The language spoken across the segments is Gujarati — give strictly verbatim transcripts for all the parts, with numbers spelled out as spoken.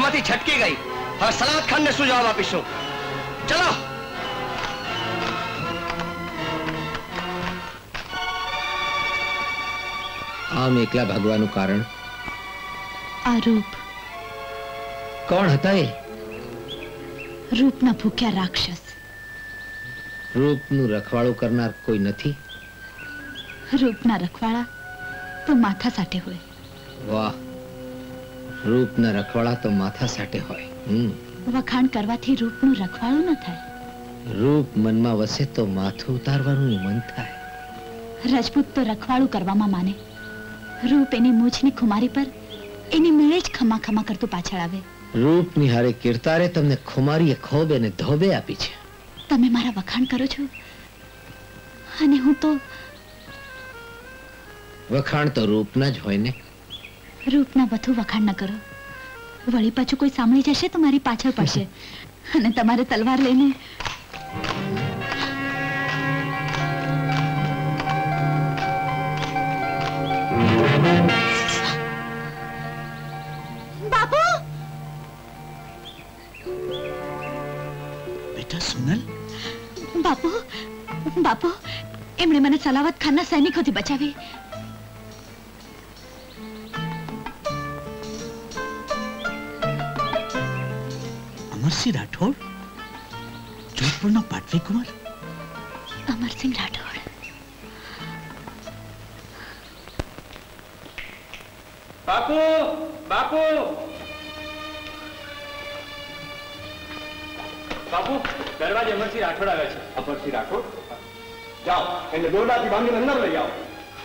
હાથમાંથી છટકી ગઈ. હવે સલાવત ખાનને શું જવાબ આપીશું? ચલો. આમ એકલા ભાગવાનું કારણ? આ રૂપ. કોણ હતા એ? રૂપના ભૂખ્યા રાક્ષસ. રૂપનું રખવાળું કરનાર કોઈ નથી? રૂપના રખવાળા તો માથા સાટે હોય. વાહ, રૂપના રખવાળા તો માથા સાટે હોય. હમ વખાણ કરવાથી રૂપનું રખવાળું ન થાય. રૂપ મનમાં વસે તો માથું ઉતારવાનું મન થાય. રજપૂત તો રખવાળું કરવામાં માને. રૂપ એની મૂછની ખુમારી પર એની મેળે જ ખમા ખમા કરતું પાછળ આવે. રૂપની હારે કીર્તારે તમને ખુમારીએ ખોબે ને ધોબે આપી છે. તમે મારા વખાણ કરો છો અને હું તો વખાણ તો રૂપના જ હોય ને. રૂપના બધું વખાણ ન કરો. વળી પાછું કોઈ સાંભળી જશે તો મારી પાછળ પડશે અને તમારે તલવાર લઈને બાપુ. બેટા સોનલ. બાપુ, બાપુ, એમણે મને સલાવત ખાનના સૈનિકોથી બચાવી. અમરસિંહ રાઠોડ, જોધપુરના પાટવી કુંવર. અમરસિંહ રાઠોડ. બાપુ, બાપુ, બાપુ, દરવાજે અમરસિંહ રાઠોડ આવે છે. અમરસિંહ રાઠોડ? જાઓ, એને દોરડાથી બાંધીને અંદર લઈ આવો.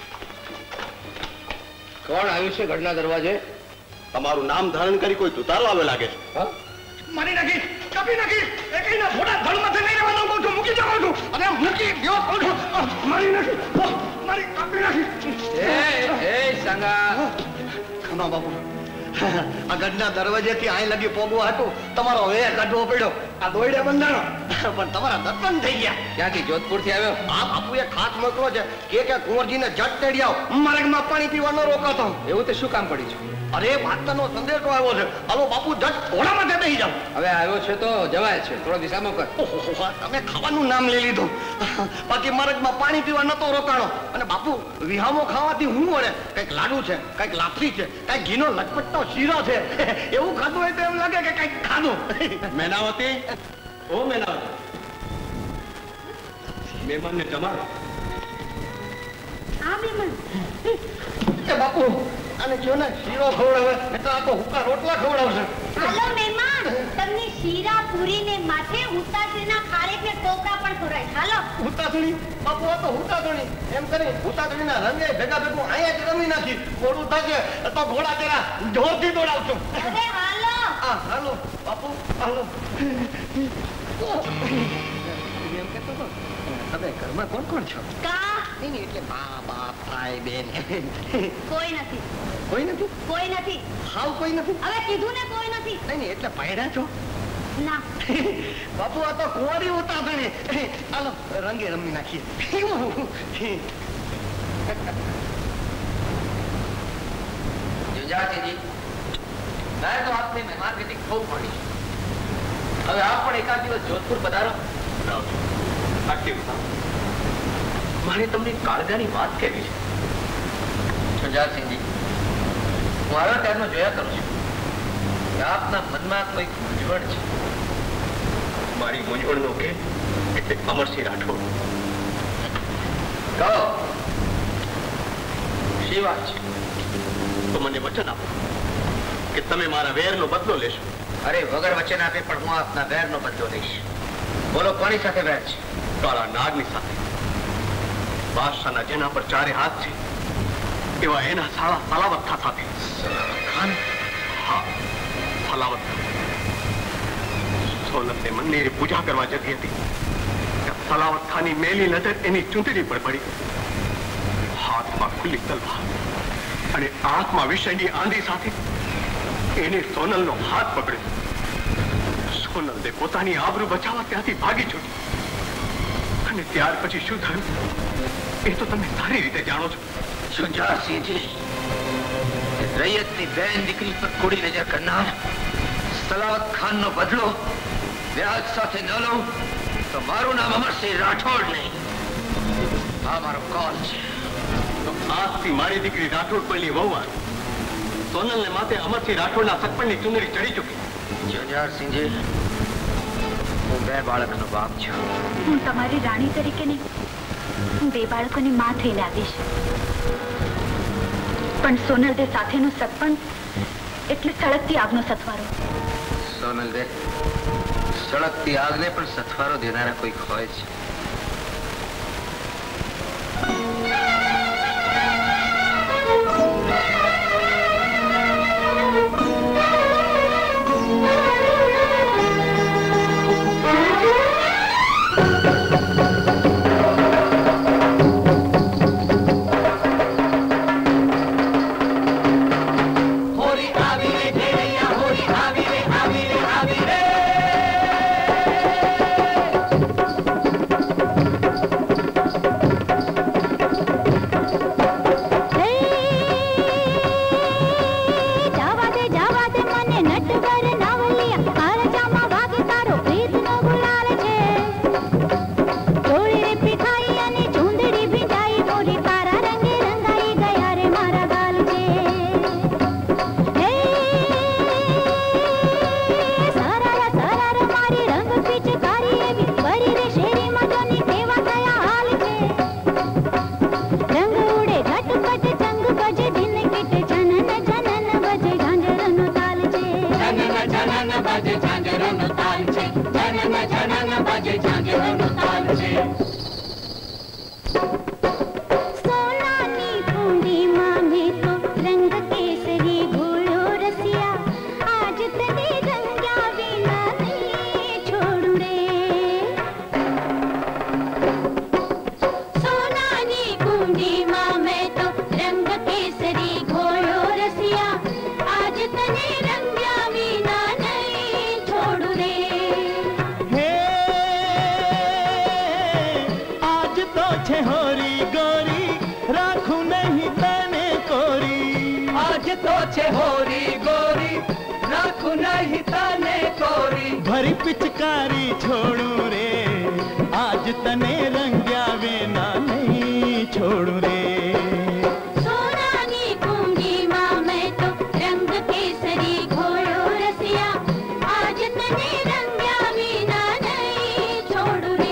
કોણ આવ્યું છે ઘરના દરવાજે? તમારું નામ ધારણ કરી કોઈ તુતારો આવે લાગે છે. હા, મારી નાખી, કાપી નાખી. એ કઈ ના થોડા ધડમાંથી નહીં રહેવાનું કહું છું, મૂકી જવાનું છું. અને મૂકી ગયો કહું છું, મારી નાખી, મારી કાપી નાખી. એ એ સંગા ખમા બાપુ, આ ગઢના દરવાજેથી અહીં લગી પોગવું હતું. તમારો વે કાઢવો પડ્યો. આ દોયડે બંધાણો પણ તમારા દર્શન થઈ ગયા. ક્યાંથી? જોધપુર થી આવ્યો? આ બાપુએ ખાસ મોકલો છે કે કે કુંવરજીને જટ તેડી આવો. માર્ગમાં પાણી પીવાનો રોકાતો. એવું તે શું કામ પડી છે? અરે વાર્તાનો સંદેશો આવ્યો છે. હાલો બાપુ, જટ ઘોડા માટે બેસી જાઓ. હવે આવ્યો છે તો જવાય છે. થોડો દિશામાં કર. તમે ખાવાનું નામ લઈ લીધું, બાકી માર્ગમાં પાણી પીવા નતો રોકાણો. અને બાપુ, વિહામો ખાવાથી હું વળે? કઈક લાડુ છે, કઈક લાપસી છે, કઈક ઘીનો લટપટતો શીરો છે. એવું ખાધું હોય તો એમ લાગે કે કઈક ખાધું. મેનાવતી, ઓ મેનાવતી, મહેમાનને જમાડો. આ મહેમાન. એ બાપુ, અને જો ને શીરો ખવડાવે એટલે આ તો હુકા રોટલા ખવડાવશે. હાલો મહેમાન, તમને શીરા પૂરી ને માથે ઉતાસણીના ખારેક ને ટોકરા પણ ખવડાય. હાલો. ઉતાસણી? બાપુ, આ તો ઉતાસણી. એમ કરી ઉતાસણીના રંગે ભેગા ભેગું અહીંયા જ રમી નાખી. મોડું થશે તો ઘોડા તેરા જોરથી દોડાવશું. અરે હાલો. હા હાલો બાપુ, હાલો. એમ કહેતો હતો, તમે ઘરમાં કોણ કોણ છો? કા? નહીં એટલે મા બાપ ભાઈ બેન કોઈ નથી. કોઈ નથી? કોઈ નથી. હાવ કોઈ નથી? હવે કીધું ને કોઈ નથી. નહીં એટલે પાયડા છો? ના. બાપુ, આ તો કુંવારી ઉતાસણી. હાલો રંગે રમી નાખીએ. જુજાજીજી, મેં તો આપની મહેમાનગતિ ખૂબ માણી છે. હવે આપ પણ એકાદ દિવસ જોધપુર પધારો. મારે તમને કાળજાની વાત કહેવી છે. સુજાતસિંહજી, હું આવ્યો ત્યારનો જોયા કરું છું કે આપના મનમાં કોઈ મૂંઝવણ છે. મારી મૂંઝવણનો કે એટલે અમરસિંહ રાઠોડ. કહો, શી વાત છે? તો મને વચન આપો કે તમે મારા વેરનો બદલો લેશો. અરે વગર વચન આપે પણ હું આપના વેરનો બદલો લઈશ. બોલો, કોની સાથે વેર છે? કાળા નાગની સાથે. બાદશાહના જેના પર ચારે હાથ છે એવા એના સાળા સલાવત ખાન સાથે. ખાન? હા, સલાવત ખાન. સોનલને મંદિરે પૂજા કરવા જતી હતી. સલાવત ખાનની મેલી નજર એની ચૂંટણી પર પડી. હાથમાં ખુલ્લી તલવાર અને આંખમાં વિષયની આંધી સાથે એને સોનલનો હાથ પકડ્યો. સોનલને પોતાની આબરૂ બચાવવા ત્યાંથી ભાગી છૂટી. અને ત્યાર પછી શું થયું એ તો તમે સારી રીતે જાણો છો. સુજાતસિંહજી, રૈયતની બેન દીકરી પર કોડી નજર કરનાર સલાવત ખાનનો બદલો વ્યાજ સાથે ન લઉં તો મારું નામ અમરસિંહ રાઠોડ નહીં. આ મારો કોલ છે. તો આજથી મારી દીકરી રાઠોડ પહેલી વહુવાર સોનલને માથે અમરસિંહ રાઠોડના સગપણની ચુંદડી ચડી ચૂકી. જુનિયરસિંહજી, હું બે બાળકનો બાપ છું. હું તમારી રાણી તરીકે નહીં, હું બે બાળકોની માં થઈને આવીશ. પણ સોનલ દે સાથેનું સગપણ એટલે સળગતી આગનો સથવારો. સોનલ દે, સળગતી આગને પણ સથવારો દેનારા કોઈક હોય છે. भरी पिचकारी छोड़ू रे, आज तने रंग्या वेना नहीं छोड़ू रे. सोनानी कुंडी माँ मैं तो रंग केसरी घोड़ो रसिया, आज तने रंग्या वेना नहीं छोड़ू रे.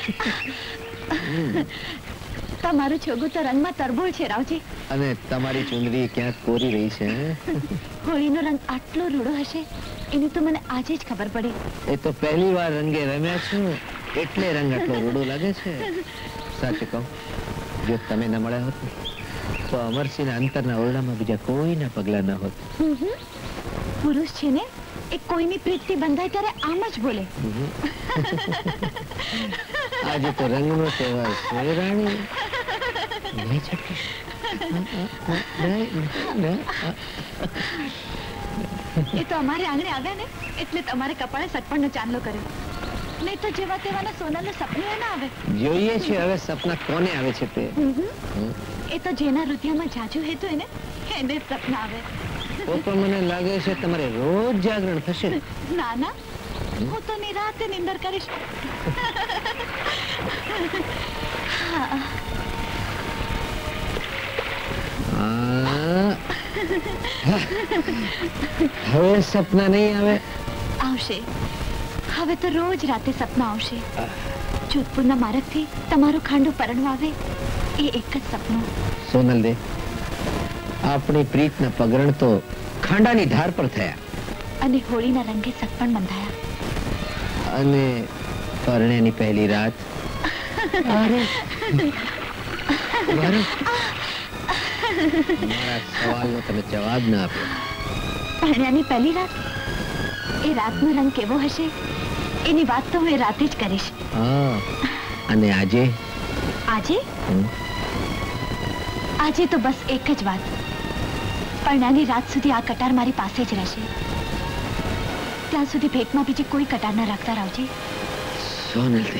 તમારું છોગું તો રંગમાં તરબોળ છે રાવજી. અને તમારી ચુંદડી ક્યાંક કોરી રહી છે. હોળીનો રંગ આટલો રૂડો હશે એની તો મને આજે જ ખબર પડી. એ તો પહેલી વાર રંગે રમ્યા છો એટલે રંગ આટલો રૂડો લાગે છે. સાચું કહું, જો તમે ન મળ્યા હોત તો અમરસિંહના અંતરના ઓરડામાં બીજા કોઈના પગલા ન હોત. પુરુષ છે ને એ કોઈની પ્રીતથી બંધાય ત્યારે આમ જ બોલે. આજે તો રંગનો તહેવાર છે રાણી. નહીં છટકીશ. એ તો અમારે આંગણે આવ્યા ને એટલે તમારે કપાળે સટપણનો ચાંદલો કર્યો. નહીં તો જેવા તેવાના સોનાનું સપનું ના આવે. જોઈએ છે હવે સપના કોને આવે છે તે. એ તો જેના હૃદયમાં જાજુ હેતુ એને એને જ સપના આવે. તો પણ મને લાગે છે તમારે રોજ જાગરણ થશે. ના ના, હું તો નિરાતે નિંદર કરીશ. હવે સપના નહીં આવે. આવશે. હવે તો રોજ રાતે સપના આવશે. જોધપુરના માર્ગથી તમારું ખાંડું પરણવા આવે એ એક જ સપનું. સોનલ દે, આપણી પ્રીતના પગરણ તો ખાંડાની ધાર પર થયા અને હોળીના રંગે સગપણ બંધાયા અને પરણ્યાની પહેલી રાત. અરે મારા સવાલનો તમે જવાબ ના આપ્યો. પરણ્યાની પહેલી રાત, એ રાતનો રંગ કેવો હશે એની વાત તો હું એ રાતે જ કરીશ. હા, અને આજે આજે આજે તો બસ એક જ વાત. પરણાની રાત સુધી આ કટાર મારી પાસે જ રહેશે. ત્યાં સુધી ભેટમાં બીજી કોઈ કટાર ના રાખતા રાવજી. સોનલ દે,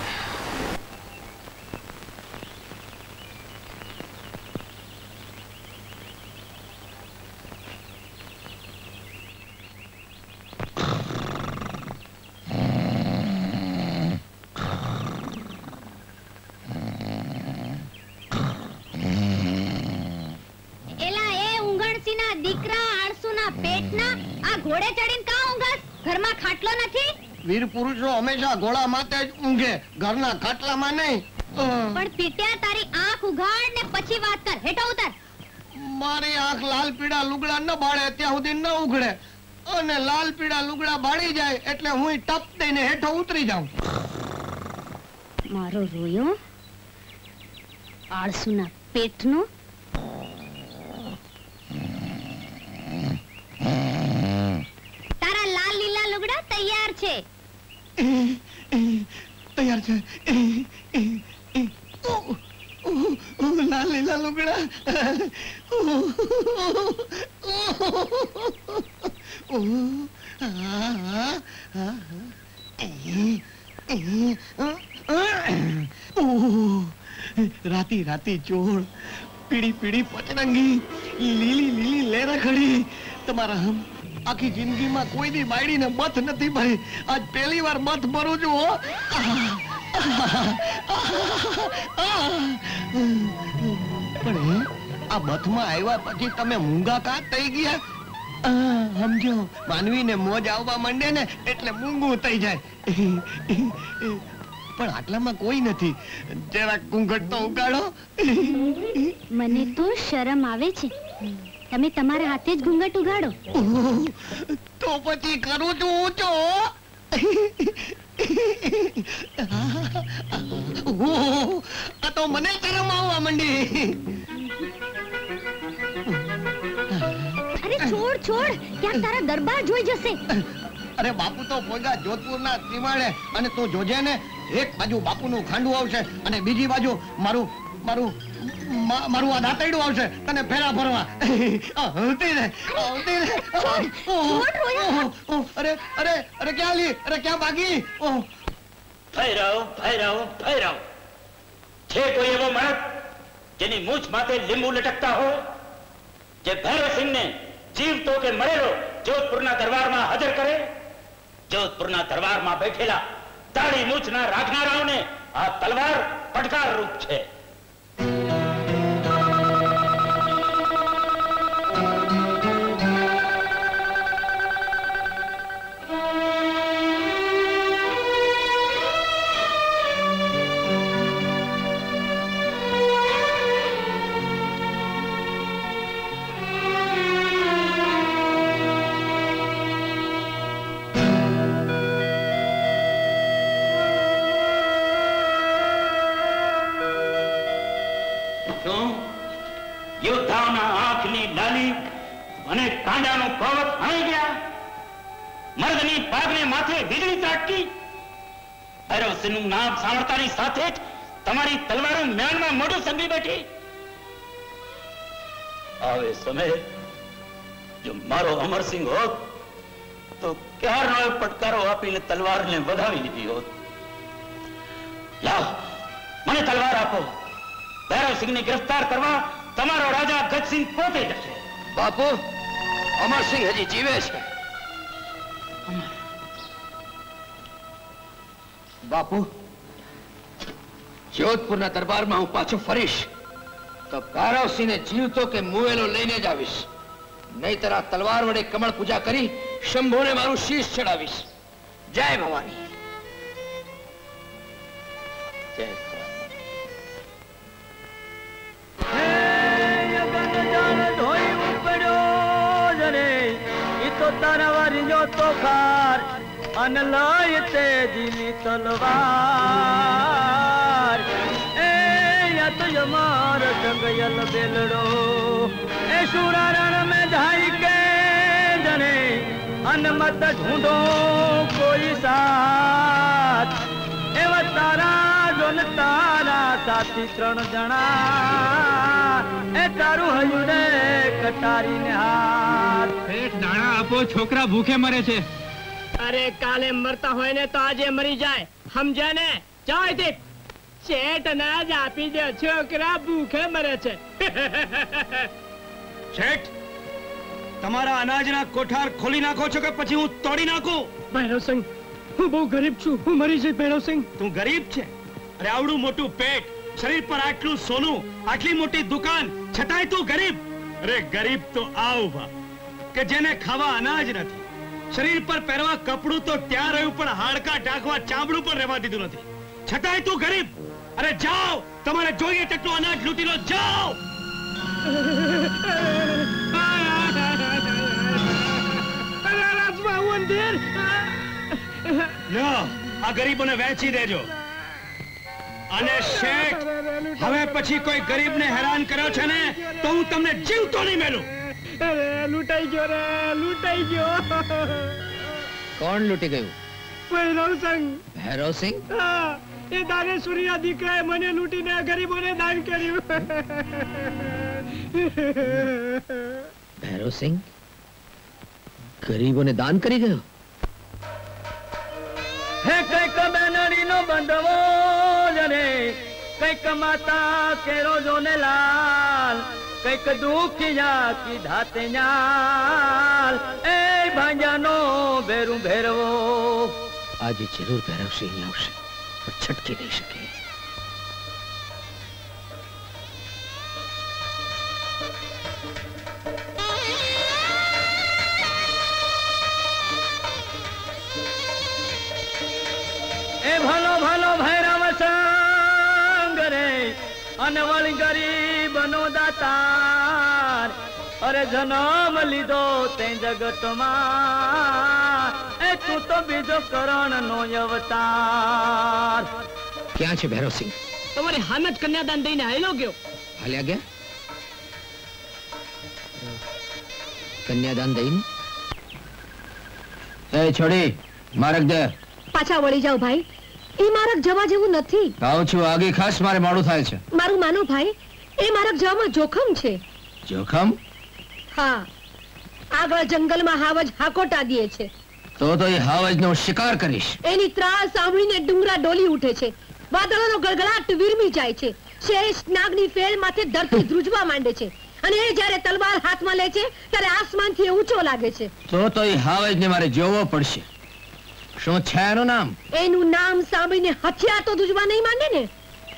વીર પુરુષો હંમેશા ઘોડા માથે જ ઊંઘે, ઘરના ખાટલામાં નહીં. પણ પીટ્યા, તારી આંખ ઉઘાડ ને પછી વાત કર. હેઠો ઉતર. મારી આંખ લાલ પીળા લુગડા ન બાળે ત્યાં સુધી ન ઉઘડે, અને લાલ પીળા લુગડા બાળી જાય એટલે હું ટપ દઈને હેઠો ઉતરી જાઉં. મારો રોયો આળસુના પેટનો. તારા લાલ લીલા લુગડા તૈયાર છે. તૈયાર છે. લાલ લીલા લુગડા. રાતી રાતી ચોળ, પીળી પીળી પચરંગી, લીલી લીલી લેરખડી. તમારા હમ આખી જિંદગીમાં કોઈ દી બાયડીને મથ નથી ભરી, આજ પહેલી વાર મથ ભરું છું. હો પણ આ મથમાં આવ્યા પછી તમે મૂંગા કા થઈ ગયા? સમજો, માનવીને મોજ આવવા માંડે ને એટલે મૂંગું થઈ જાય. પણ આટલામાં કોઈ નથી, જરાક ઘૂંઘટ તો ઉગાડો. મને તો શરમ આવે છે. તમે તમારા હાથે જ ઘૂંઘટ ઉગાડો. તો પછી કરું છું ઊંચો. આ તો મને શરમ આવવા માંડી. અરે છોડ છોડ, ક્યાંક તારા દરબાર જોઈ જશે. અરે બાપુ તો પોગા જોધપુરના સીમાડે, અને તું જોજે ને, એક બાજુ બાપુનું ખાંડું આવશે અને બીજી બાજુ મારું મારું મારું આ દાંતરડું આવશે તને ફેરા ભરવા. હલતી રે હલતી રે. અરે અરે અરે ક્યાં લી, અરે ક્યાં ભાગી? ભૈરવ ભૈરવ ભૈરવ, છે કોઈ એવો મર્દ જેની મૂછ માથે લીંબુ લટકતા હો, જે ભૈરવસિંહને જીવતો કે મરેલો જોધપુરના દરબારમાં હાજર કરે? જોધપુરના દરબારમાં બેઠેલા દાઢી મૂછના રાખનારાઓને આ તલવાર પડકાર રૂપ છે. કાંડાનું કવચ હણાઈ ગયા, મર્દની પાગને માથે વીજળી ત્રાટકી. ભૈરવસિંહનું નામ સાંભળતાની સાથે જ તમારી તલવારો મ્યાનમાં મોઢું સંગી બેઠી. આવે સમયે જો મારો અમરસિંહ હોત તો ક્યારનો પટકારો આપીને તલવારને વધાવી લીધી હોત. લાવ, મને તલવાર આપો. ભૈરવસિંહને ગિરફ્તાર કરવા તમારો રાજા ગજસિંહ પોતે જશે. બાપુ, અમરસિંહ હજી જીવે છે. બાપુ, જોધપુરના દરબારમાં હું પાછો ફરીશ તો ભૈરવસિંહને જીવતો કે મુવેલો લઈને જ આવીશ. નહીતર આ તલવાર વડે કમળ પૂજા કરી શંભુને મારું શીશ ચડાવીશ. જય ભવાની. જય અનલાય તેજીની તલવાર એ યત યમાર જંગયલ બેલડો એ સુરારણ મે જાય કે જને અનમત ઢૂંઢો કોઈ સાથ એવા તારા જોન તારા સાથી ત્રણ જણા એ તારું હયું રે કટારીને હાથ. શેઠ, દાણા આપો, છોકરા ભૂખે મરે છે. અરે કાલે મરતા હોય ને તો આજે મરી જાય, સમજ્યા ને? જાઓ તે શેઠ અનાજ આપી દે, છોકરા ભૂખે મરે છે. શેઠ, તમારા અનાજના કોઠાર ખોલી નાખો છો કે પછી હું તોડી નાખું? ભૈરવસિંહ, હું બહુ ગરીબ છું, હું મરી જઈશ. ભૈરવસિંહ, તું ગરીબ છે? અરે આવડું મોટું પેટ, શરીર પર આટલું સોનું, આટલી મોટી દુકાન, છતાંય તું ગરીબ. અરે ગરીબ તો આ ઉભા કે જેને ખાવા અનાજ નથી, શરીર પર પહેરવા કપડું તો ત્યાં રહ્યું પણ હાડકા ઢાંકવા ચામડું પણ રહેવા દીધું નથી, છતાંય તું ગરીબ. અરે જાઓ, તમારે જોઈએ તેટલું અનાજ લૂંટી લો, જાઓ. આ ગરીબોને વહેંચી દેજો. અને શેઠ, હવે પછી કોઈ ગરીબને હેરાન કર્યો છે ને તો હું તમને જીવતો નહીં મેલું. લૂંટાઈ ગયો રે, લૂંટાઈ ગયો. કોણ લૂંટી ગયું? ભૈરવસિંહ. ભૈરવસિંહ? હા, એ દાનેશ્વરીના દીકરાએ મને લૂંટીને ગરીબોને દાન કર્યું. ભૈરવસિંહ ગરીબોને દાન કરી ગયો? હે કઈક બેનડીનો બંધવો જને, કઈક માતા કેરો જોને લાલ, કઈક દુખિયા કી ધાતે ન્યાલ, એ ભાંજાનો ભેરું ભેરવો. આજે જરૂર ભૈરવસિંહ અહીં આવશે, પણ છટકી નહીં શકે. એ ભલો ભલો ભૈરવ સંગ રે, અનવળ ગરીબનો દાતાર, અરે જન્મ લીધો તે જગતમાં, એ તું તો બીજો કરણનો અવતાર. ક્યાં છે ભૈરવસિંહ? તમારે હામે જ કન્યાદાન દઈને હાલ્યો ગયો. હાલ્યા ગયા? કન્યાદાન દઈને? એ છોડી, મારક દે. પાછા વળી જાઓ ભાઈ, એ મારક જવા જેવું નથી. કહું છું આગી ખાસ, મારે મોડું થાય છે. મારું માનો ભાઈ, એ મારક જવામાં જોખમ છે. જોખમ? હા, આગળ જંગલમાં હાવજ હાકોટા દે છે. તો તો એ હાવજનો શિકાર કરીશ. એની ત્રાસ સાંભળીને ડુંગરા ડોલી ઉઠે છે, વાદળોનો ગળગળાટ વીરમી જાય છે, શેષ નાગની ફેલ માથે ધરતી ધ્રુજવા માંડે છે, અને એ જ્યારે તલવાર હાથમાં લે છે ત્યારે આસમાનથી ઊંચો લાગે છે. તો તો એ હાવજને મારે જોવો પડશે. શું છે એનું નામ? એનું નામ સાંભળીને હથિયાર તો ધ્રુજવા નહીં માંડે ને.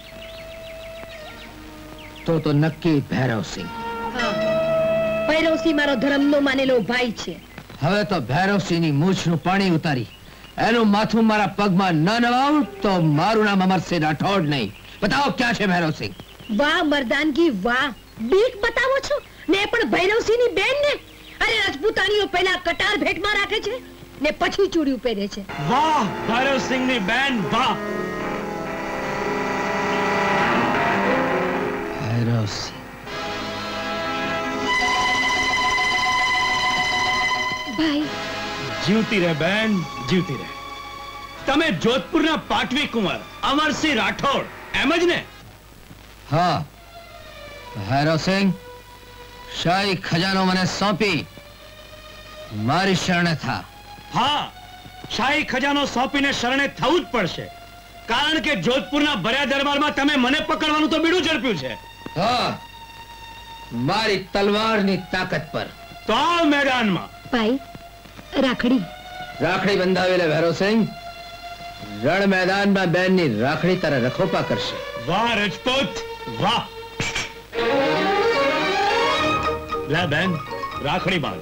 તો તો નક્કી ભૈરવસિંહ. ભૈરવસિંહ મારો ધર્મનો માનેલો ભાઈ છે. હવે તો ભૈરવસિંહની મૂછનું પાણી ઉતારી એનું માથું મારા પગમાં ન નવાવું તો મારું નામ અમરસિંહ રાઠોડ નહીં. બતાવો ક્યાં છે ભૈરવસિંહ? વાહ મર્દાનગી વાહ, બીક બતાવો છો ને પણ ભૈરવસિંહની બેન ને. અરે રાજપૂતાણીઓ પહેલા કટાર ભેટમાં રાખે છે ને પછી ચૂડી પહેરે છે. વાહ ભૈરવસિંહની બેન, વાહ. ભૈરવસિંહ ભાઈ જીવતી રહે બેન, જીવતી રહે. તમે જોધપુરના પાટવી કુંવર અમરસિંહ રાઠોડ એમ જ ને? હા, ભૈરવસિંહ, શાહી ખજાનો મને સોંપી મારી શરણે થા. હા, શાહી ખજાનો સોંપીને શરણે થવું જ પડશે, કારણ કે જોધપુરના ભર્યા દરબારમાં તમે મને પકડવાનું તો બીડું ઝડપ્યું છે. હા, મારી તલવારની તાકાત પર. તો આવ મેદાનમાં. ભાઈ રાખડી રાખડી બંધાવેલે ભૈરવસિંહ રણ મેદાનમાં બેનની રાખડી તારા રખોપા કરશે. વાહ રજપૂત વાહ. લે બેન, રાખડી બાંધ.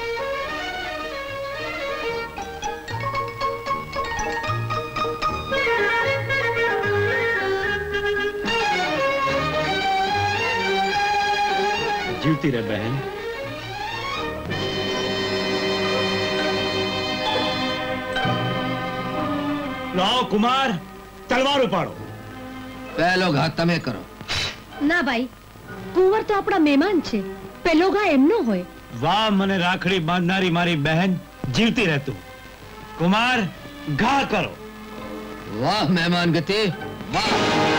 જીવતી રહે બહેન. લાવો કુમાર, તલવાર ઉપાડો. પહેલો ઘા તમે કરો. ના ભાઈ, કુંવર તો આપણા મહેમાન છે, પેલો ઘા એમનો હોય. વાહ, મને રાખડી બાંધનારી મારી બહેન, જીવતી રહેતું. કુમાર, ઘા કરો. વાહ મહેમાન ગતિ, વાહ.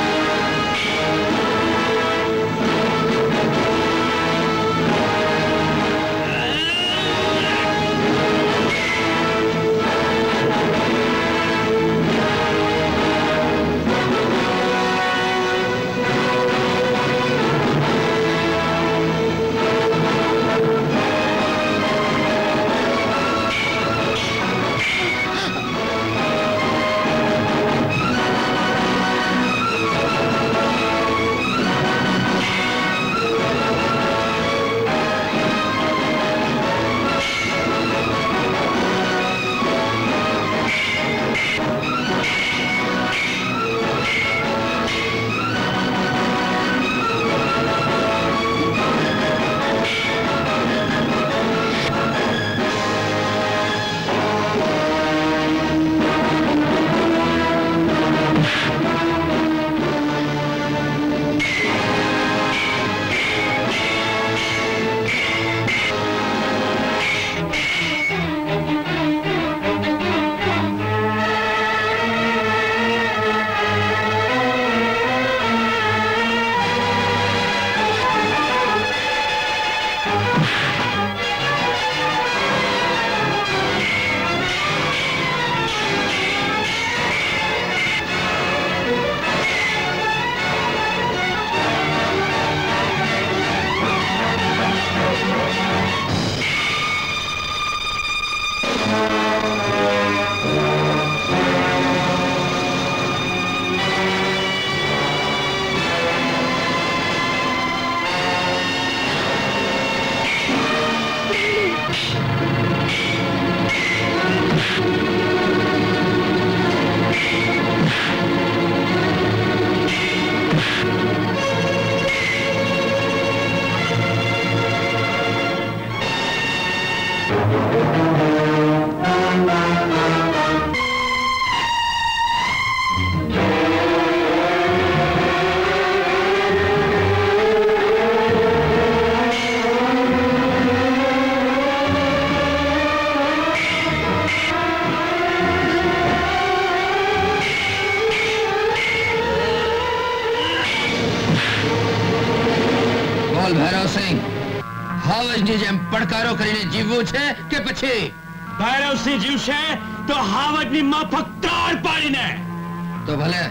પડકારો કરીને જીવવું છે કે પછી? ભૈરવસિંહ જીવશે તો હાવજની માફક ત્રાડ પાડીને. તો ભલે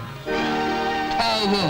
થાવો.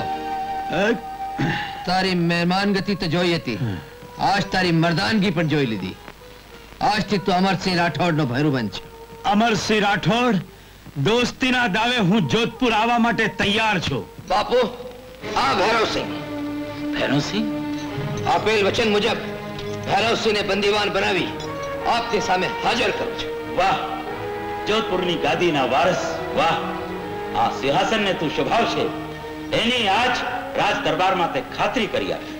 તારી મહેમાન ગતિ તો જોઈ હતી, આજ તારી મર્દાનગી પણ જોઈ લીધી. આજથી તું અમરસિંહ રાઠોડ નો ભૈરુબન છે. અમરસિંહ રાઠોડ, દોસ્તીના દાવે હું જોધપુર આવવા માટે તૈયાર છું. બાપુ, આ ભૈરવસિંહ. ભૈરવસિંહ, આપેલ વચન મુજબ ભૈરવસિંહને બંદીવાન બનાવી આપની સામે હાજર કરું છું. વાહ, જોધપુરની ગાદીના વારસ, વાહ. આ સિંહાસનને તું શોભાવશે એની આજ રાજ દરબારમાં તે ખાતરી કરી આપી.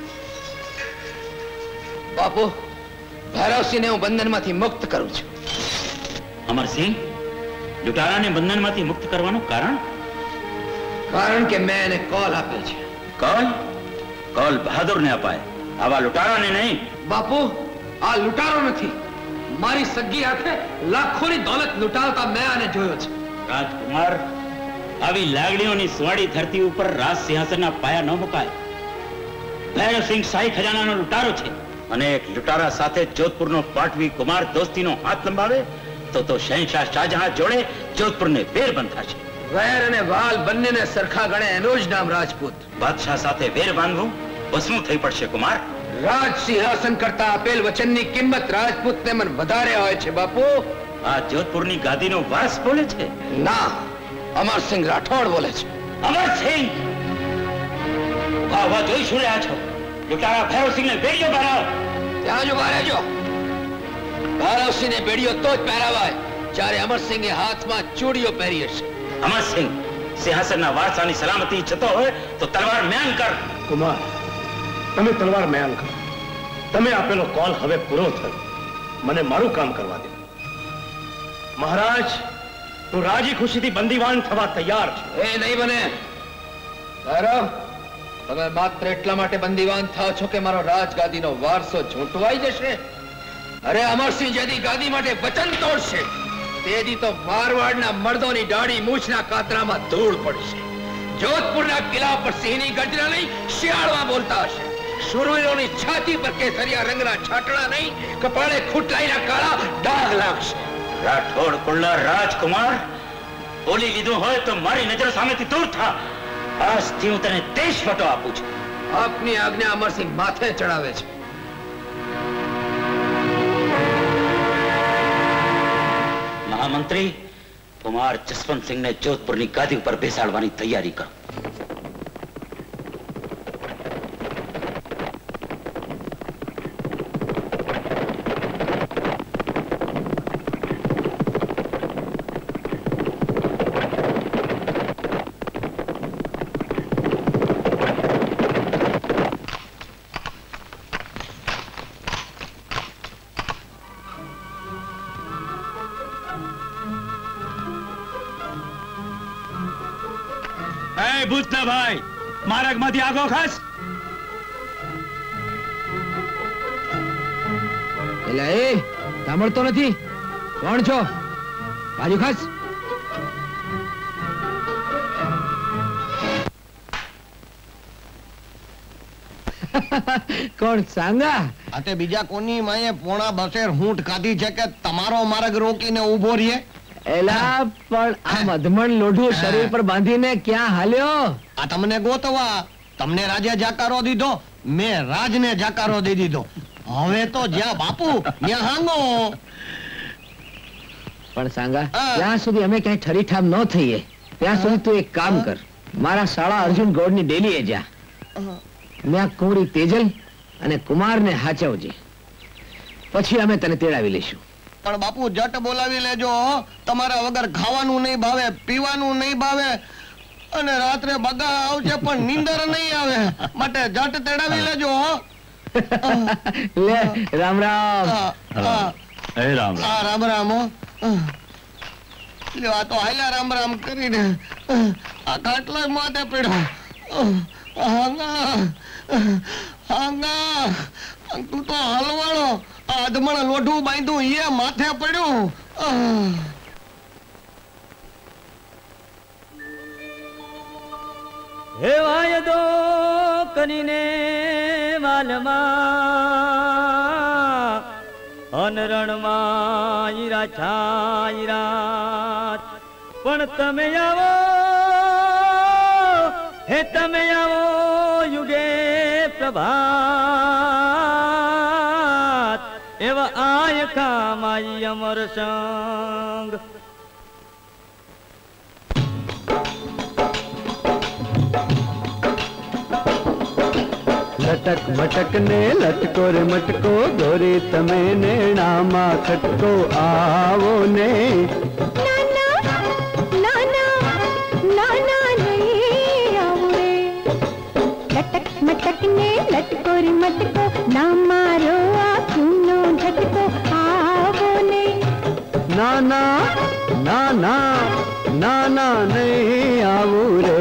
બાપુ, ભૈરવસિંહને હું બંધનમાંથી મુક્ત કરું છું. અમરસિંહ, લૂંટારાને બંધનમાંથી મુક્ત કરવાનું કારણ? કારણ કે મેં એને કોલ આપ્યો છે. કોલ? કોલ બહાદુરને અપાય, આવા લૂંટારાને નહીં. બાપુ, આ લૂંટારો નથી, મારી સગી આંખે લાખોની દોલત લૂંટાવતા મેં આને જોયો છે. રાજકુમાર, આવી લાગણીઓની સુવાળી ધરતી ઉપર રાજ સિંહાસનના પાયા ન મુકાય. ભૈરવસિંહ શાહી ખજાનાનો લૂંટારો છે અને એક લૂંટારા સાથે જોધપુરનો પાટવી કુમાર દોસ્તીનો હાથ લંબાવે તો તો શહેનશાહ શાહજહાં જોડે જોધપુરને વેર બંધાશે. વેર અને વાલ બંનેને સરખા ગણે એનું જ નામ રાજપૂત. બાદશાહ સાથે વેર બાંધવું વસવું થઈ પડશે કુમાર. રાજ સિંહાસન કરતા આપેલ વચનની કિંમત રાજપૂતને મન વધારે હોય છે બાપુ. આ જોધપુરની ગાદીનો વારસ બોલે છે? ના, અમરસિંહ રાઠોડ બોલે છે. અમરસિંહ! વાહ જોઈ શું રહ્યા છો? લૂંટારા ભૈરવસિંહને બેડીઓ પહેરાવો. ત્યાં જ ઉભા રહેજો. ભૈરવસિંહને બેડીઓ તો જ પહેરાવાય જ્યારે અમરસિંહે હાથમાં ચૂડીઓ પહેરી હશે. અમરસિંહ, સિંહાસનના વારસાની સલામતી ઈચ્છતો હોય તો તલવાર મ્યાન કર. કુમાર, તમે તલવાર મ્યાન કરો. તમે આપેલો કોલ હવે પૂરો થયો. મને મારું કામ કરવા દે. મહારાજ, હું રાજી ખુશીથી બંદીવાન થવા તૈયાર છું. એ નહીં બને. ભૈરવ, તમે માત્ર એટલા માટે બંદીવાન થાવ છો કે મારો રાજગાદીનો વારસો ઝૂંટવાઈ જશે? અરે અમરસિંહ જેદી ગાદી માટે વચન તોડશે તેદી તો મારવાડના મર્દોની દાઢી મૂછના કાતરામાં ધૂળ પડશે. જોધપુરના કિલ્લા પર સિંહની ગર્જના નહીં, શિયાળમાં બોલતા હશે. શુરવીરોની છાતી પર કેસરિયા રંગના છાટડા નહીં, કપાળે ખૂટલાઈના કાળા ડાઘ લાગશે. રાઠોડ કુળના રાજકુમાર, બોલી લીધું હોય તો મારી નજર સામેથી દૂર થા. આજથી હું તને દેશવટો આપું છું. આપની આજ્ઞા અમરસિંહ માથે ચડાવે છે. મહામંત્રી, કુમાર જસવંતસિંહને જોધપુરની ગાદી ઉપર બેસાડવાની તૈયારી કરો. ભૂતના ભાઈ, માર્ગમાંથી આગો ખાસ. એલા એ સાંભળતો નથી? કોણ છો? બાજુ ખાસ. કોણ સાંગા? આતે બીજા કોની માએ પોણા બસેર હૂંટ કાઢી છે કે તમારો માર્ગ રોકીને ઊભો રહીએ? એલા પણ આ મધમણ લોઢું શરીર પર બાંધીને ક્યાં હાલ્યો? આ તમને ગોતવા. તમને રાજે જાકારો દીધો, મેં રાજને જાકારો દઈ દીધો. હવે તો જ્યાં બાપુ ત્યાં હાંગો. પણ સાંગા, ત્યાં સુધી અમે ક્યાંય ઠરીઠામ ન થઈએ ત્યાં સુધી તું એક કામ કર. મારા શાળા અર્જુન ગોળની ડેલીએ જા. ત્યાં કુંવરી તેજલ અને કુમારને હાચવજે. પછી અમે તને તેડાવી લઈશું. પણ બાપુ જટ બોલાવી લેજો. તમારા વગર ખાવાનું નહીં ભાવે, પીવાનું નહીં ભાવે અને રાત્રે બગા આવશે પણ નીંદર નહીં આવે. માટે જટ તેડાવી લેજો. લે રામ રામ. એ રામ રામ રામ રામ. લ્યો આ તો હાલ્યા રામ રામ કરીને આ ખાટલા માથે પડ્યો. હાંગા હાંગા, તું તો હલવાળો. આધમણ લોઢું બાંધ્યું એ માથે પડ્યું. હે વાયદો કરીને વાલમાં અનરણમાં ઈરા છાયરા, પણ તમે આવો હે તમે આવો યુગે પ્રભાત, એવા આય ખામાઈ અમર સંગ. લટક મટક ને લટકો રે મટકો, દોરી તમે નેણામાં ખટકો આવો ને. મટક ને લટકો રે મટકો, ના મારો આંખનો ઝટકો આવો ને. ના ના ના ના ના ના નહીં આવું રે.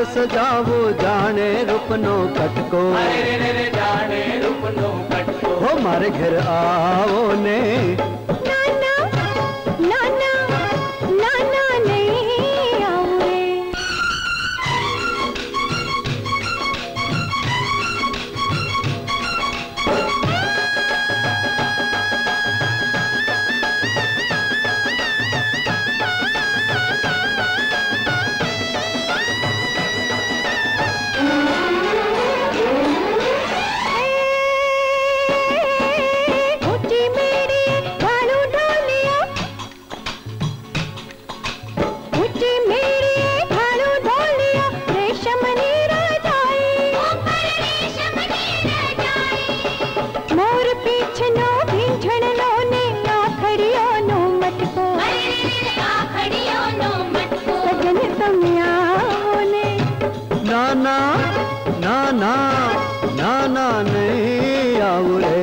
सजावो जाने रुपनो कटको, अरे रे रे रे जाने रुपनो कटको, हो मारे घर आओ ने। नाना नाना नाना नहीं आवे। नाना नाना नाना नहीं आओ रे।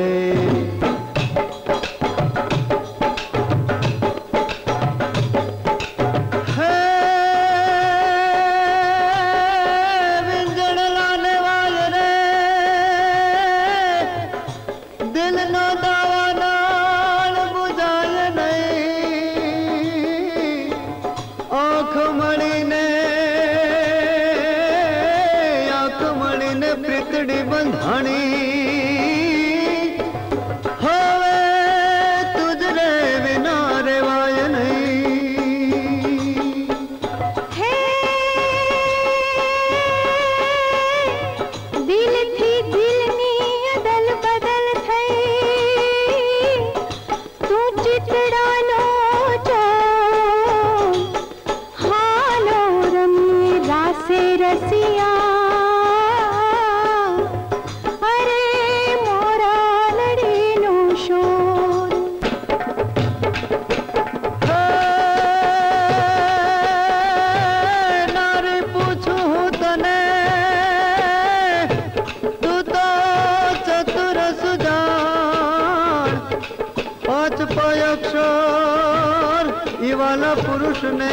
पुरुष ने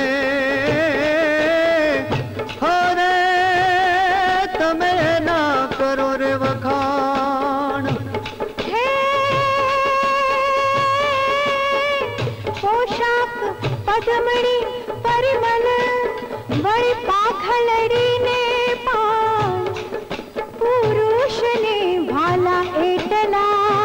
हरे तमे ना करो रे वखाण। पोशाक पदमणी परिमल बड़ी पाखलड़ी ने पान, पुरुष ने भाला एटला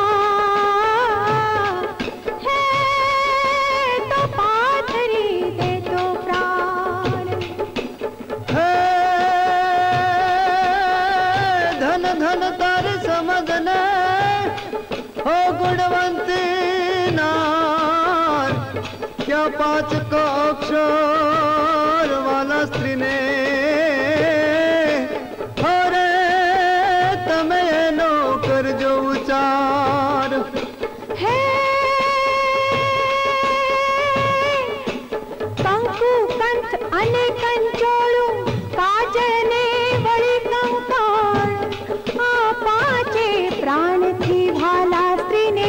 पांच का अक्षर वाला स्त्री ने हरे तमे नो कर जो उचार है। कंकु कंठ अने कंचोळू काजने वળી कंकाळ, आ पांचे प्राण थी भाला स्त्री ने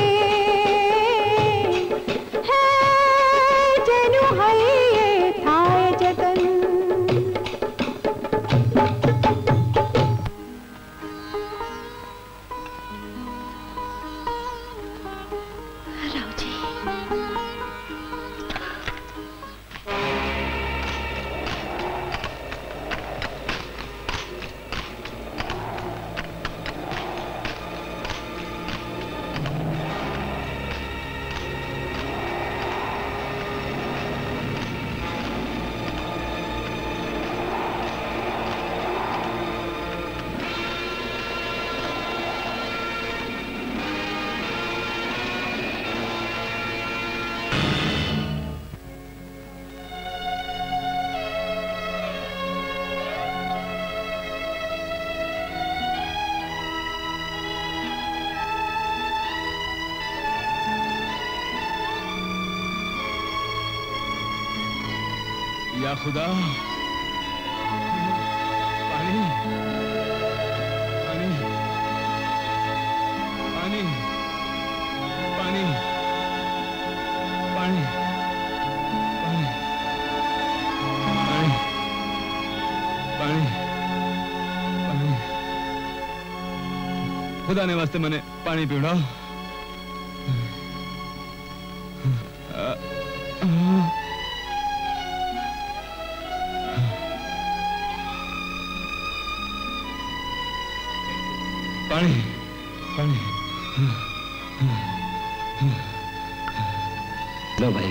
या खुदा, पानी पानी पानी पानी पानी पानी पानी पानी खुदा ने वास्ते मने पानी पीवड़ाओ। पानी पानी लो भाई।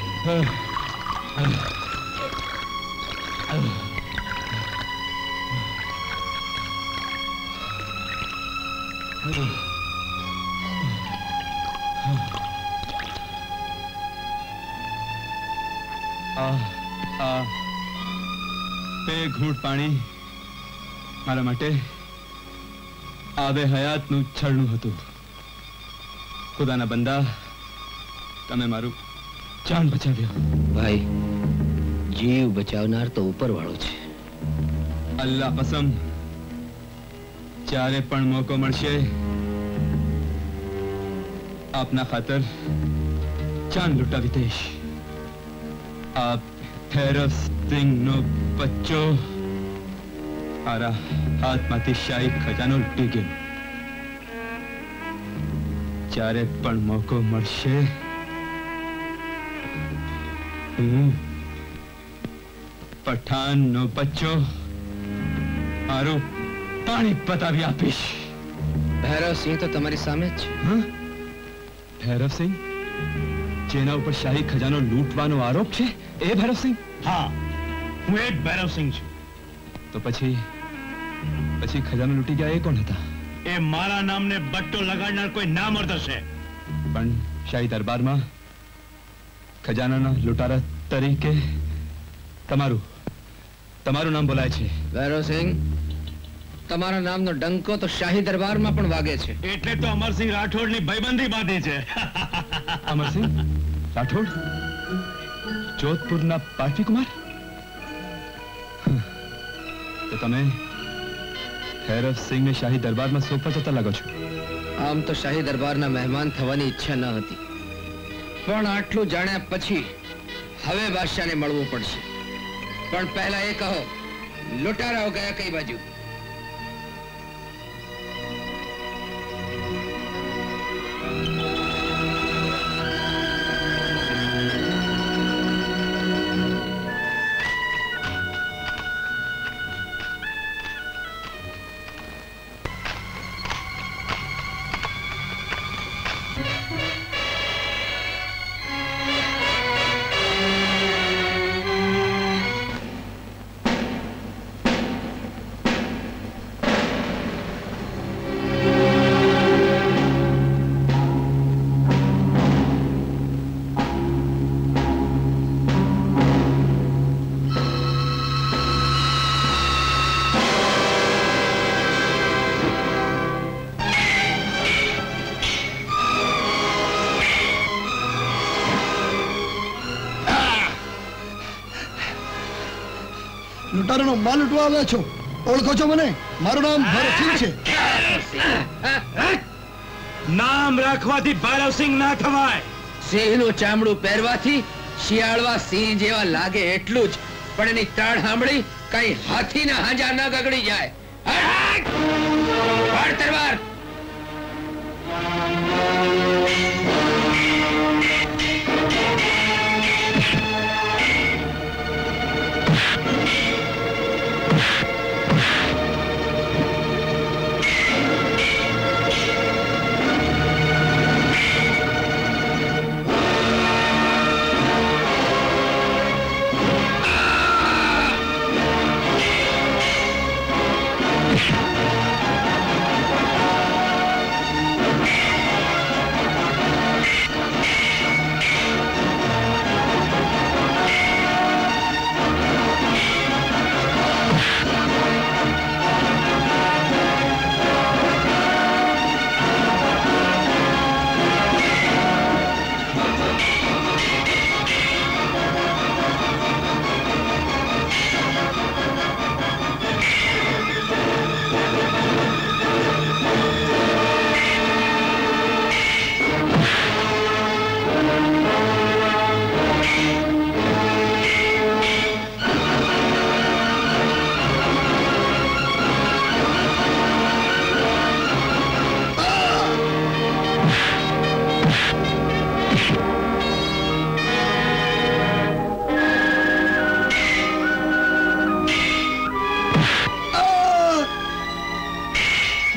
आ आ બે ઘૂંટ પાણી મારા માટે આબે હયાતનું છળનું હતું. ખુદાના બંદા, તમે મારું જાન બચાવ્યો. ભાઈ, જીવ બચાવનાર તો ઉપરવાળો છે. અલ્લાહ કસમ, જ્યારે પણ મોકો મળશે આપના ખાતર જાન લૂંટાવી દઈશ. આપ ભૈરવ સિંહનો બચ્ચો મારા હાથમાંથી શાહી ખજાનો લૂંટી ગયો. જ્યારે પણ મોકો મળશે હું પઠાણનો બચ્ચો મારું પાણી બતાવી આપીશ. ભૈરવસિંહ તો તમારી સામે જ છે. ભૈરવસિંહ, જેના ઉપર શાહી ખજાનો લૂંટવાનો આરોપ છે, એ ભૈરવસિંહ? હા, હું એ જ ભૈરવસિંહ છું. તો પછી પછી ખજાનો લૂંટી ગયા એ કોણ હતા? એ મારા નામને બટ્ટો લગાડનાર કોઈ નામર્દ હશે. પણ શાહી દરબારમાં ખજાનાના લૂંટારા તરીકે તમારું તમારું નામ બોલાય છે. ભૈરવસિંહ, તમારા નામનો ડંકો તો શાહી દરબારમાં પણ વાગે છે. એટલે તો અમરસિંહ રાઠોડની ભાઈબંધી બાંધી છે. અમરસિંહ રાઠોડ, જોધપુરના પાટવી કુમાર? તો તમે ભૈરવસિંહને શાહી દરબારમાં સોંપવા જતા લાગો છો. આમ તો શાહી દરબારના મહેમાન થવાની ઈચ્છા ન હતી, પણ આટલું જાણ્યા પછી હવે બાદશાહને મળવું પડશે. પણ પહેલા એ કહો, લૂંટારાઓ ગયા કઈ બાજુ? લૂંટારાનો માલ લૂંટવા આવ્યા છો? ઓળખો છો મને? મારું નામ ભૈરવસિંહ છે. નામ રાખવાથી ભૈરવસિંહ ના થવાય. સિંહનું ચામડું પહેરવાથી શિયાળવા સિંહ જેવા લાગે એટલું જ, પણ એની તાણ સાંભળી કઈ હાથીના હાંજા ન ગગડી જાય. પાડ તલવાર.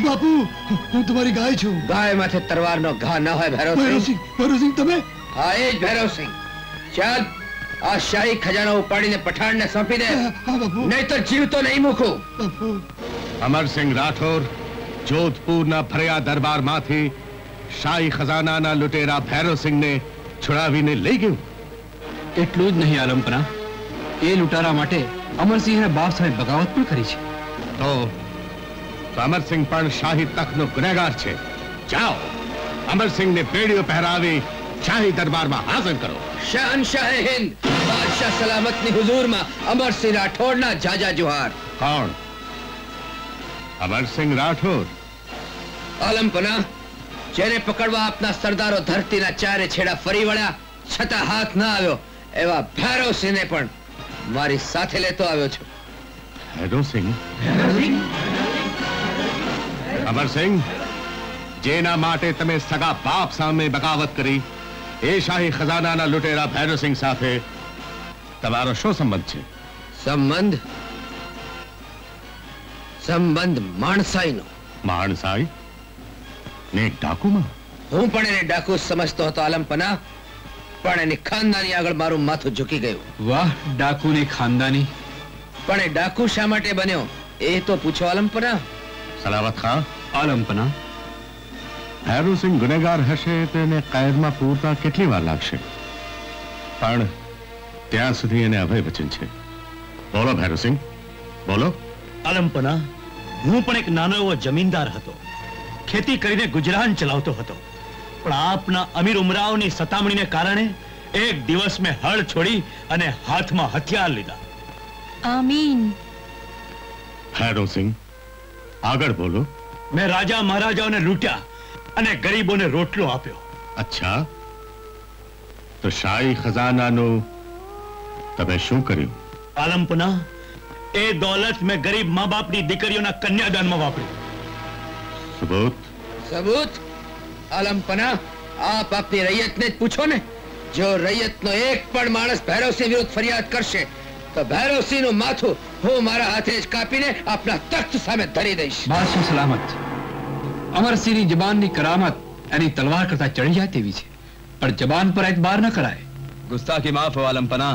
બાપુ હું તમારી ગાય છું. ગાય માથે તરવારનો ઘા ન હોય ભૈરવસિંહ. ભૈરવસિંહ ભૈરવસિંહ તમે? હા એ જ ભૈરવસિંહ. ચાલ આ શાહી ખજાનો ઉપાડીને પઠાણને સોંપી દે, નહીં તો જીવતો નહીં મૂકું. અમરસિંહ રાઠોર જોધપુરના ફર્યા દરબારમાંથી શાહી ખજાનાના લૂંટેરા ભૈરવસિંહને છોડાવીને લઈ ગયું. એટલું જ નહીં આલમપરા, એ લૂંટારા માટે અમરસિંહના બાપ સામે બગાવત પણ કરી છે. તો અમરસિંહ પણ શાહી તખ્તનો ગુનેગાર છે. જાઓ અમરસિંહને બેડીઓ પહેરાવી શાહી દરબારમાં હાજર કરો. શહનશાહ હિંદ બાદશાહ સલામતની હુજુરમાં અમરસિંહ રાઠોડના જાજા જુહાર. કોણ? અમરસિંહ રાઠોડ? આલમપના, જેને પકડવા આપના સરદારો ધરતીના ચારે છેડા ફરી વળ્યા છતાં હાથ ના આવ્યો એવા ભૈરવસિંહને પણ મારી સાથે લેતો આવ્યો છું. ભૈરવસિંહ? અમરસિંહ, જેના માટે તમે સગા બાપ સામે બગાવત કરી એ શાહી ખજાનાના લૂંટેરા ભૈરવસિંહ સાથે તમારો શું સંબંધ છે? સંબંધ સંબંધ માણસાઈનો. માણસાઈ? ને ડાકુમાં? હું પણ એને ડાકુ સમજતો હતો આલમપના, પણ એની ખાનદાની આગળ મારું માથું ઝૂકી ગયું. વાહ, ડાકુની ખાનદાની! પણ એ ડાકુ શા માટે બન્યો એ તો પૂછો આલમપના. સલાવત ખાન. આલમપના, ભૈરવસિંહ ગુનેગાર હશે તેને કેદમાં પૂરતા કેટલી વાર લાગશે, પણ ત્યાં સુધી એને અભય વચન છે. બોલો ભૈરવસિંહ, બોલો. આલમપના, હું પણ એક નાનો એવો જમીનદાર હતો. ખેતી કરીને ગુજરાન ચલાવતો હતો, પણ આપના અમીર ઉમરાવની સતામણીને કારણે એક દિવસ મેં હળ છોડી અને હાથમાં હથિયાર લીધા. આમીન. ભૈરવસિંહ, આગળ બોલો. મેં રાજા મહારાજાઓને લૂંટ્યા અને ગરીબોને રોટલો આપ્યો. અચ્છા, તો શાહી ખજાનાનું તમે શું કર્યું? આલમપના, એ દોલત મેં ગરીબ મા બાપની દીકરીઓના કન્યાદાનમાં વાપરી. સબૂત? સબૂત? આલમપના, આપ આપની રૈયતને જ પૂછો ને. જો રૈયતનો એક પણ માણસ ભૈરવસિંહ વિરુદ્ધ ફરિયાદ કરશે તો ભૈરવસિંહનું માથું હું મારા હાથે જ કાપીને આપના તખ્ત સામે ધરી દઈશ. બાદશાહ સલામત. અમરસિંહની જબાનની કરામત એની તલવાર કરતા ચડી જાય તેવી છે, પણ જબાન પર એતબાર ન કરાય. ગુસ્તાખી માફ હો આલમપના.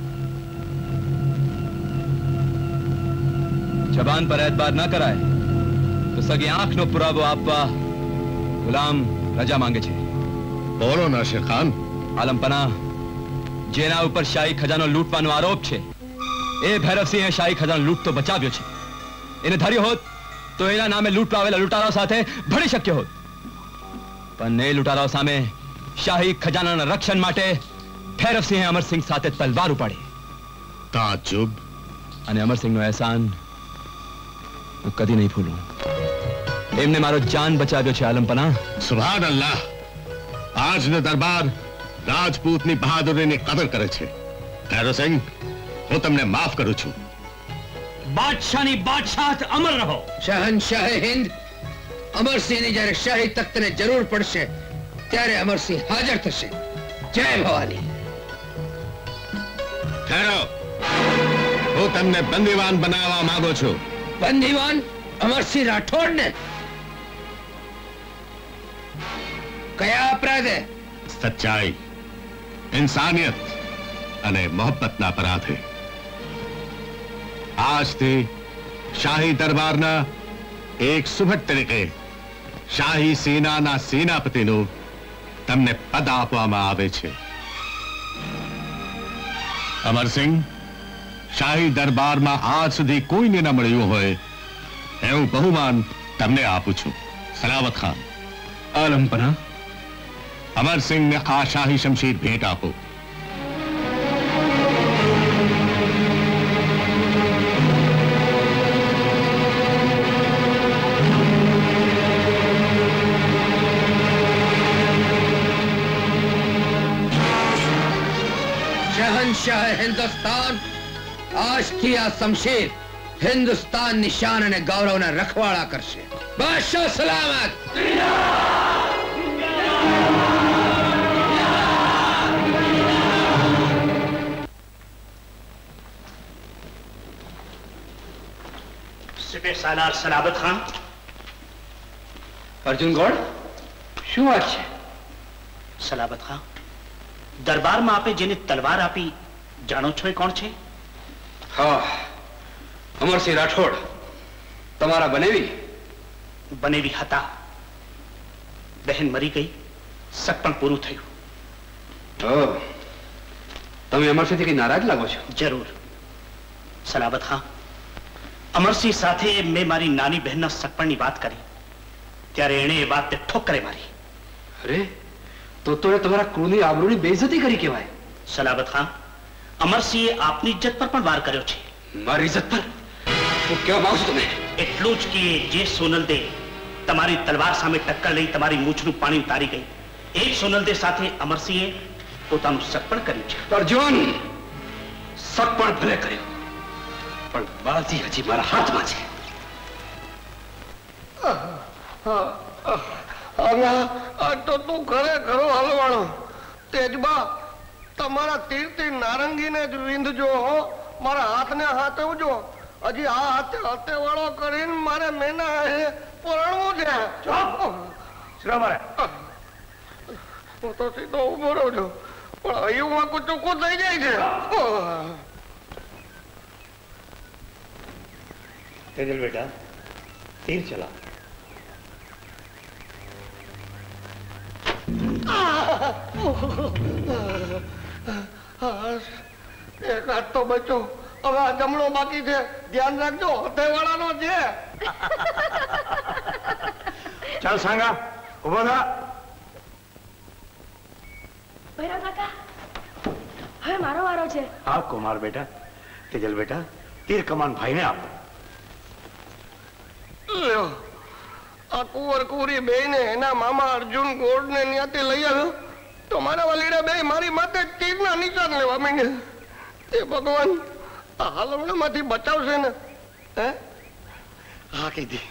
જબાન પર એતબાર ન કરાય તો સગી આંખનો પુરાવો આપવા ગુલામ રજા માંગે છે. બોલો નાસિર ખાન. આલમપના, જેના ઉપર શાહી ખજાનો લૂંટવાનો આરોપ છે એ ભૈરવસિંહે શાહી ખજાનો લૂંટ તો બચાવ્યો છે. એને ધાર્યો હોત તો એના નામે લૂંટવા આવેલા લૂંટારાઓ સાથે ભળી શક્યો હોત, પણ એ લૂંટારાઓ સામે શાહી ખજાનાના રક્ષણ માટે ભૈરવસિંહે અમરસિંહ સાથે તલવાર ઉપાડી. તાજુબ. અને અમરસિંહનો અહેસાન હું કદી નહીં ભૂલું. એમને મારો જાન બચાવ્યો છે આલમપના. સુભાન અલ્લાહ. આજનો દરબાર રાજપૂતની બહાદુરીની કદર કરે છે. ભૈરવસિંહ, હું તમને માફ કરું છું. બાદશાહની બાદશાહ અમર રહો. શહનશાહ હિંદ, અમરસિંહની જ્યારે શાહી તખ્તને જરૂર પડશે ત્યારે અમરસિંહ હાજર થશે. જય ભવાની. ઠેરો, હું તમને બંદીવાન બનાવવા માંગુ છું. બંદીવાન અમરસિંહ રાઠોડને? કયા અપરાધે? સચ્ચાઈ, ઇન્સાનિયત અને મોહબ્બતના અપરાધે. આજથી શાહી દરબારના એક સુભટ તરીકે શાહી સેનાના સેનાપતિનું તમને પદ આપવામાં આવે છે. અમરસિંહ, શાહી દરબારમાં આજ સુધી કોઈને ન મળ્યું હોય એવું બહુમાન તમને આપું છું. સલાવત ખાન. આલમપના, અમરસિંહને આ શાહી શમશીર ભેટ આપો. શહનશાહ હિન્દુસ્તાન, આજથી આ શમશીર હિન્દુસ્તાન નિશાન અને ગૌરવના રખવાળા કરશે. બાદશાહ સલામત. सिपह सालार सलाबत खान, અર્જુન ગોળ, શું વાત છે? સલાબત ખાન, દરબારમાં આપે જેને તલવાર આપી જાણો છો એ કોણ છે? હા, અમરસિંહ રાઠોડ, તમારા બનેવી. બનેવી હતા. બહેન મરી ગઈ, સગપણ પૂરું થયું. ઓહ, તમે અમરસિંહથી કઈ નારાજ લાગો છો? જરૂર. સલાબત ખાન, અમરસિંહ સાથે મેં મારી નાની બહેનના સગપણની વાત કરી ત્યારે એણે એ વાતને ઠોકરે મારી. અરે, તો તો તમારા ક્રૂની આબરૂની બેઇજ્જતી કરી કહેવાય. સલાબત ખાન, અમરસિંહે આપની ઇજ્જત પર પણ વાર કર્યો છે. મારી ઇજ્જત પર? હું કેવા માંગુ છું તમે? એટલું જ કે જે સોનલદે તમારી તલવાર સામે ટક્કર લઈ તમારી મૂછનું પાણી ઉતારી ગઈ, એ જ સોનલદે સાથે અમરસિંહે પોતાનું સગપણ કર્યું છે. અર્જુન, સગપણ ભલે કર્યું, પણ બાજી હજી મારા હાથમાં છે. આ તો તું ખરેખરો હલવાણો. તેજબા, તમારા તીરથી નારંગીને જ વીંધજો હો. મારા હાથને હાથવજો. હજી આ હાથે હાથે વાળો કરીને મારે મેના હે પરણવું છે. હું તો સીધો ઉભો રહું છું, પણ હયું વાંકું ચૂકું થઈ જાય છે. तेजल बेटा, तीर चला. એક હાથ તો બચો, હવે આ જમણો બાકી છે. ધ્યાન રાખજો, હથેવાળાનો છે. ચાલ સાંગા, ઉભો થા. ભૈરવ કાકા, હવે મારો વારો છે. હા કુમાર બેટા. તેજલ બેટા, તીર કમાન ભાઈને આપો. લ્યો, આ કુંવર કુંવરી બે ને એના મામા અર્જુન ગોળ ને ત્યાંથી લઈ આવ્યો તો મારા વાલીડા બે મારી માથે તીરના નિશાન લેવા માંડ્યા. એ ભગવાન, આ હાલવણા માંથી બચાવશે ને? હે, હા કીધી.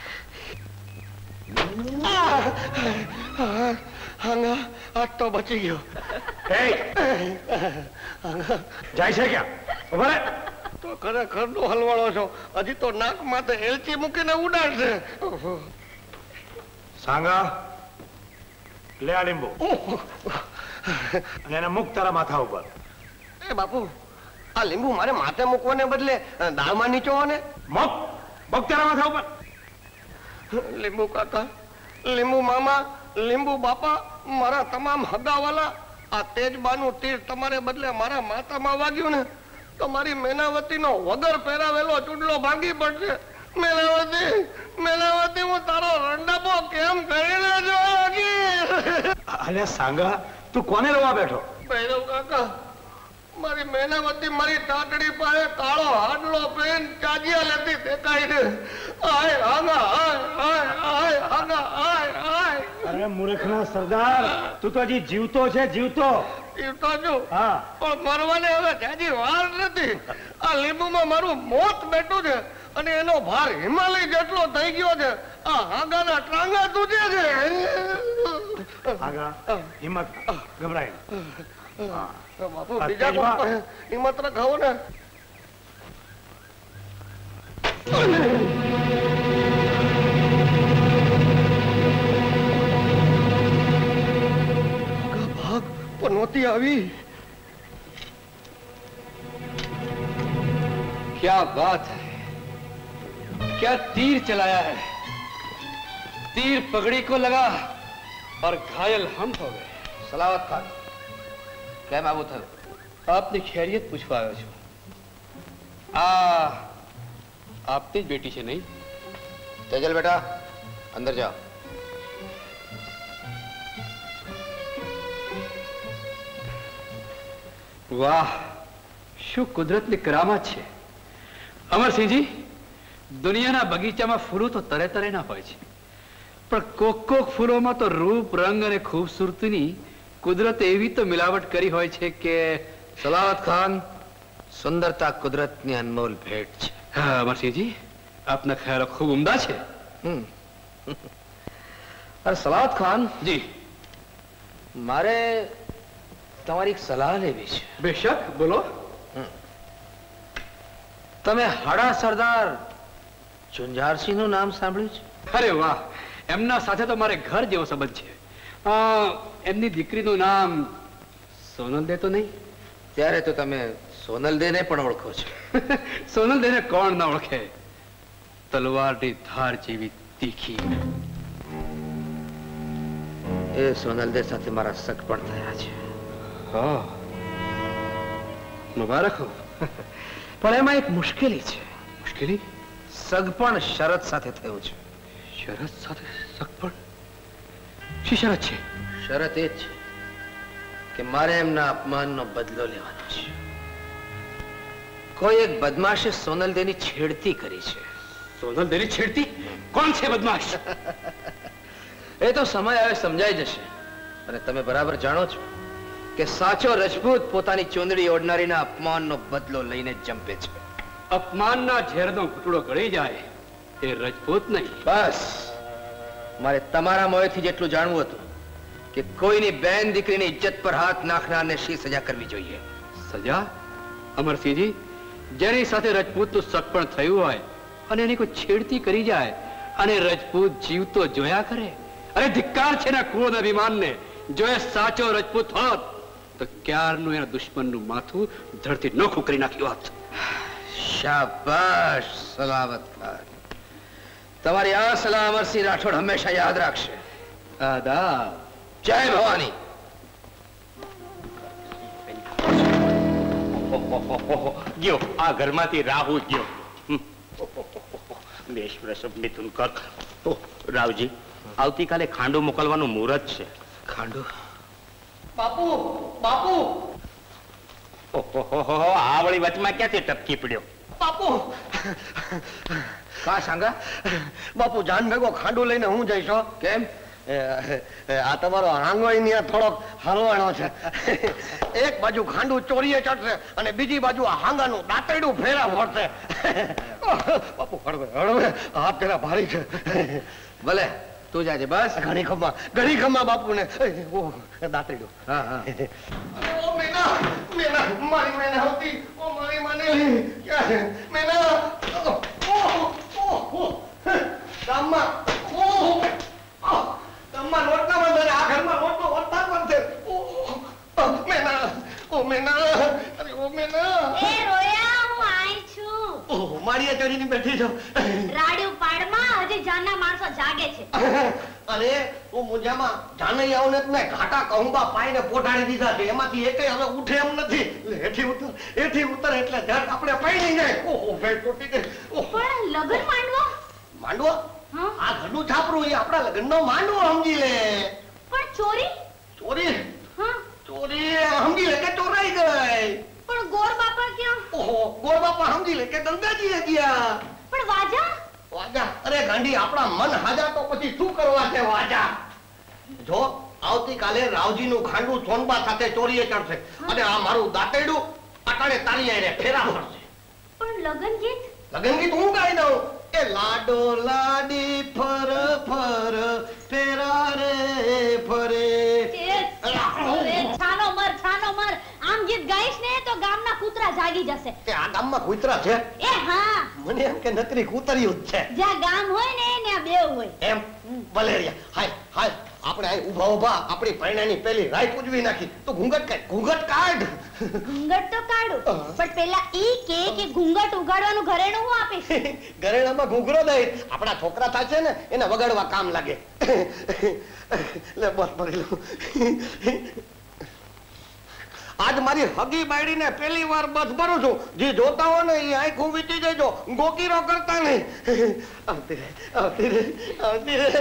હા, આજ તો બચી ગયો. જાય છે ક્યાં? ઉભા રહે. તો ખરેખર નો હલવાળો છો. હજી તો નાક માથે એલચી મૂકીને ઉડાડશે. સાંગા, લે આ લીંબુ અને એને મૂક તારા માથા ઉપર. એ બાપુ, આ લીંબુ મારે માથે મૂકવાને બદલે દાળમાં નીચોવો ને. મૂક, મૂક તારા માથા ઉપર. લીંબુ કાકા, લીંબુ મામા, લીંબુ બાપા, મારા તમામ હગાવાલા, આ તેજબાનું તીર તમારે બદલે મારા માથામાં વાગ્યું ને તો મારી મેનાવતીનો વગર પહેરાવેલો ચૂડલો ભાંગી પડશે. મેનાવતી, મેનાવતી, હું તારો રંડાપો કેમ કરીને જોઉં? અલ્યા સાંગા, તું કોને રોવા બેઠો? ભૈરવ કાકા, મારી મેનાવતી મારી તાટડી પાસે કાળો હાડલો પેન ચાજિયા લેતી દેખાય છે. આય આગા, આય આય આય આગા, આય આય. અરે મૂર્ખના સરદાર, તું તો હજી જીવતો છે, જીવતો. જીવતો છું, હા, પણ મરવાને હવે જાજી વાર નથી. આ લીંબુમાં મારું મોત બેઠું છે અને એનો ભાર હિમાલય જેટલો થઈ ગયો છે. આ હાગાના ટાંગા તૂટે છે. આગા, હિંમત, ગભરાય. બાપુ, બીજા કોઈ હિંમત રખાવો ને. ભાગ પનોતી આવી. क्या बात है, क्या तीर चलाया है. तीर पगड़ी को लगा और घायल हम हो गए. સલાવત ખાન, કેમ આવું થયું? આપની ખૈરિયત પૂછવા આવ્યો છું. આ આપની જ બેટી છે નહીં? તેજલ બેટા, અંદર જાઓ. વાહ, શું કુદરતની કરામત છે. અમરસિંહજી, દુનિયાના બગીચામાં ફૂલો તો તરે તરેના હોય છે, પણ કોક કોક ફૂલોમાં તો રૂપ, રંગ અને ખૂબસૂરતીની કુદરતે એવી તો મિલાવટ કરી હોય છે કે. સલાવત ખાન, સુંદરતા કુદરતની અનમોલ ભેટ છે. હા અમરસિંહજી, આપના ખ્યાલો ખૂબ ઉમદા છે. અરે સલાવત ખાન જી, મારે તમારી એક સલાહ લેવી છે. બેશક, બોલો. તમે હાડા સરદાર ઝુંઝારસિંહ નું નામ સાંભળ્યું છે? અરે વાહ, એમના સાથે તો મારે ઘર જેવો સંબંધ છે. અ, એમની દીકરીનું નામ સોનલદે તો નહીં? ત્યારે તો તમે સોનલદેને પણ ઓળખો છો. સોનલદેને કોણ ના ઓળખે? તલવારની ધાર જેવી તીખી. એ સોનલદે સાથે મારા સગ પણ થયા છે. હા, મુબારક હો. પણ એમાં એક મુશ્કેલી છે. મુશ્કેલી? સગ પણ શરત સાથે થયું છે. શરત સાથે સગ પણ? શી શરત છે? શરત એ જ છે કે મારે એમના અપમાનનો બદલો લેવાનો છે. કોઈ એક બદમાશે સોનલદેની છેડતી કરી છે. સોનલદેની છેડતી? કોણ છે બદમાશ? એ તો સમય આવે સમજાઈ જશે. અને તમે બરાબર જાણો છો કે સાચો રજપૂત પોતાની ચૂંદડી ઓઢનારીના અપમાનનો બદલો લઈને જંપે છે. અપમાનના ઝેરનો ઘૂંટડો ગળી જાય એ રજપૂત નહીં. બસ મારે તમારા મોંથી જેટલું જાણવું હતું કે કોઈની બેન દીકરીની ઇજ્જત પર હાથ નાખનારને શી સજા કરવી જોઈએ. સજા? અમરસિંહજી, જેની સાથે રજપૂતનું સગપણ થયું હોય અને એની કોઈ છેડતી કરી જાય અને રજપૂત જીવતો જોયા કરે, અરે ધિક્કાર છે ને કુળના અભિમાનને. જો એ સાચો રજપૂત હોત તો ક્યારનું એના દુશ્મનનું માથું ધરતી નોખું કરી નાખ્યું હોત. શાબાશ સલામત ખાન. તમારી આ સલાહ અમરસિંહ રાઠોડ હંમેશા યાદ રાખશે. આદાબ. જય ભવાની. ગયો આ ઘરમાંથી રાહુ ગયો. બેશ પ્રસવ મિથુન કર. રાવજી, આવતીકાલે ખાંડો મોકલવાનું મુહૂર્ત છે. ખાંડો? બાપુ બાપુ ઓહો, આ વળી વચમાં ક્યાંથી ટપકી પડ્યો? બાપુ કા સાંગા? બાપુ જાન ભેગો ખાંડો લઈને હું જઈશ. હો. કેમ? આ તમારો આંગોય ત્યાં થોડોક હલવાણો છે. એક બાજુ ખાંડું ચોરીએ ચડશે અને બીજી બાજુ આ હાંગાનું દાંતરડું ફેરા ફરશે. બાપુ હળવે હળવે, હાથ પેલા ભારી છે. ભલે તું જાજે. બસ ઘણી ખમ્મા ઘણી ખમ્મા બાપુ ને દાંતરડું. હા હા. ઓ મેના મેના મારી મેના હતી. ઓ મારી માને મેના. ઓ ઓ ઓ ગામમાં ઓ ગામમાં લોટના બંધ આ ઘરમાં લોટનો વરસાદ બંધ છે. ઓ મેના ઓ મેના અરે ઓ મેના. એ રોયા, હું આઈ છું. ઓ મારીએ ચડીને બેઠી છો. રાડ્યું પાડમાં હજી જાનના માણસો જાગે છે. અરે હું મુજામાં જાનઈ આવું ને મેં ઘાટા કહુંબા પાઈને પોઢાડી દીધા છે. એમાંથી એકેય હવે ઉઠે એમ નથી. હેઠી ઉતર હેઠી ઉતર એટલે ઝાડ આપણે પાઈ જાય. ઓહો ભેટ તૂટી ગઈ. પણ લગન માંડવો? માંડવો? આ ઘરનું છાપરું એ આપણા લગ્નનો માંડવો સમજી લે. પણ ચોરી? ચોરી? ચોરી સમજી લે કે ચોરાઈ ગઈ. પણ ગોર બાપા ક્યાં? ઓહો ગોર બાપા સમજી લે કે ગંગાજી ગયા. પણ વાજા? વાજા? અરે ગાંડી, આપણા મન હાજા તો પછી શું કરવા છે વાજા? જો આવતીકાલે રાવજીનું ખાંડું સોનબા સાથે ચોરીએ ચડશે અને આ મારું દાંતરડું અટાણે તારી આઈને ફેરા ફરશે. પણ લગન ગીત? લગન ગીત હું ગાઈ દઉં. એ લાડો લાડી ફર ફર ફેરા રે ફરે. છાનો મર છાનો મર, આમ ગીત ગાઈશ ને તો ગામના કૂતરા જાગી જશે. એ આ ગામમાં કૂતરા છે? એ હા, મને એમ કે નકરી કૂતરીયું જ છે. જ્યાં ગામ હોય ને ત્યાં બેવ હોય. એમ બલેરિયા. હાય હાય, આપણે અહીં ઊભા ઊભા આપણી પૈણાની પેલી રાત ઉજવી નાખી. તો ઘૂંઘટ કાઢ ઘૂંઘટ કાઢ. ઘૂંઘટ તો કાઢું, પણ પેલા ઈ કે કે ઘૂંઘટ ઉગાડવાનું ઘરેણું હું આપીશ. ઘરેણામાં ઘૂઘરો દઈ. આપણા છોકરા થાય છે ને એને વગાડવા કામ લાગે. લે બસ ભરી લઉં. આજ મારી હગી બાયડીને પહેલી વાર બસ ભરું છું. જે જોતા હો ને એ આંખું વીતી જજો. ગોકીરો કરતા નહીં. આવતી રે આવતી રે આવતી રે.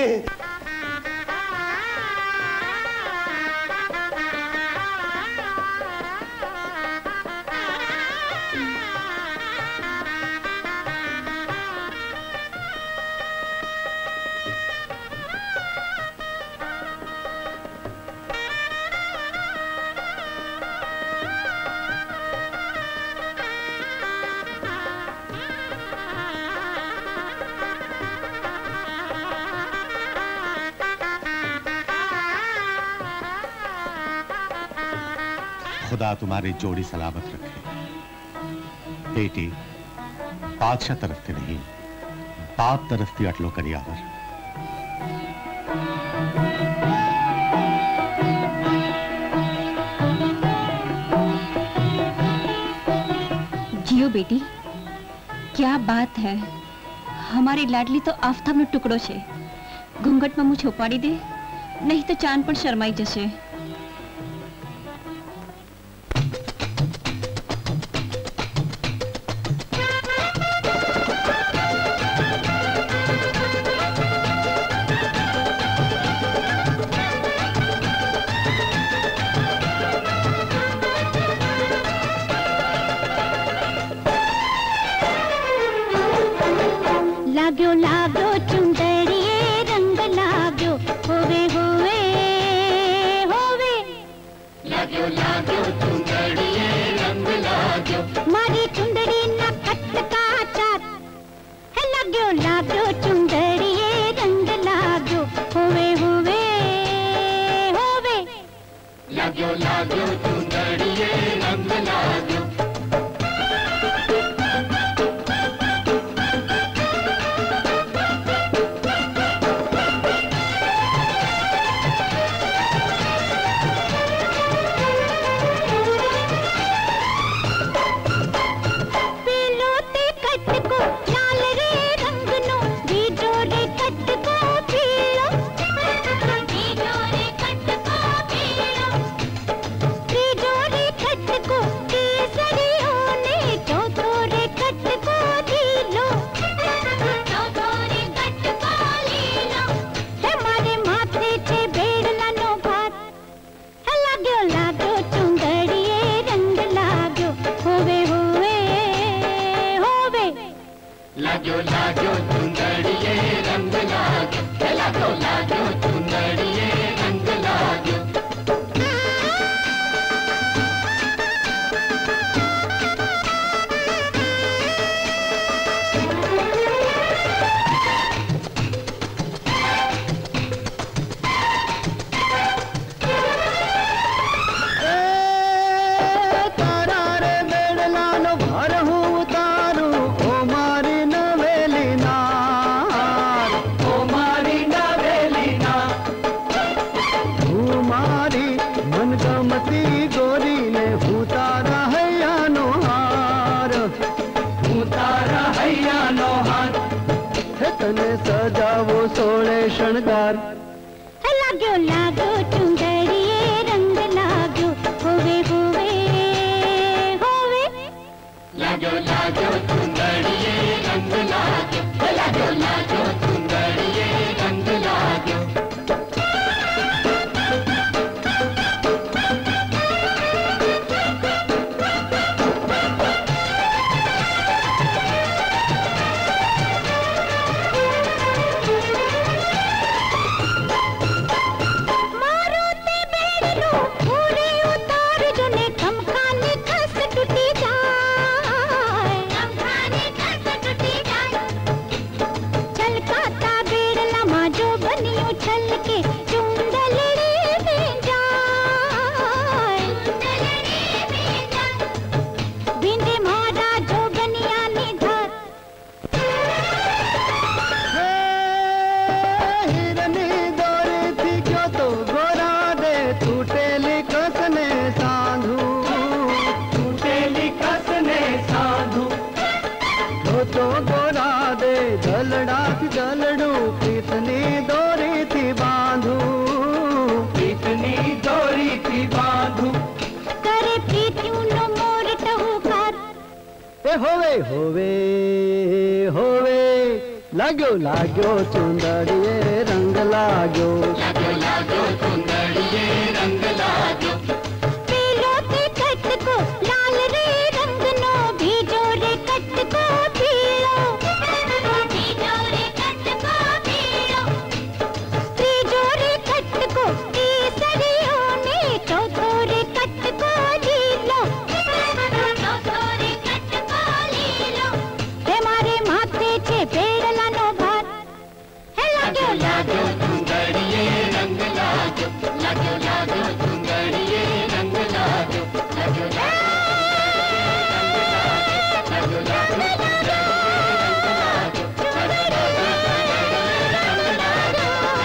खुदा तुम्हारी जोड़ी सलामत रखे। बेटी बादशाह तरफ से नहीं, बाप तरफ से अटलो करियावर। जियो बेटी, क्या बात है। हमारी लाडली तो आफताबનો ટુકડો છે। ઘૂંઘટમાં મું છોપાડી દે, નહીં તો ચાંદ પણ શરમાઈ જશે। लाग्यो लाग्यो चुंदड़िए रंग लाग्यो होवे होवे होवे लाग्यो लाग्यो चुंदड़िए रंग लाग्यो मारी चुंदड़ी ना कट का चार है लाग्यो लाग्यो चुंदड़िए रंग लाग्यो होवे होवे होवे लाग्यो लाग्यो चुंदड़िए रंग लाग्यो लाग्यो लाग्यो चुंदड़िए रंग लाग्यो लाग्यो लाग्यो चुंदड़िए रंग लाग्यो शणगार लाग्यो लाग्यो चुंदड़िए रंग लाग्यो होवे होवे होवे लाग्यो लाग्यो चुंदड़िए रंग लाग्यो लाग्यो लाग्यो चुंदड़िए रंग लाग्यो होवे होवे होवे लाग्यो लाग्यो चुंदड़िए रंग लाग्यो लाग्यो लाग्यो चुंदड़िए रंग लाग्यो पीलो ते कट को लाल रे रंग नो भीजो रे कट को पीलो भीजो रे कट को पीलो तीजो रे कट को केसरियों ने चौथो रे कट को लीलो चौथो रे कट को लीलो हे मारे माथे छे बेड़लानो भार हे लाग्यो लाग्यो चुंदड़िए रंग लाग्यो लाग्यो लाग्यो चुंदड़िए रंग लाग्यो लाग्यो लाग्यो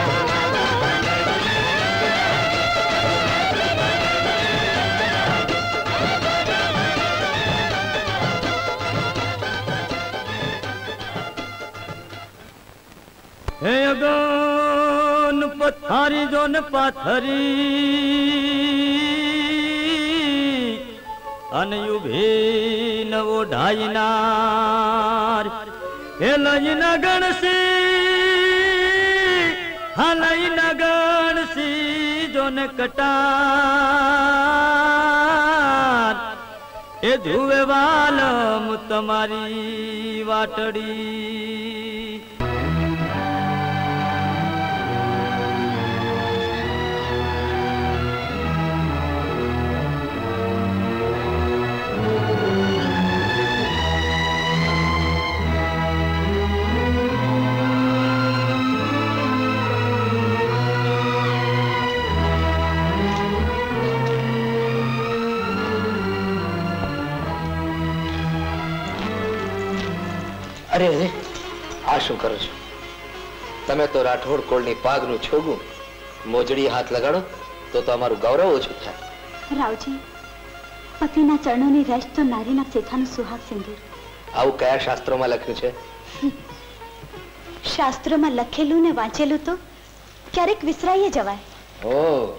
હે અગન પથારી જો ને પાથરી અને ઉભી નવો ઢાઈનાર હે લઈના ગણસી હા લઈના ગણસી જો ને કટાર એ જુએ વાલમ તમારી વાટડી અરે અરે આ શું કરો છો? તમે તો રાઠોડ કોળની પાગનું છોગું મોજડી હાથ લગાડો તો તો અમારું ગૌરવ ઓછું થાય. રાવજી, પતિના ચરણોની રજ તો નારીના ચેથાનું સુહાગ સિંદૂર. આવું કયા શાસ્ત્રોમાં લખ્યું છે? શાસ્ત્રોમાં લખેલું ને વાંચેલું તો ક્યારેક વિસરાઈએ જવાય. ઓ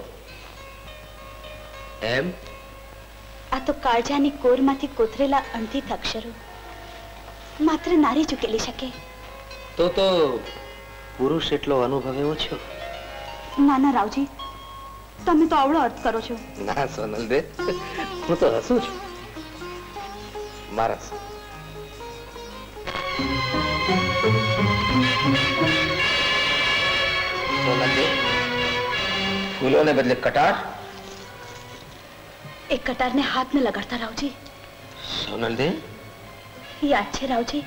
એમ? આ તો કાળજાની કોરમાંથી કોતરેલા અણતીત અક્ષરો માત્ર નારી ચૂકેલી શકે. તો તો પુરુષ એટલો અનુભવ એવો છે? ના ના રાવજી, તમે તો આવડો અર્થ કરો છો. ના સોનલ દે, હું તો હસું છું. મારા સોનલ દે, ફૂલોને બદલે કટાર. એક કટારને હાથ में લગાડતા રાવજી. સોનલ દે, યાદ છે રાવજી,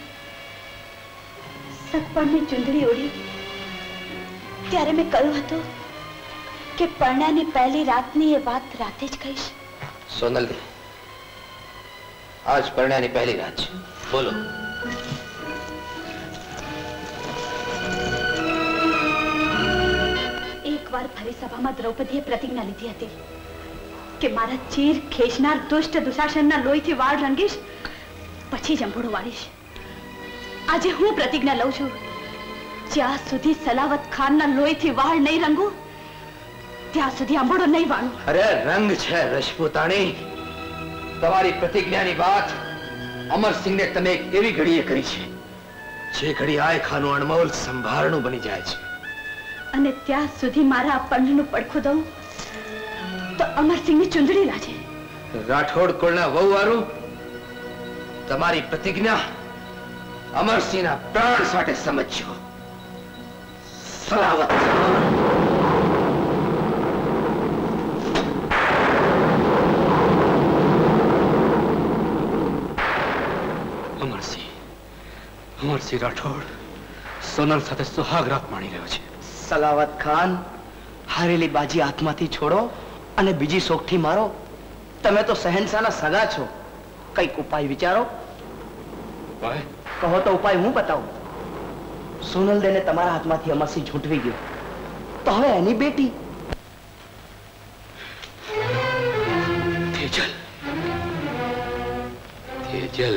સગપણની ચુંદડી ઓઢી ત્યારે મેં કહ્યું હતું કે પરણાની પહેલી રાતની એ વાત રાતે જ કહીશ. સોનલ દે, આજ પરણાની પહેલી રાત છે. બોલો. એકવાર ફરી સભામાં દ્રૌપદીએ પ્રતિજ્ઞા લીધી હતી કે મારા ચીર ખેંચનાર દુષ્ટ દુશાસનના લોહીથી વાળ રંગીશ, પછી જ અંભોડો વાળીશ. આજે હું પ્રતિજ્ઞા લઉં છું, જ્યાં સુધી સલાવત ખાનના લોહીથી વાળ નહીં રંગું ત્યાં સુધી અંભોડો નહીં વાળું. અરે રંગ છે રજપૂતાણી. તમારી પ્રતિજ્ઞાની વાત અમરસિંહને તમે એક એવી ઘડીએ કરી છે જે ઘડી આય ખાનું અણમોલ સંભારણું બની જાય છે. અને ત્યાં સુધી મારા પંડનું પડખું દઉં તો અમરસિંહની ચુંદડી લાજે. રાઠોડ કુળના વહુવારું તમારી પ્રતિજ્ઞા અમરસિંહના પ્રાણ સાથે સમજ્યો. સલાવત અમરસિંહ અમરસિંહ રાઠોડ સોનલ સાથે સુહાગ રાત માણી રહ્યો છે. સલાવત ખાન, હારેલી બાજી હાથમાંથી છોડો અને બીજી શોખથી મારો. તમે તો શહેનશાહના સગા છો, કઈક ઉપાય વિચારો. કહો તો ઉપાય હું બતાવું. સોનલ દેને તમારા હાથમાંથી અમરસિંહ ઝૂંટવી ગયો તો હવે એની બેટી તેજલ તેજલ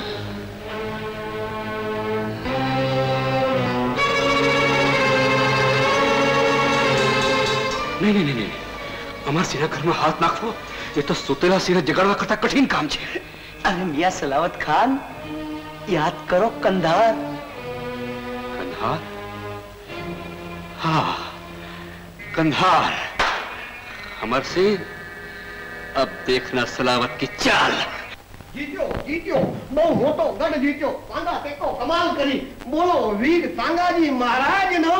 નહીં નહીં નહીં અમરસિંહના ઘરમાં હાથ નાખવો એ તો સુતેલા સિંહને જગાડવા કરતા કઠિન કામ છે. અને મિયા સલાવત ખાન, યાદ કરો કંધાર. કંધાર? હા, कंधार। अमरसिंह, अब देखना सलावत की चाल। जीत्यो जीत्यो बहु मोटो गढ़ जीत्यो सांगा टेको कमाल करी बोलो वीर सांगाजी महाराज नो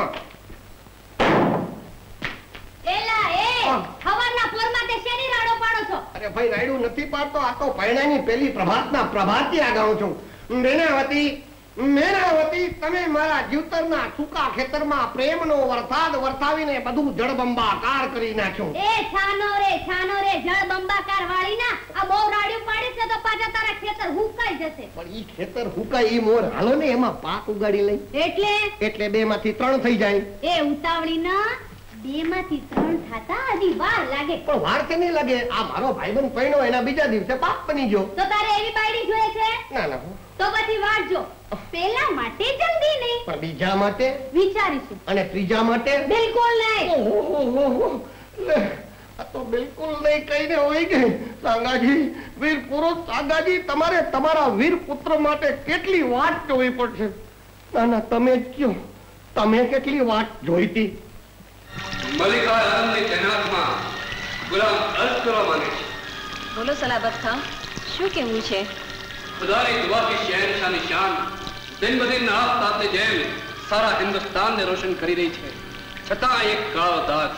એલા એ ખબરના પોરમાં તે શેની રાડો પાડો છો? અરે ભાઈ રાડું નથી પાડતો, આ તો પૈણાની પેલી પ્રભાતના પ્રભાતિયા ગાઉં છું। મેનાવતી મેનાવતી તમે મારા જીવતરના સૂકા ખેતરમાં પ્રેમનો વરસાદ વરસાવીને બધું જળબંબાકાર કરી નાખ્યો। એ છાનો રે છાનો રે જળબંબાકાર વાળી ના આ બહુ રાડ્યું પાડી છે તો પાછા તારા ખેતર હુકાઈ જશે। પણ ઈ ખેતર હુકાય ઈ મોર હાલો ને એમાં પાક ઉગાડી લઈ એટલે એટલે બે માંથી ત્રણ થઈ જાય। એ ઉતાવળી ના બે માંથી ત્રણ થાતા હજી વાર લાગે. પણ વાર કે નહીં લાગે? આ મારો ભાઈબંધ પૈણો એના બીજા દિવસે બાપ બની ગયો. તો તારે એવી બાયડી જોઈએ છે? ના ના. તો પછી વાંચજો. પેલા માટે જલ્દી નહીં, પણ બીજા માટે વિચારીશું. અને ત્રીજા માટે બિલકુલ નહીં. ઓહો, લે આ તો બિલકુલ નહીં કહીને હોય ગઈ. સાંગાજી, વીર પુરુષ સાંગાજી, તમારે તમારા વીર પુત્ર માટે કેટલી વાત જોવી પડશે. ના ના, તમે જ કયો, તમે કેટલી વાત જોઈતી? મલિકા આનંદની તૈનાતમાં ગુલામ અર્જ કરવા માંગે છે. બોલો સલાબત ખાન, શું કહેવું છે? ખુદાની દુઆથી શહેનશાહની શાન દિન બદિન આફતાબની જેમ સારા હિન્દુસ્તાનને રોશન કરી રહી છે. છતાં એક કાળો દાગ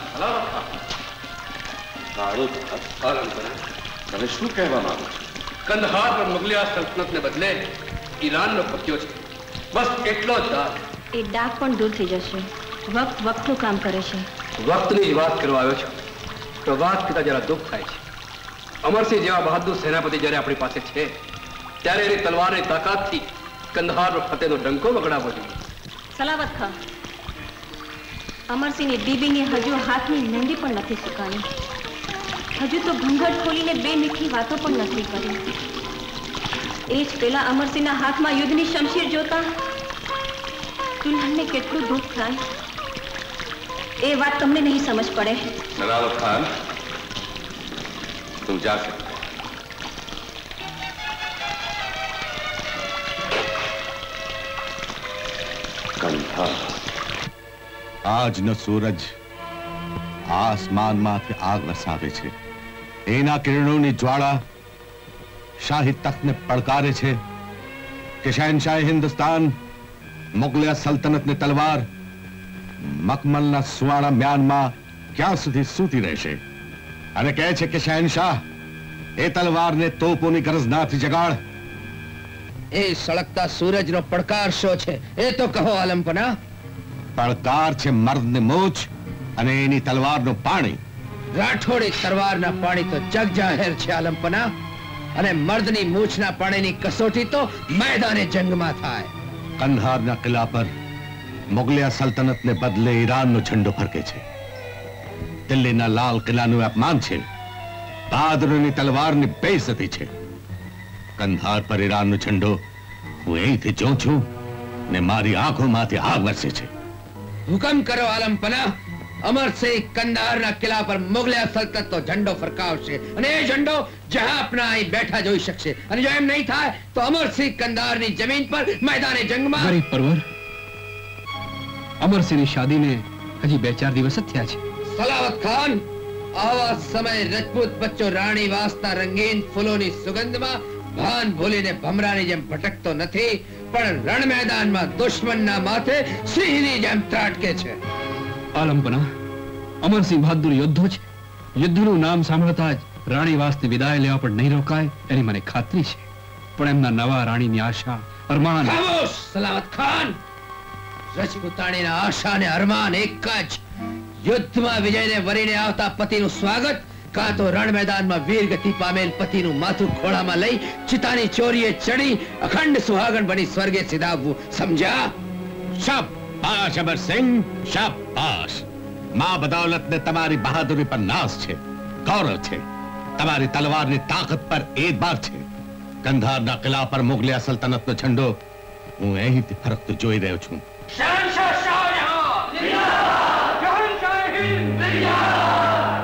કાળો દાગ પાલન કરે. તમે શું કહેવા માંગો છો? કંદહાર પર મુગલિયા સલ્તનતને બદલે ઈરાનનો કબ્જો છે. બસ એટલો જ દાગ. એ ડાઘ પણ દૂર થઈ જશે. વક્ત વક્તનું કામ કરે છે. વક્તની જ વાત કરવા આવ્યો છું તો વાત કરતા જરા દુઃખ થાય છે. અમરસિંહ જેવા બહાદુર સેનાપતિ જ્યારે આપણી પાસે છે ત્યારે એની તલવારની તાકાતથી કંદહાર પર ફતેહનો ડંકો વગડાવવો જોઈએ. સલાવત ખાન, અમરસિંહની બીબીની હજુ હાથની નંદી પણ નથી સુકાણી. હજુ તો ઘૂંઘટ ખોલીને બે મીઠી વાતો પણ નથી કરી. એ જ પેલા અમરસિંહના હાથમાં યુદ્ધની શમશીર જોતા દુલ્હનને કેટલું દુઃખ થાય. એ વાત તમને નહીં સમજ પડે. सलावत खान, तुम जा सकते हो. કંઠા, આજનો સૂરજ આસમાનમાંથી આગ વરસાવે છે. એના કિરણોની જ્વાળા શાહી તખ્તને પડકારે છે કે શહેનશાહ હિન્દુસ્તાન મુગલિયા સલ્તનતની તલવાર મખમલના સુવાળા મ્યાનમાં ક્યાં સુધી સૂતી રહેશે. અને કહે છે કે શહેનશાહ એ તલવારને તોપોની ગરજનાથી જગાડ. એ સળગતા સૂરજનો પડકાર શો છે એ તો કહો આલમપના. પડકાર છે મર્દની મૂછ અને એની તલવારનું પાણી. રાઠોડી તલવારના પાણી તો જગ જાહેર છે આલમપના, અને મર્દની મૂછના પાણીની કસોટી તો મેદાને જંગમાં થાય. કંદહારના કિલ્લા પર મુગલિયા સલ્તનતને બદલે ઈરાનનો ઝંડો ફરકે છે. દિલ્હીના લાલ કિલ્લાનું અપમાન છે. બહાદુરની તલવારની બેઇજ્જતી છે. કંદહાર પર ઈરાનનો ઝંડો હું અહીંથી જોઉં છું ને મારી આંખોમાંથી આગ વરસે છે. હુકમ કરો આલમપના. અમરસિંહ કંદહારના કિલ્લા પર મુગલિયા સલ્તનતનો ઝંડો ફરકાવશે અને એ ઝંડો જહાંપના અહીં બેઠા જોઈ શકશે. અને જો એમ નહીં થાય તો અમરસિંહ કંદહારની જમીન પર મેદાને જંગમાં. ગરીબ પરવર, અમરસિંહની શાદીને હજી બે ચાર દિવસ જ થયા છે. સલાવત ખાન, આવા સમય રજપૂત બચ્ચો રાણી વાસના રંગીન ફૂલોની સુગંધમાં ભાન ભૂલીને ભમરાની જેમ ભટકતો નથી, પણ રણ મેદાનમાં દુશ્મનના માથે સિંહની જેમ ત્રાટકે છે. આલમપના, અમરસિંહ બહાદુર યોદ્ધો છે. યુદ્ધનું નામ સાંભળતા જ રાણીવાસની વિદાય લેવા પણ નહીં રોકાય એની મને ખાતરી છે. પણ એમના નવા રાણીની આશા, અરમાન. ખામોશ સલાવત ખાન. રજપૂતાણીના આશા અને અરમાન એક જ. યુદ્ધમાં વિજયને વરીને આવતા પતિનું સ્વાગત, કાં તો રણ મેદાનમાં વીરગતિ પામેલ પતિનું માથું ખોળામાં લઈ ચિતાની ચોરીએ ચડી અખંડ સુહાગણ બની સ્વર્ગે સિધાવવું. સમજ્યા? શાબાશ અમરસિંહ, શાબાશ. માં બદૌલતને તમારી બહાદુરી પર નાશ છે, ગૌરવ છે. તમારી તલવારની તાકાત પર એતબાર છે. કંદહારના કિલ્લા પર મુગલિયા સલ્તનતનો ઝંડો હું અહીંથી ફરકતો જોઈ રહ્યો છું. શહેનશાહ શાહજહાં જિંદાબાદ! શહેનશાહ હિન્દ જિંદાબાદ!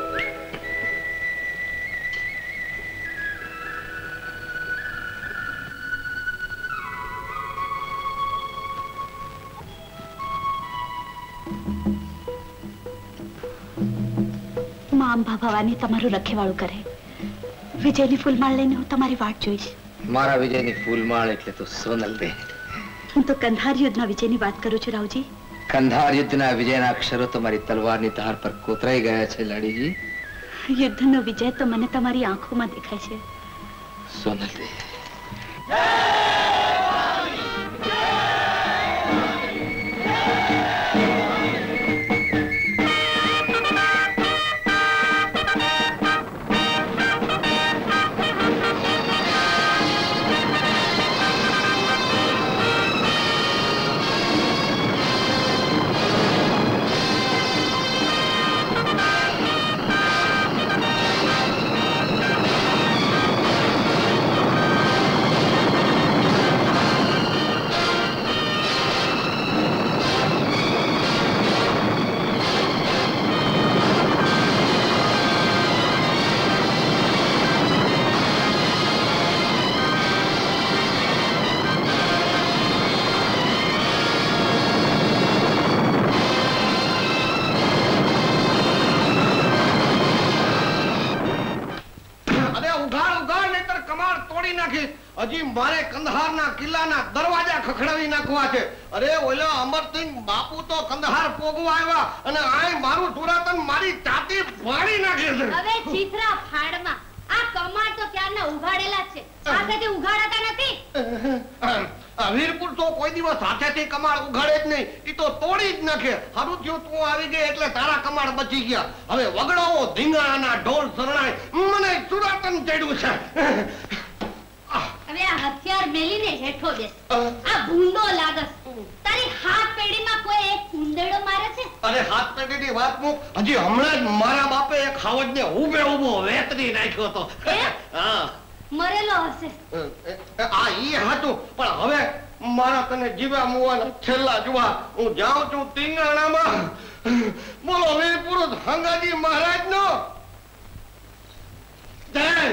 માં અંબા ભવાની તમારું રખેવાળું કરે. વિજયની ફૂલમાળ લઈને હું તમારી વાટ જોઈશ. મારા વિજયની ફૂલમાળ એટલે તો સોનલ બેન. હું તો કંધાર યુદ્ધના વિજયની વાત કરું છું રાવજી. કંધાર યુદ્ધના વિજયના અક્ષરો તો મારી તલવારની ધાર પર કોતરાઈ ગયા છે લાડીજી. યુદ્ધનો વિજય તો મને તમારી આંખોમાં દેખાય છે સોનલ બેન. હજી મારે કંદહારના કિલ્લાના દરવાજા ખખડાવી નાખવા છે. અરે ઓલો અમરસિંહ બાપુ તો કંદહાર પોગવા આવ્યા અને આય મારું સુરાતન મારી છાતી ફાડી નાખે છે. હવે ચિત્રા ફાડમાં આ કમાડ તો ત્યારના ઉઘાડેલા છે. સાથેથી ઉઘાડાતા નથી. વીરપુર તો કોઈ દિવસ સાથેથી કમાડ ઉઘાડે જ નહીં. ઈ તો તોડી જ નાખે. હારું થયું તું આવી ગઈ એટલે તારા કમાડ બચી ગયા. હવે વગડાઓ ધીંગાણાના ઢોલ શરણાય મને સુરાતન ચડ્યું છે. હવે આ હથિયાર મેલીને હેઠો બેસ. આ ભૂંડો લાગસ. તારી હાથ પેઢીમાં કોઈ એક કુંદેડો મારે છે? અરે હાથ પેઢીની વાત મૂક. હજી હમણાં જ મારા બાપે એક ખાવડને ઊભે ઊભો વેતરી નાખ્યો હતો. હા મરેલો હશે. આ ઈ હતું પણ હવે મારા તને જીવા મુવાના છેલ્લા જુવા હું જાઉં છું તીંગાણામાં. બોલો વીર પુરુષ હંગાજી મહારાજ નો જય.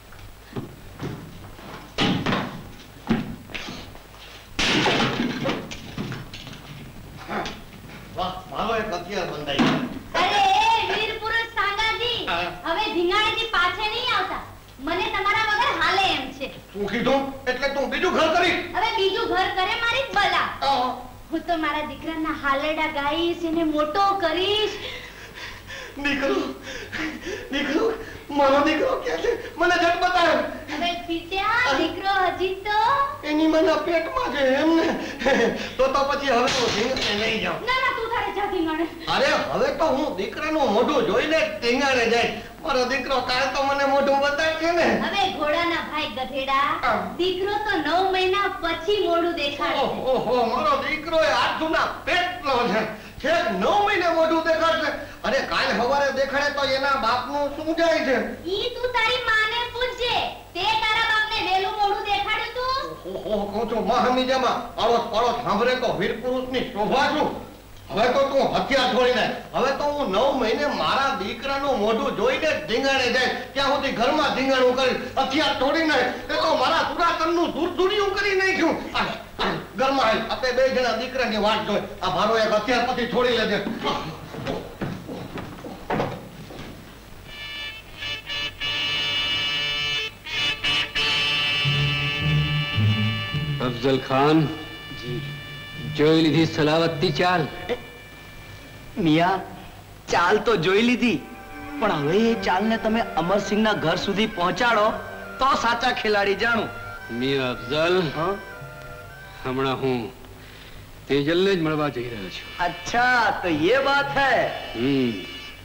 વાહ મારો એક હથિયાર બંધાઈ. અરે વીર પુરુષ સાંગાજી હવે ધીંગાણેથી પાછે નહીં આવતા. મને તમારા વગર હાલે એમ છે. શું કીધું? એટલે તું બીજું ઘર કરી? હવે બીજું ઘર કરે મારી બલા. હું તો મારા દીકરાના હાલરડા ગાઈશ, એને મોટો કરીશ. દીકરો દીકરો મારો દીકરો ક્યાં છે? મને જટ બતાવ. હવે પીટ્યા દીકરો હજી તો એની મના પેટમાં છે એમને. તો તો પછી હવે હું ધીંગાણે લઈ જાઉં. ના ના તું તારે જા ધીંગાણે. અરે હવે તો હું દીકરાનું મોઢું જોઈને ધીંગાણે જાય. મારો દીકરો કાલ તો મને મોઢું બતાવશે ને. હવે ઘોડાના ભાઈ ગધેડા, દીકરો તો નવ મહિના પછી મોઢું દેખાડે. ઓહો મારો દીકરો એ આઠુના પેટનો છે. છેક નવ મહિને મોઢું દેખાડશે. અરે કાલ સવારે દેખાડે તો એના બાપનું શું જાય છે? ઈ તું તારી માને પૂછજે. તે તારા બાપને વેલું મોઢું દેખાડ્યું તું? ઓહો કહું છું મહામીજામાં આડોશ પાડોશ સાંભળે તો વીર પુરુષની શોભા છું. હવે તો તું હથિયાર છોડી દે. હવે તો હું નવ મહિને મારા દીકરાનું મોઢું જોઈને જ ધીંગાણે જાય. ત્યાં સુધી ઘરમાં ધીંગાણું કરી હથિયાર છોડી નાખ. એ તો મારા સુરાતનનું દૂરદૂરિયું કરી નાખ્યું. ઘરમાં આવી આપણે બે જણા દીકરાની વાત જોઈ. આ મારો એક હથિયાર પછી છોડી લેજે. અફઝલ ખાન જોઈ લીધી સલાવતની ચાલ? મિયા ચાલ તો જોઈ લીધી પણ હવે એ ચાલને તમે અમરસિંહના ઘર સુધી પહોંચાડો તો સાચા ખેલાડી જાણું. મિયા અફઝલ હમણાં હું તેજલને જ મળવા જઈ રહ્યો છું. અચ્છા તો ये बात है. હમ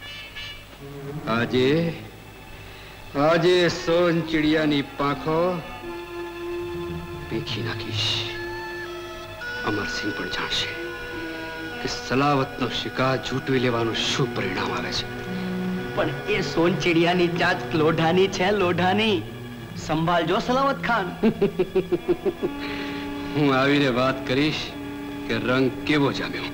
આજે આજે સોન ચિડિયાની પાંખો પીખી નાખીશ. અમરસિંહ પણ જાણશે કે સલાવતનો શિકાર ઝૂંટવી લેવાનું શું પરિણામ આવે છે. પણ એ સોનચિડિયાની ચાચ લોઢાની છે, લોઢાની. સંભાળજો સલાવત ખાન. હું આવીને વાત કરીશ કે રંગ કેવો જામ્યો.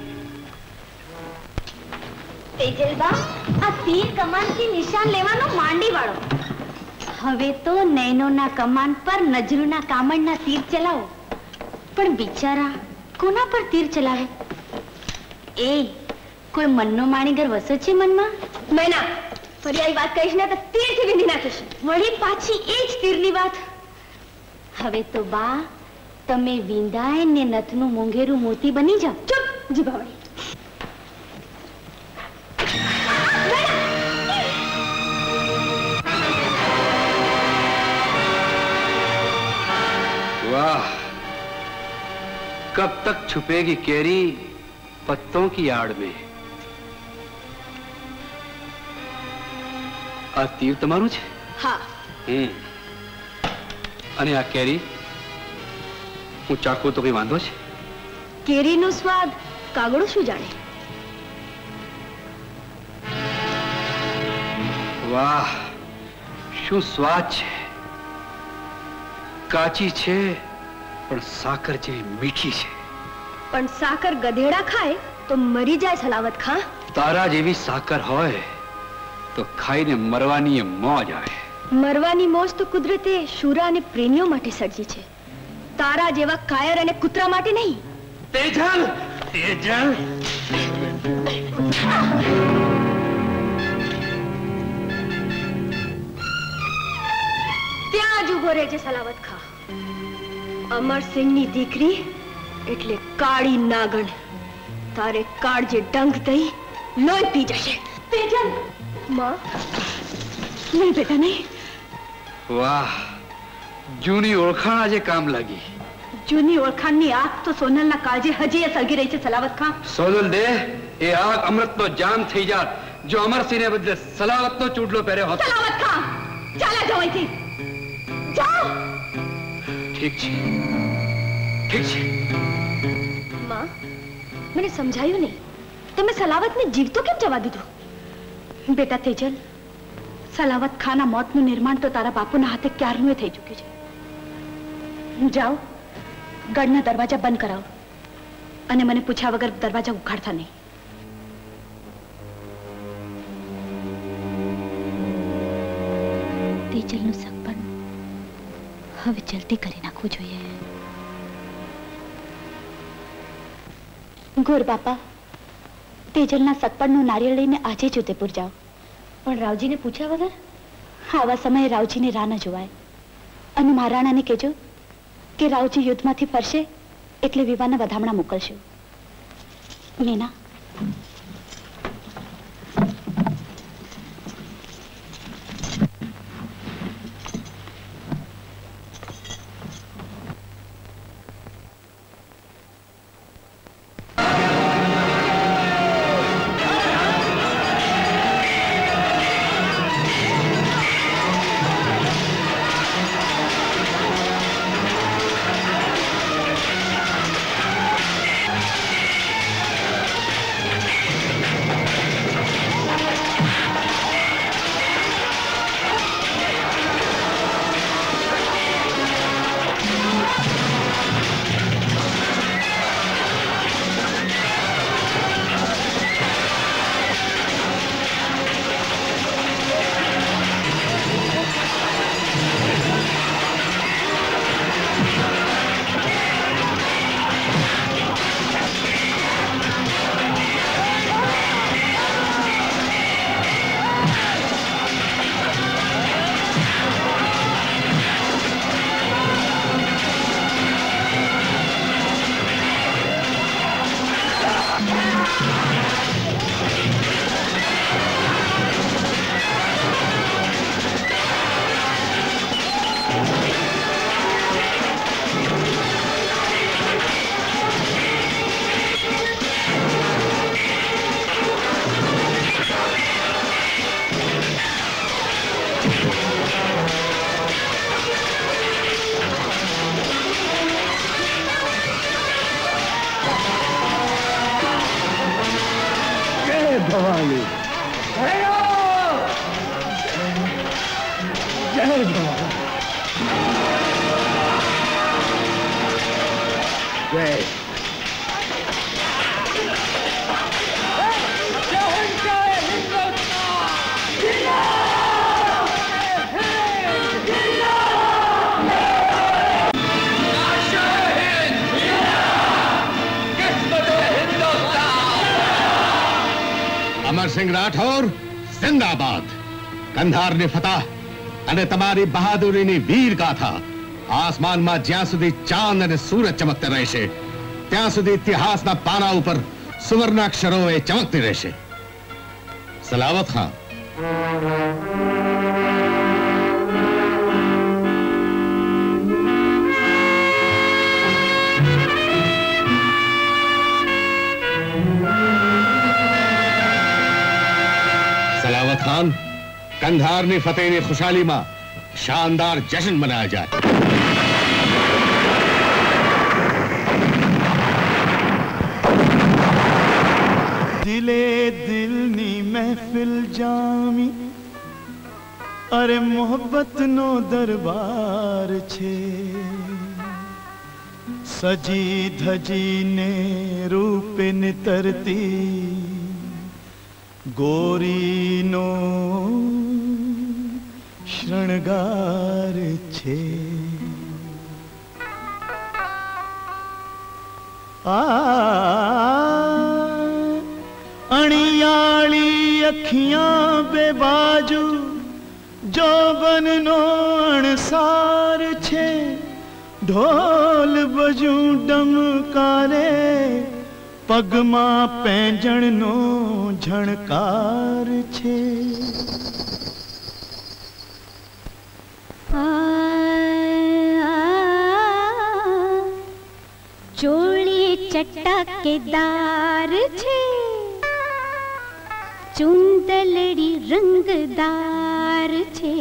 તેજલબા આ તીર કમાનથી નિશાન લેવાનો માંડી વાળો. હવે તો નૈનોના કમાન પર નજરુના કામણના તીર ચલાવો. પણ બિચારા કોના પર તીર ચલાવે? એ કોઈ મનનો માણીગર વસો છે મનમાં? મેના ફરી આવી વાત કહીશ ને તો તીરથી વિંધી નાખીશ. વળી પાછી એ જ તીરની વાત. હવે તો બા તમે વિંધાય ને નથનું મોંઘેરું મોતી બની જાઓ. ચૂપ જીભાવણી. वाह कब तक छुपेगी केरी पत्तों की आड़ में. આ તીર તમારું છે? હા. હમ અને આ કેરી હું ચાખું તો કઈ વાંધો છે? કેરીનો સ્વાદ કાગડો શું જાણે. વાહ શું સ્વાદ છે. કાચી છે પણ સાકર જેવી મીઠી છે. પણ સાકર ગધેડા ખાય તો મરી જાય સલાવત ખાન. તારા જેવી સાકર હોય તો ખાઈને મરવાની એ મોજ આવે. મરવાની મોજ તો કુદરતે શુરા અને પ્રેમીઓ માટે સર્જી છે. તારા જેવા કાયર અને કૂતરા માટે નહીં. તેજલ તેજલ ત્યાં જ ઉભો રહેજે સલાવત ખા. अमर सिंह नी दीकरी એટલે કાળી નાગણ તારે કાળજે ડંગ દઈ લોહી પી જશે તેજલ માં નહીં બેટા નહીં વાહ જૂની ઓળખાણ આજે કામ લાગી જૂની ઓળખાણની આગ તો સોનલના કાળજે હજી સળગી રહી છે સલાવત ખાન સોનલ દે એ આગ અમૃતનો જામ થઈ જાત જો અમરસિંહને બદલે સલાવતનો ચૂડલો પહેર્યો હતો સલાવત ખાન ચાલા જાઓ અહીંથી જાઓ ઠીક છે ઠીક છે માં મને સમજાયું નહીં તમે સલાવતને જીવતો કેમ જવા દીધો બેટા તેજલ સલાવત ખાના મોતનું નિર્માણ તો તારા બાપુના હાથે ક્યારનું થઈ ચૂક્યું છે જાઓ ગઢના દરવાજા બંધ કરાવો અને મને પૂછ્યા વગર દરવાજા ઉખાડતા નહીં તેજલનું સગપણ હવે જલ્દી કરી નાખવું જોઈએ ગોર બાપા તેજલના સગપણનું નારિયેળ લઈને આજે જ ઉદયપુર જાઓ પણ રાવજીને પૂછ્યા વગર આવા સમયે રાવજીને રાહ ન જોવાય અને મહારાણાને કહેજો કે રાવજી યુદ્ધમાંથી ફરશે એટલે વિવાહના વધામણા મોકલશું મીના अमर सिंह राठौर जिंदाबाद कंधार ने फतह અને તમારી બહાદુરીની વીર ગાથા આસમાનમાં જ્યાં સુધી ચાંદ અને સૂરજ ચમકતા રહેશે ત્યાં સુધી ઇતિહાસના પાના ઉપર સુવર્ણાક્ષરોએ ચમકતી રહેશે સલાવત ખાન सलावत खान कंधार ની ફતેહની ખુશાલીમાં શાનદાર જશ્ન મનાયા જાય દિલે દિલની મહેફિલ જામી અરે મોહબ્બતનો દરબાર છે સજી ધજીને રૂપે નિતરતી ગોરીનો શણગાર છે આ અણિયાળી અખિયાં બે બાજુ જોબનનો અણસાર છે ढोल बजू डमकारे पगमा पैंजण नो झणकार छे। ચોળી ચટકેદાર છે, ચુંદલડી રંગદાર છે,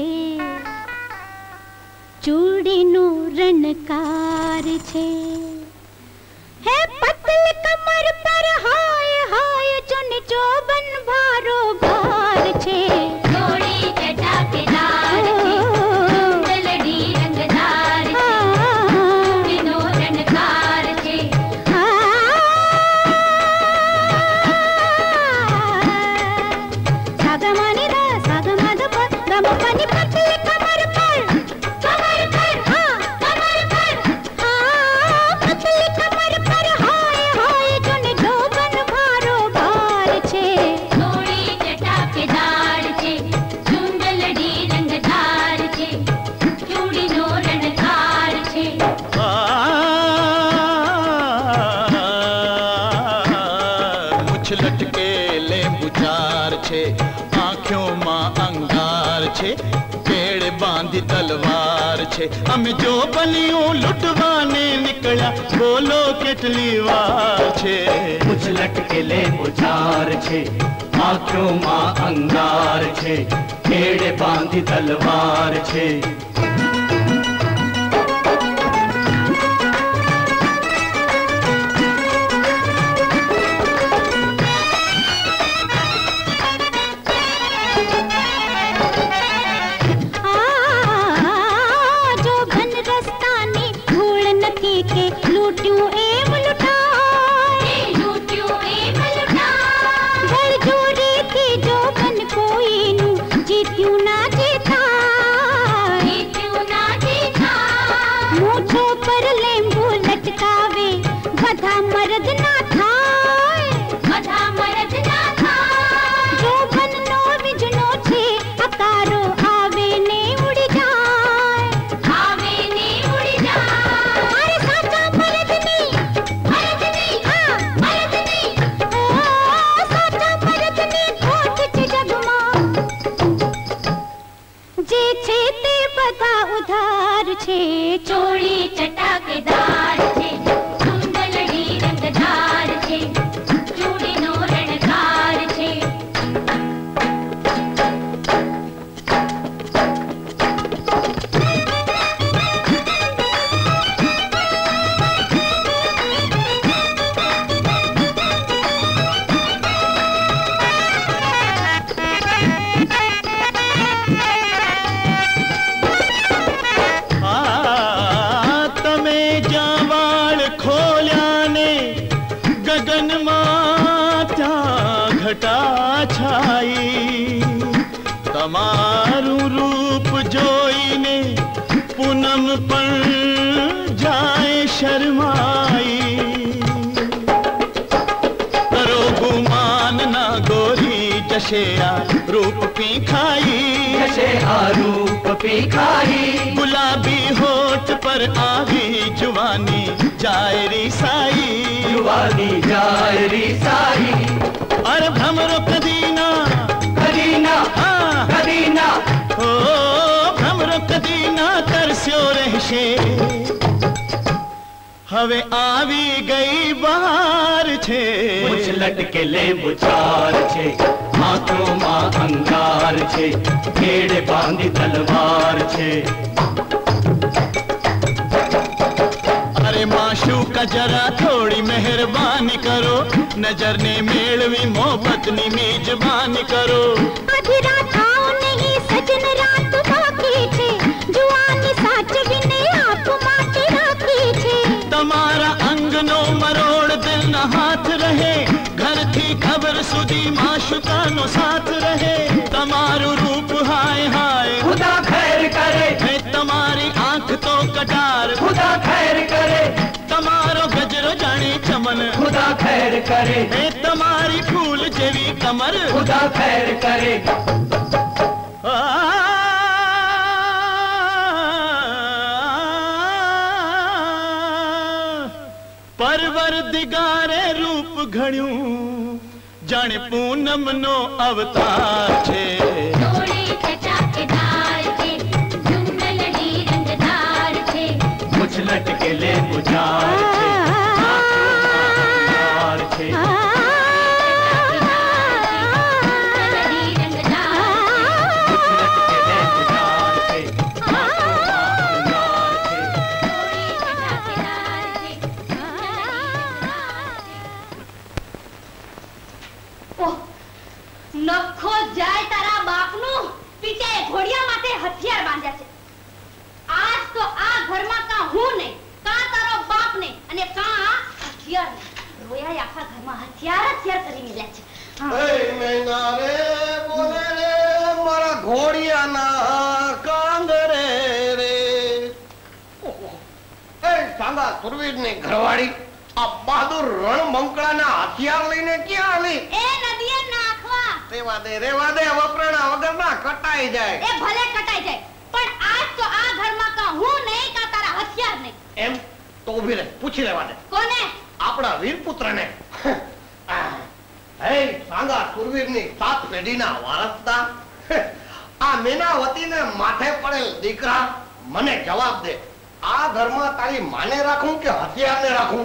ચૂડીનો રણકાર છે, હે પતલ કમર પર હાય હાય જોન જોબન ભારો ભાર છે। ચોળી ચટકેદાર છે, तलवार छे। हम जो बलियों लुटवाने निकला बोलो केटली वार छे। कुछ लटके ले बुझार छे, आँखों मां अंगार छे, केड़े बांधी तलवार छे। ચોળી ચટાકેદાર છે, ચુંદલડી રંગદાર છે, ચૂડીનો રણકાર છે। તમારું રૂપ જોઈને પૂનમ પણ જાય શરમાઈ। કરો ગુમાન ના ગોરી જશે આ રૂપ પીખાઈ, જશે આ રૂપ પીખાઈ। ગુલાબી હોઠ પર આવી જુવાની જાય રીસાઈ, જુવાની જાય રીસાઈ। અરે ભમરો કદીના કદીના હા કદીના ઓ ભમરો કદીના તરસ્યો રહેશે। હવે આવી ગઈ બહાર છે। कुछ लटके ले बुझार छे, आँखों मां अंगार छे, केड़े बांधी तलवार छे। अरे माशू का जरा थोड़ी मेहरबानी करो, नजर ने मेलवी मोहब्बतनी मेजबानी करो। आधी रात आओ नहीं सजन रात बाकी छे, जुआनी साचवीने आप माटे राखी छे। तमारा अंगनो मरोड़ दिल न हाथ रहे, घर थी खबर सुधी माशुकानो साथ रहे। तमारू रूप हाय हाय खुदा खैर करे, है तमारी आंख तो कटार खुदा खैर करे। तमारो गजरो जाने चमन खुदा खैर करे, है तमारी फूल जेवी कमर खुदा खैर करे। आ परदिगारे रूप घड़्યું जाने पूनम नो अवतार छे कुछ लटके ले गुजार छे નખો જાય તારા બાપનું પીછે ઘોડિયા માટે હથિયાર બાંધ્યા છે આજ તો આ ઘરમાં કા હું નહીં કા તારો બાપ નહીં અને કા આ હથિયાર નહીં રોયા આખા ઘરમાં હથિયાર હથિયાર કરી મિલ્યા છે એ મેના રે બોલે રે મારા ઘોડિયાના કાંગરે રે એ સાંગા સુરવીરની ઘરવાળી આ બહાદુર રણમંકળાના હથિયાર લઈને ક્યાં આલી એ નદીએ નાખવા રેવા દે રેવા દે વપરાણા વગરના કટાઈ જાય એ ભલે કટાઈ જાય પણ આજ તો આ ઘરમાં કા હું નહીં કા તારા હથિયાર નહીં એમ તો ઊભી રહે પૂછી લેવા દે કોને આપણા વીરપુત્રને હે સાંગા સુરવીરની સાત પેઢીના વારસદાર આ મેનાવતીને માથે પડેલ દીકરા મને જવાબ દે આ ઘરમાં તારી માને રાખું કે હથિયારને રાખું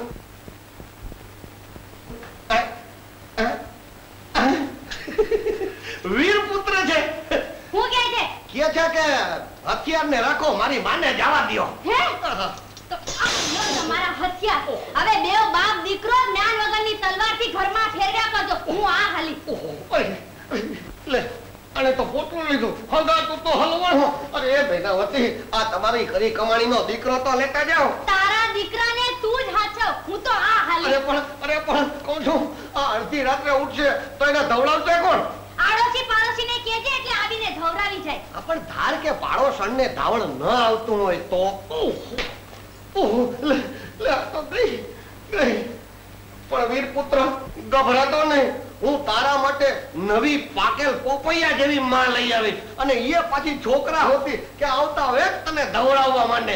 વીરપુત્ર છે હું કહે છે કે છે કે હથિયારને રાખો મારી માને જવા દ્યો હે તો આ લો તમારા હથિયાર હવે બેવ બાપ દીકરો જ્ઞાન વગરની તલવારથી ઘરમાં ફેરવ્યા કરજો હું આ હાલી લે અને તો પોટલું લીધું હગાતું તો હલવાનો અરે એ બેનાવતી આ તમારી કરી કમાણીનો દીકરો તો લેતા જાઓ તારા દીકરાને તું જ હાચવ હું તો આ હાલી અરે પણ અરે પણ કહું છું આ અડધી રાત્રે ઉઠશે તો એને ધવડાવશે કોણ આડોશી પાડોશીને કહેજે એટલે આવીને ધવરાવી જાય આ પણ ધાર કે પાડોશણને ધાવણ ન આવતું હોય તો ઓહ લે લે તો ગઈ ગઈ પણ વીરપુત્ર ગભરાતો નહીં હું તારા માટે નવી પાકેલ પોપૈયા જેવી માં લઈ આવી અને એ પાછી છોકરા હોતી કે આવતા વેત તને ધવડાવવા માંડે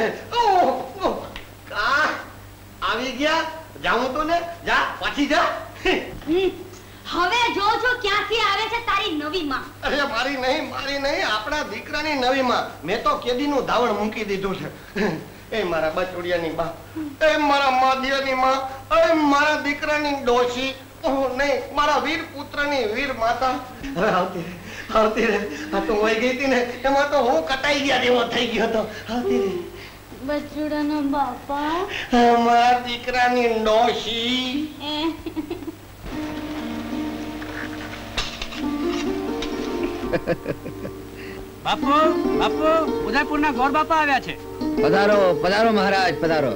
કા આવી ગયા જાઉં તો ને જા પાછી જા હવે જો જો ક્યાંથી આવે છે તારી નવી માં અરે મારી નહીં મારી નહીં આપણા દીકરાની નવી માં મેં તો કેદીનું ધાવણ મૂકી દીધું છે એ મારા બચુડિયાની બા એ મારા માદિયાની માં એ મારા દીકરાની ડોશી નહીં મારા વીર પુત્રની વીર માતા હવે આવતી આવતી રે આ તો વહી ગઈ હતી ને એમાં તો હું કટાઈ ગયા જેવો થઈ ગયો હતો આવતી રે બચુડાનો બાપા મારા દીકરાની ડોશી બાપુ બાપુ ઉદયપુરના ગોર બાપા આવ્યા છે પધારો પધારો મહારાજ પધારો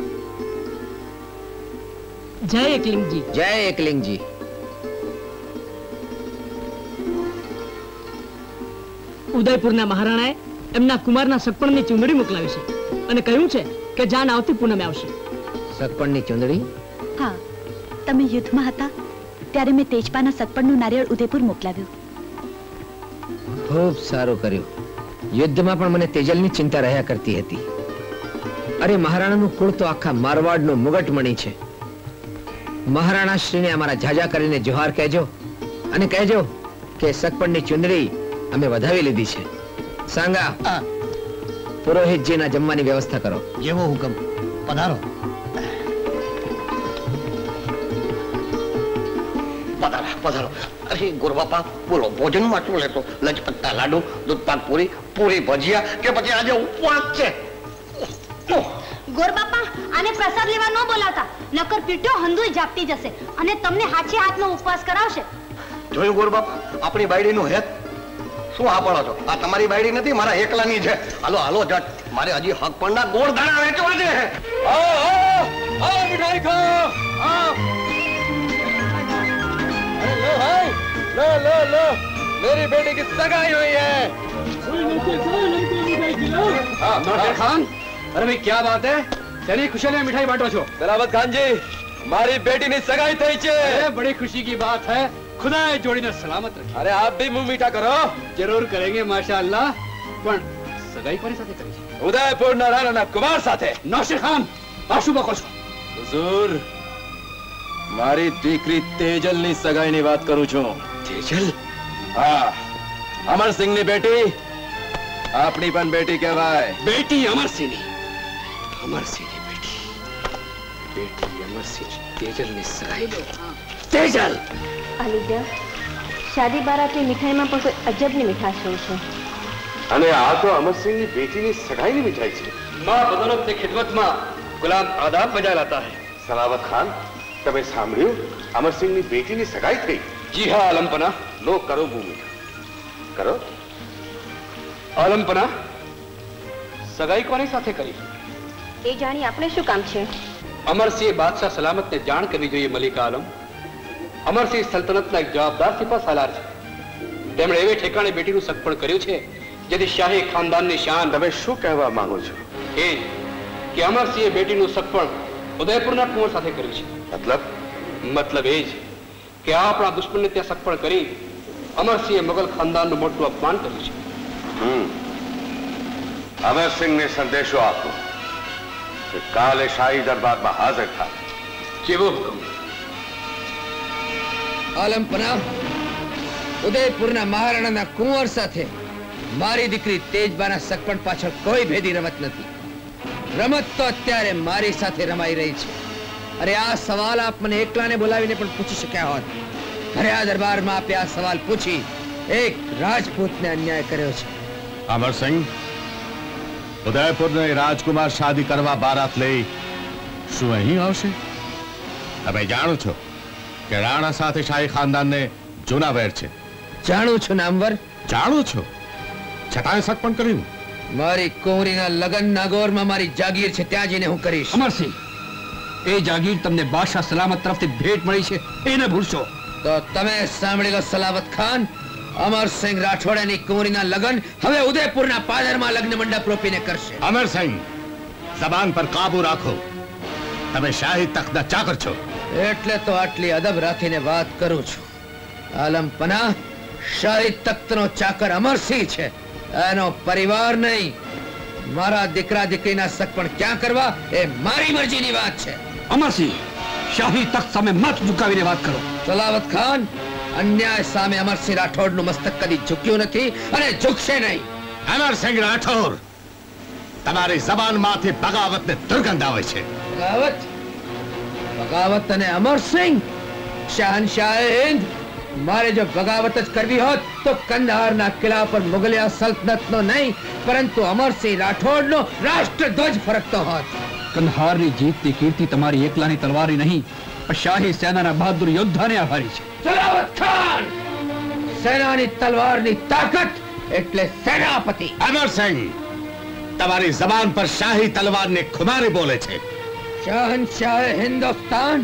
જય એકલિંગજી જય એકલિંગજી ઉદયપુરના મહારાણાએ એમના કુમારના સગપણની ચૂંદડી મોકલાવી છે અને કહ્યું છે કે જાન આવતી પૂનમે આવશે સગપણની ચૂંદડી હા તમે યુદ્ધમાં હતા ત્યારે મેં તેજપાના સગપણનું નારિયેળ ઉદયપુર મોકલાવ્યું ખૂબ સારું કર્યું યુદ્ધમાં પણ મને તેજલની ચિંતા રહ્યા કરતી હતી અરે મહારાણાનું કુળ તો આખા મારવાડનું મુગટમણી છે મહારાણા શ્રીને અમારા જાજા કરીને જોહાર કહેજો અને કહેજો કે સગપણની ચુંદડી અમે વધાવી લીધી છે સાંગા પુરોહિતજીના જમવાની વ્યવસ્થા કરો જેવો હુકમ પધારો પધારો પધારો અરે ગોરબાપા બોલો ભોજનમાં શું લેતો લચપત્તા લાડુ દૂધપાક પૂરી પૂરી ભજીયા કે પછી આજે ઉપવાસ છે ગોરબાપા આને પ્રસાદ લેવા ન બોલાવતા નકર પીઠો હંધુય જાપતી જશે અને તમને હાથે હાથનો ઉપવાસ કરાવશે જોયું ગોરબાપા આપણી બાયડીનું હેત શું હા પડો છો આ તમારી બાયડી નથી મારા એકલાની છે હાલો હાલો જટ મારે હજી હક પણના ગોળ દાણા વેચવા છે આવો આવો આવો મીઠાઈ ખાઓ આવો लो भाई लो लो लो मेरी बेटी की सगाई हुई है हाँ नौशेर खान अरे भाई क्या बात है चलिए खुशी में मिठाई बांटो छो सलामत खान जी मारी बेटी ने सगाई थई छे अरे बड़ी खुशी की बात है खुदा जोड़ी ने सलामत रखे अरे आप भी मुंह मीठा करो जरूर करेंगे माशाअल्लाह पण सगाई कोनी साथे करी छे उदयपुर ना राणा ना कुमार साथे नौशेर खान आ શું બકો છો હુઝુર, મારી દીકરી તેજલની સગાઈની વાત કરું છું. તેજલ? હા, અમરસિંહની બેટી. આપણી પણ બેટી કહેવાય. બેટી અમરસિંહની? અમરસિંહની બેટી? બેટી અમરસિંહ તેજલની સગાઈ? તેજલ! આલિજા, શાદી બારાતની મીઠાઈમાં પણ કોઈ અજબની મીઠાશ હોય છે. અને આ તો અમરસિંહની બેટીની સગાઈની મીઠાઈ છે. माँ बदौलत की खिदमत में गुलाम आदाब बजा लाता है. सलावत खान, તમે સાંભળ્યું? અમરસિંહની બેટીની સગાઈ થઈ. જી હા આલમપના. લો કરો ભૂમિ. કરો. આલમપના, સગાઈ કોની સાથે કરી? એ જાણી આપણે શું કામ છે? અમરસિંહ બાદશાહ સલામતને જાણ કરવી જોઈએ મલિકા આલમ. અમરસિંહ સલ્તનતના એક જવાબદાર સિપા સાલાર છે. તેમણે એવે ઠેકાણે બેટીનું સગપણ કર્યું છે જેથી શાહી ખાનદાનની શાન. તમે શું કહેવા માંગો છો? એ કે અમરસિંહે બેટીનું સગપણ ઉદયપુરના કુંવર સાથે કર્યું છે. મતલબ? મતલબ એ જ કે આપણા દુશ્મનને ત્યાં સગપણ કરી અમરસિંહે મુગલ ખાનદાનનું મોટું અપમાન કર્યું છે. હમ અમરસિંહને સંદેશો આપો કે કાલે શાહી દરબારમાં હાજર થાય. જેવો હુકમ. આલમપના, ઉદયપુરના મહારાણાના કુંવર સાથે મારી દીકરી તેજબાના સગપણ પાછળ કોઈ ભેદી રમત નથી. રમત તો અત્યારે મારી સાથે રમાઈ રહી છે. અરે આ સવાલ આપ મને એકલાને બોલાવીને પણ પૂછી શક્યા હોત. ભર્યા દરબારમાં આપે આ સવાલ પૂછી એક રાજપૂતને અન્યાય કર્યો છે. અમરસિંહ, ઉદયપુરનો રાજકુમાર શાદી કરવા બારાત લઈ શું અહીં આવશે? તમે જાણો છો કે રાણા સાથે શાહી ખાનદાનને જૂના વેર છે. જાણું છું નામવર. જાણો છો છતાંય સગપણ કર્યું. મારી કુંવરીના લગન નાગોરમાં મારી જાગીર છે, ત્યાં જઈને હું કરીશ. અમરસિંહ, એ જાગીર તમને બાદશાહ સલામત તરફથી ભેટ મળી છે, એને ભૂલશો તો તમે સાંભળી લો સલાવત ખાન. અમરસિંહ રાઠોડની કુંવરીના લગન હવે ઉદયપુરના પાદરમાં લગ્ન મંડપ રોપીને કરશે. અમરસિંહ, જબાન પર કાબુ રાખો. તમે શાહી તખ્તના ચાકર છો. એટલે તો આટલી અદબ રાખીને વાત કરું છું. આલમપના, શાહી તખ્તનો ચાકર અમરસિંહ છે, એનો પરિવાર નહીં. મારા દીકરા દીકરીના સગપણ ક્યાં કરવા એ મારી મરજીની વાત છે. અમરસિંહ, શાહી તખ્ત સામે મત ઝુકાવીને વાત કરો. સલાવત ખાન, અન્યાય સામે અમરસિંહ રાઠોડનું મસ્તક કદી ઝૂક્યું નથી અને ઝૂકશે નહીં. અમરસિંહ રાઠોડ, તમારી જબાનમાંથી બગાવતને દુર્ગંધ આવે છે. બગાવત? બગાવત અને અમરસિંહ? શહેનશાહ હિંદ, મારે જો બગાવત જ કરવી હોત તો કંદહારના કિલ્લા પર મુગલિયા સલ્તનતનો નહીં પરંતુ અમરસિંહ રાઠોડનો રાષ્ટ્રધ્વજ ફરકતો હોત. કંદહારની જીતની કીર્તિ તમારી એકલાની તલવારી નહીં પણ શાહી સેનાના બહાદુર યોદ્ધાને આભારી છે. સલાવત ખાન, સેનાની તલવારની તાકાત એટલે સેનાપતિ. અમરસિંહ, તમારી જબાન પર શાહી તલવારની ખુમારી બોલે છે. શહેનશાહ હિન્દુસ્તાન,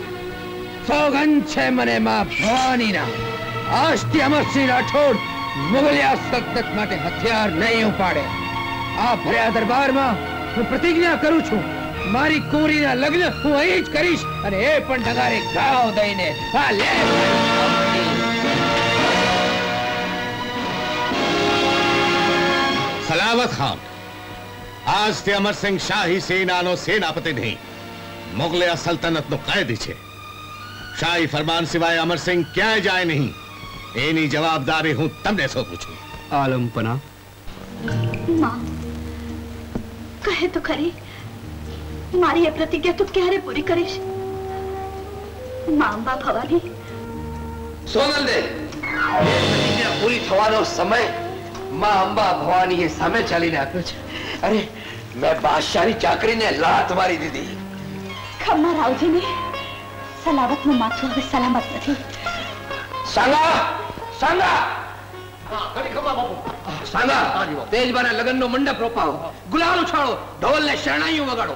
સોગંદ છે મને માં ભવાનીના. આજથી અમરસિંહ રાઠોડ મુગલિયા સલ્તનત માટે હથિયાર નહીં ઉપાડે. આ ભર્યા દરબારમાં હું પ્રતિજ્ઞા કરું છું, મારી કુંવરીના લગ્ન હું અહીં જ કરીશ અને એ પણ ઢગારે ઘાવ દઈને. હા, લે. સલાવત ખાન, આજથી અમરસિંહ શાહી સેનાનો સેનાપતિ નહીં, મુગલિયા સલ્તનતનો કાયદી છે. શાહી ફરમાન સિવાય અમરસિંહ ક્યાંય જાય નહીં. એની જવાબદારી હું તમને સોંપું છું. આલમપના, માં, કહે તો ખરી, મારી એ પ્રતિજ્ઞા તું ક્યારે પૂરી કરીશ? માં અંબા ભવાની. સોનલ દે, પ્રતિજ્ઞા પૂરી થવાનો સમય માં અંબા ભવાની એ સામે ચાલીને આપ્યો છે. અરે, મેં બાદશાહની ચાકરીને લાત મારી દીધી. ખમ્મા રાવજીને સલાવતનું માથું હવે સલામત નથી. સાંગા, સાંગા, સાંગા, તેજબાના લગ્નનો મંડપ રોપાવો, ગુલાલ ઉછાળો, ઢોલ ને શરણાઈઓ વગાડો.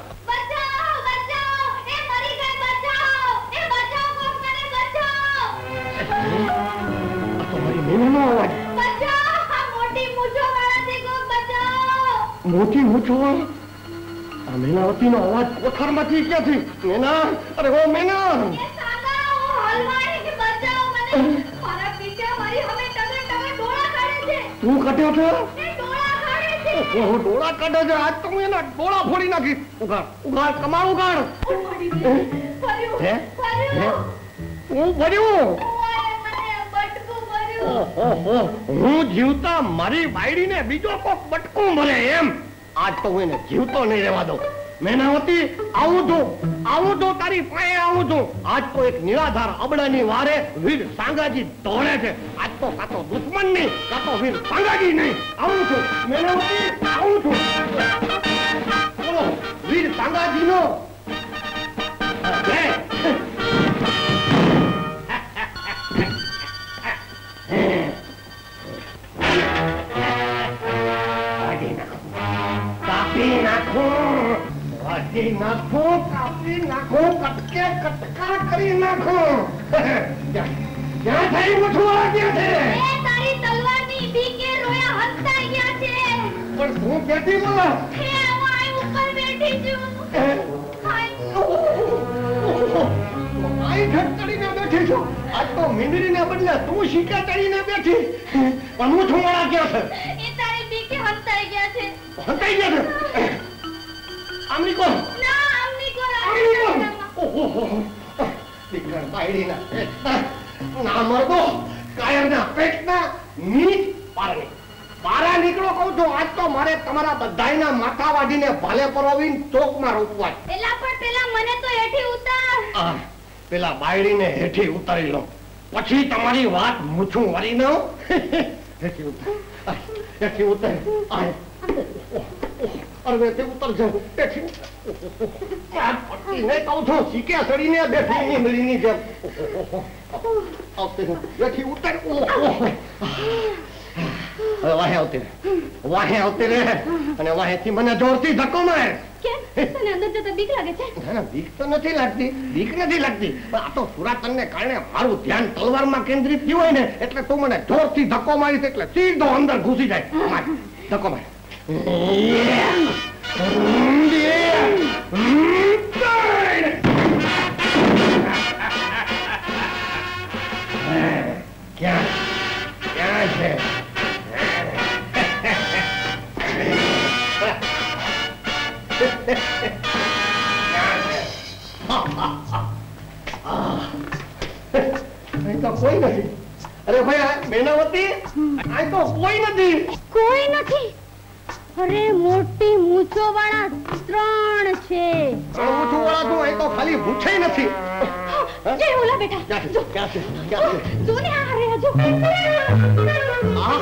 મોટી મૂછો આ મેનાવતીનો અવાજ કોઠારમાંથી ક્યાંથી? મેના, અરે ઓ મેના, તું કટ્યો છો? ઓહો ડોળા કાઢે છે આજ તો હું એના ડોળા ફોડી નાખી. ઉગાડ ઉગાડ કમાલ ઉગાડ. હે હે હું ભર્યું. ઓહો હું જીવતા મારી બાયડીને બીજો કોક બટકો મળે એમ. આજ તો હું એને જીવતો નહીં રહેવા દઉં. મેનાવતી આવું છું આવું છું તારી પાસે આવું છું. આજ તો એક નિરાધાર અબડાની વારે વીર સાંગાજી દોડે છે. આજ તો કાતો દુશ્મન નહીં કાતો વીર સાંગાજી નહીં. આવું છું મેનાવતી આવું છું. બોલો વીર સાંગાજી નો જય. કાપી નાખો કાપી નાખો કાપી નાખો કટકે કટકા કરી નાખો. ક્યાં થઈ મુઠવાળા ક્યાં છે? એ તારી તલવારની બીકે રોયા હંતાઈ ગયા છે. પણ તું બેઠી બોલા. હે હું આ ઉપર બેઠી છું. આઈ ઠક ચડીને બેઠી છું. આજ તો મીંદડીને બદલે તું શીકા ચડીને બેઠી. પણ મુઠવાળા ક્યાં છે? એ તારી બીકે હંતાઈ ગયા છે. હંતાઈ ગયા છે? આમની કોણ? ના આમની કોણ? આમની કોણ? ઓહો દીકરા બાયડીના પેટના ના મરદો કાયરના પેટના નીચ પારણી મારા નીકળો કહું છું. આજ તો મારે તમારા બધાયના માથા વાઢીને ભાલે પરોવીને ચોકમાં રોકવા. એલા પણ પેલા મને તો હેઠી ઉતાર. આ પેલા બાયડીને હેઠી ઉતારી લો પછી તમારી વાત મૂછું વાળી ન. હેઠી ઉતાર હેઠી ઉતાર. અરે તે ઉતર છે બેઠી. પટ્ટીને કહું છું શીકે સડીને બેઠી ની મળીની જેમ. આવતી બેઠી ઉતર. હવે વાહે આવતી રે વાહે આવતી રે અને વાહેથી મને જોરથી ધક્કો માર. કેમ તને અંદર જતા બીક લાગે છે? ના ના બીક તો નથી લાગતી બીક નથી લાગતી પણ આ તો સુરાતનને કારણે મારું ધ્યાન તલવારમાં કેન્દ્રિત થયું હોય ને એટલે તું મને જોરથી ધક્કો મારીશ એટલે સીધો અંદર ઘૂસી જાય. માર ધક્કો માર. ક્યાં ક્યાં છે? અહીં તો કોઈ નથી. અરે ભાઈ મેનાવતી અહીં તો કોઈ નથી. કોઈ નથી? અરે મોટી મૂછો વાળા ત્રણ છે. મૂછો વાળા તો અહીં તો ખાલી મૂછે નથી. જે ઓલા બેટા જો ક્યાં છે ક્યાં છે? જો ને આ રે જો. આ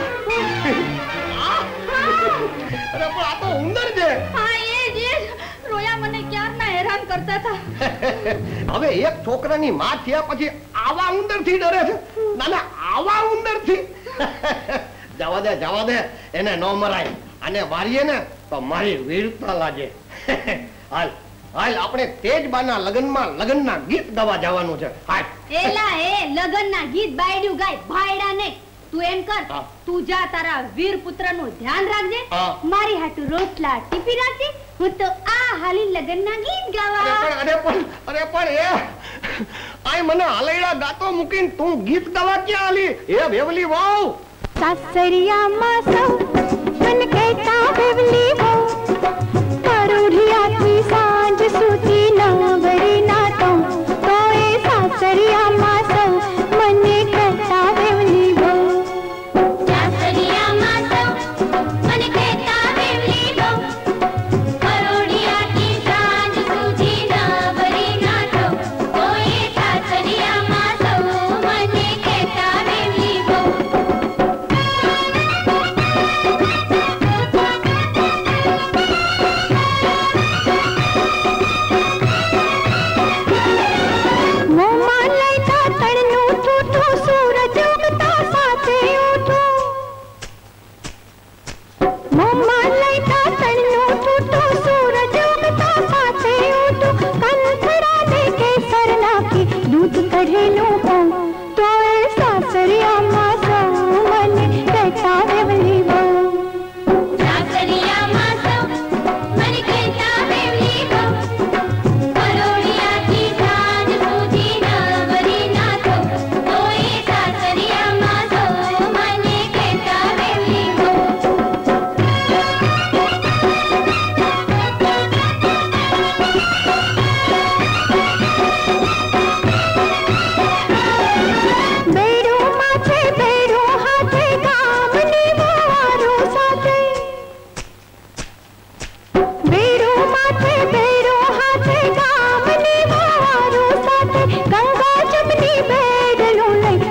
અરે પણ આ તો ઉંદર છે. હા એ જે રોયા મને ક્યારના હેરાન કરતા હતા. હવે એક છોકરાની માં થયા પછી આવા ઉંદર થી ડરે છે? ના ના આવા ઉંદર થી જવા દે જવા દે એને ન મરાય. અને મારીએ ને તો મારી વીરતા લાગે. હાલ હાલ આપણે તેજબાના લગનમાં લગનના ગીત ગાવા જવાનું છે. હાલ એલા એ લગનના ગીત બાયડ્યું ગાય ભાયડા ને. તું એમ કર તું જા તારા વીર પુત્રનું ધ્યાન રાખજે. મારી હાટુ રોટલા ટીપી રાખજે. હું તો આ હાલી લગનના ગીત ગાવા. અરે પણ અરે પણ એ આય મને હાલેડા ગાતો મૂકીને તું ગીત ગાવા ક્યાં આલી? એ વેવલી વાવ સાસરિયા માં સૌ મન કહેતા વેવલી વાવ પરુઢિયાથી સાંજ સુધી ના વરી ના તો તો એ સાસરિયા માં સૌ મને કહેતા વેવલી વાવ. સાસરિયા માં સૌ મને કહેતા વેવલી વાવ પરુઢિયાથી સાંજ સુધી ના વરી ના તો તો એ સાસરિયા માં સૌ મને કહેતા વેવલી વાવ.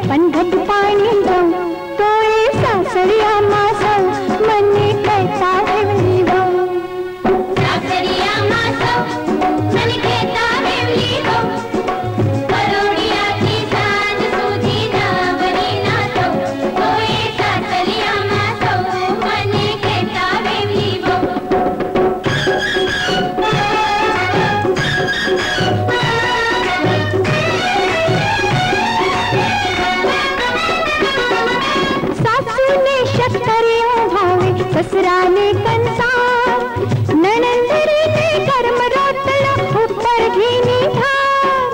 पनघट पाणी जाऊ तोळे सासरिया मासव मने कहता वेवली भाऊ सासरिया मासव मने कहता वेवली भाऊ करोडियाची सांज सुधी नावरी नाचव तोळे सासरिया मासव मने कहता वेवली भाऊ शक्करियों भावे ससुराने कंसार ननंदरी ने गर्म रोटला ऊपर घीनी धार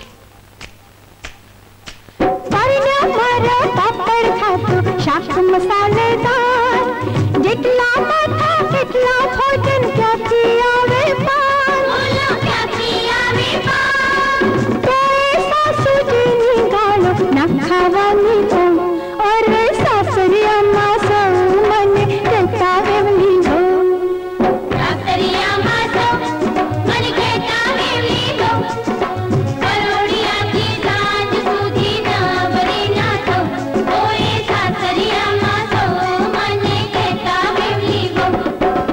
परण्या मारा पापड़ खातो शाक मसालेदार जितला माथा कितला भोजन क्या किया वे पार बोलो क्या किया वे पार तो सासू जी नी गालो ना खावानी तो और सासरिया मासव मने कहता वेवली भाऊ सासरिया मासव मने कहता वेवली भाऊ करोडियाची सांज सुधी नावरी नाचव तोळे सासरिया मासव मने कहता वेवली भाऊ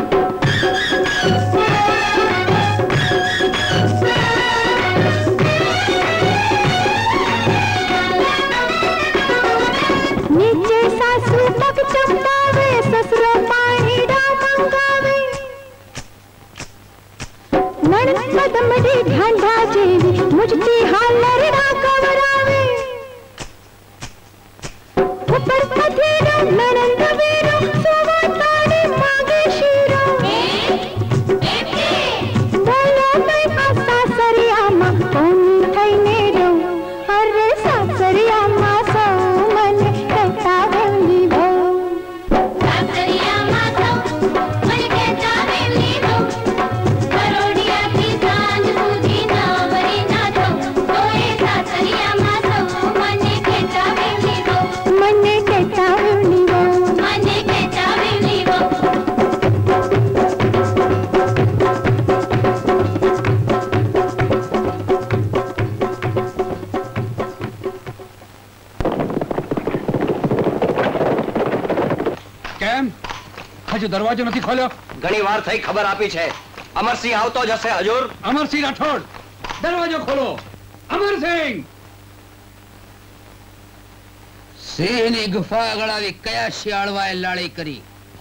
नीचे सासू पग चंपावे ससुरो पाणी डांगावे नणंद मदमडी ढांढा जेवी मुझती हालर डाकवरावे ऊपर पथेरो नणंद वीरो सोवा ताड़े मागे शीरो बोलो मैं आ सासरिया मा कोनी थईने रो अरे सासरिया मा सौ मने कहता वेवली भाऊ सासरिया मासव मने कहता वेवली भाऊ करोडियाची सांज सुधी नावरी नाचव तोळे सासरिया मासव मने कहता वेवली भाऊ मने कहता वेवली भाऊ मने कहता वेवली भाऊ કેમ હજુ દરવાજો નથી ખોલ્યો ઘણી વાર થઈ ખબર આપી છે અમરસિંહ આવતો જશે હજુર અમરસિંહ રાઠોડ દરવાજો ખોલો અમરસિંહ સિંહની ગુફા ગળાવી કયા શિયાળવાએ લાળી કરી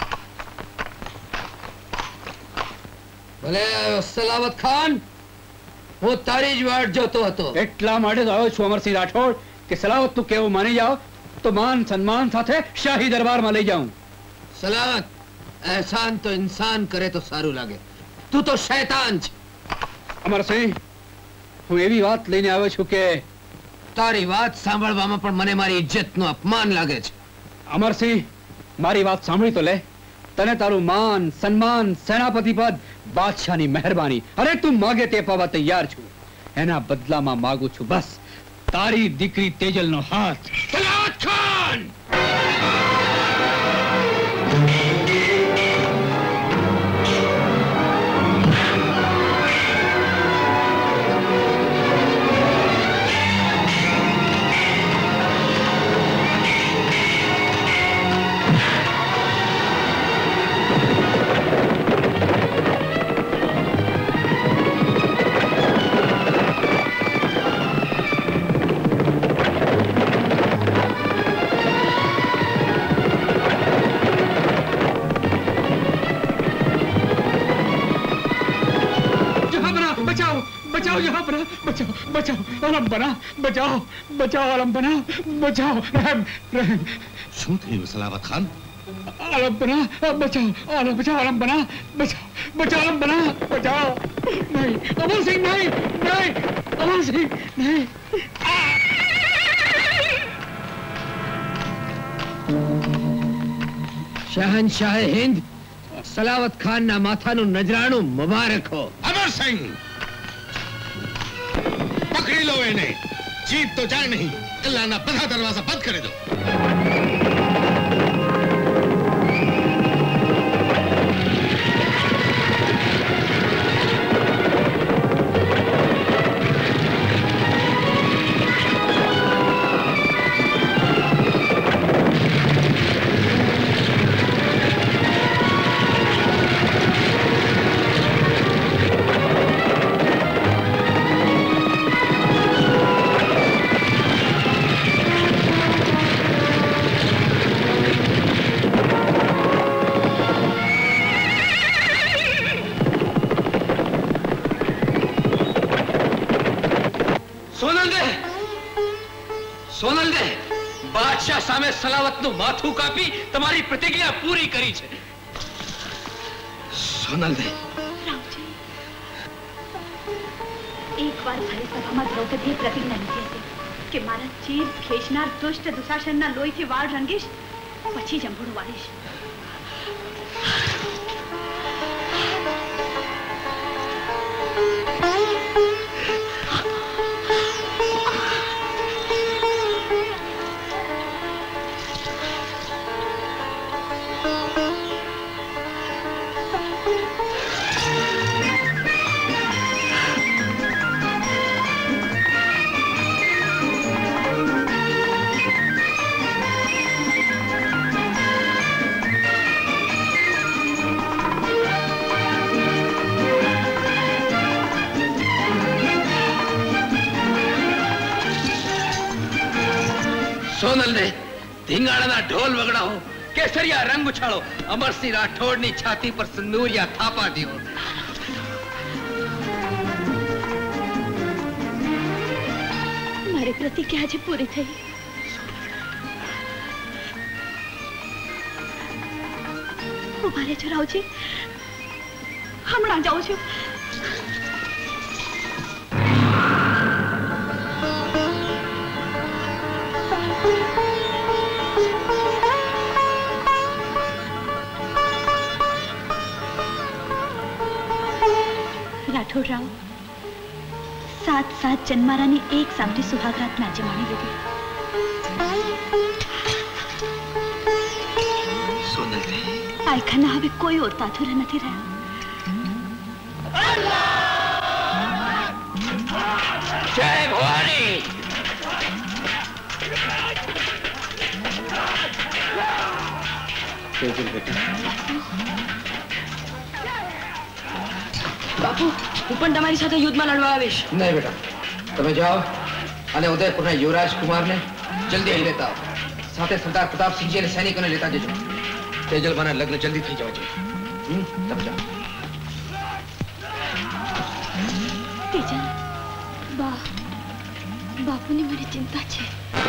ભલે સલાવત ખાન હું તારી જ વાટ જોતો હતો એટલા માટે જ આવ્યો છું અમરસિંહ રાઠોડ કે સલાવત તું કેવું માની જાઓ તો માન સન્માન સાથે શાહી દરબારમાં લઈ જાઉં સલાવત એહસાન તો ઇન્સાન કરે તો સારું લાગે તું તો શૈતાન છે અમરસિંહ હું એવી વાત લઈને આવ્યો છું કે તારી વાત સાંભળવામાં પણ મને મારી ઇજ્જતનું અપમાન લાગે છે અમરસિંહ મારી વાત સાંભળી તો લે તને તારું માન સન્માન સેનાપતિ પદ બાદશાહની મહેરબાની અરે તું માગે તે પાવા તૈયાર છું એના બદલામાં માંગુ છું બસ તારી દીકરી તેજલનો હાથ સલાવત ખાન बचाओ यहाँ पर बचाओ बचाओ आलम बना बचाओ बचाओ आलम बना बचाओ रहम रहम શું થયું સલાવત ખાન आलम बना बचाओ आलम बचाओ आलम बना बचाओ बचाओ आलम बना बचाओ नहीं अमर सिंह नहीं नहीं अमर सिंह नहीं शहनशाह हिंद सलावत खान ना माथाનું નજરાણું મુબારક હો અમર સિંહ પકડી લો એને જીત તો જાય નહીં કિલ્લાના બધા દરવાજા બંધ કરી દો બાદશાહ સામે સલાવતનું માથું કાપી તમારી પ્રતિજ્ઞા પૂરી કરી છે. સોનલ દે એક વાર ભરી સભામાં દ્રૌપદીએ પ્રતિજ્ઞા લીધી હતી કે મારા ચીર ખેંચનાર દુષ્ટ દુશાસનના લોહીથી વાળ રંગીશ, પછી જંભોડું વાળીશ. સોનલ ને ધીંગાણાના ઢોલ વગડાવો, કેસરિયા રંગ ઉછાળો, અમરસિંહ રાઠોડની છાતી પર સંદૂરિયા થાપા દો. મારી પ્રતિજ્ઞા આજે પૂરી થઈ. ઉભા રહેજો રાવજી, હમણાં જાઉં છું. રાઠોડ રાવ, સાત સાત જન્મારાની એક સામટી સુહાગરાત નાચે માણી લીધી. સોનલ આ ખાના હવે કોઈ ઓરતા અધૂરા નથી રહ્યા. જય ભવાની. બાપુ, હું પણ તમારી સાથે યુદ્ધમાં લડવા આવીશ. નહીં બેટા, તમે જાઓ અને ઉદયપુરના યુવરાજ કુમારને જલ્દી અહીં લેતા આવો. સાથે સરદાર પ્રતાપસિંહજી અને સૈનિકોને લેતા જજો. તેજલબાના લગ્ન જલ્દી થઈ જવા જોઈએ. હમ તમે જાઓ. તેજલ, બા, બાપુની મને ચિંતા છે.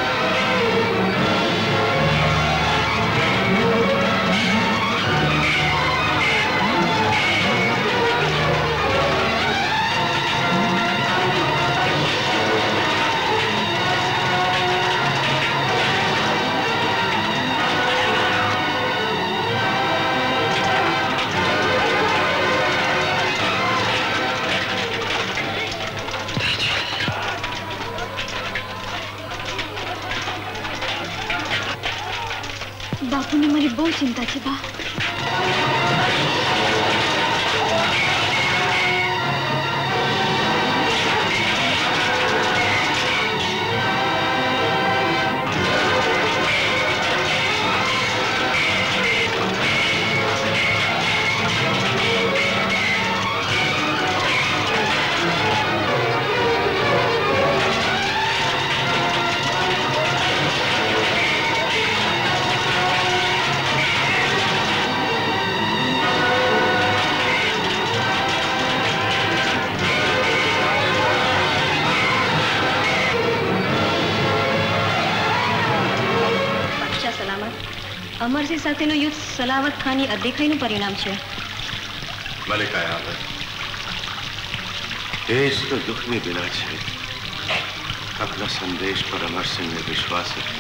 બાપુને મારી બહુ ચિંતા છે બા. અમરસિંહ સાથેનું યુદ્ધ સલાવત ખાનની અદેખાઈનું પરિણામ છે. મલિકા યાદ, દેશ તો દુઃખની બિના છે. આપના સંદેશ પર અમરસિંહને વિશ્વાસ રખે.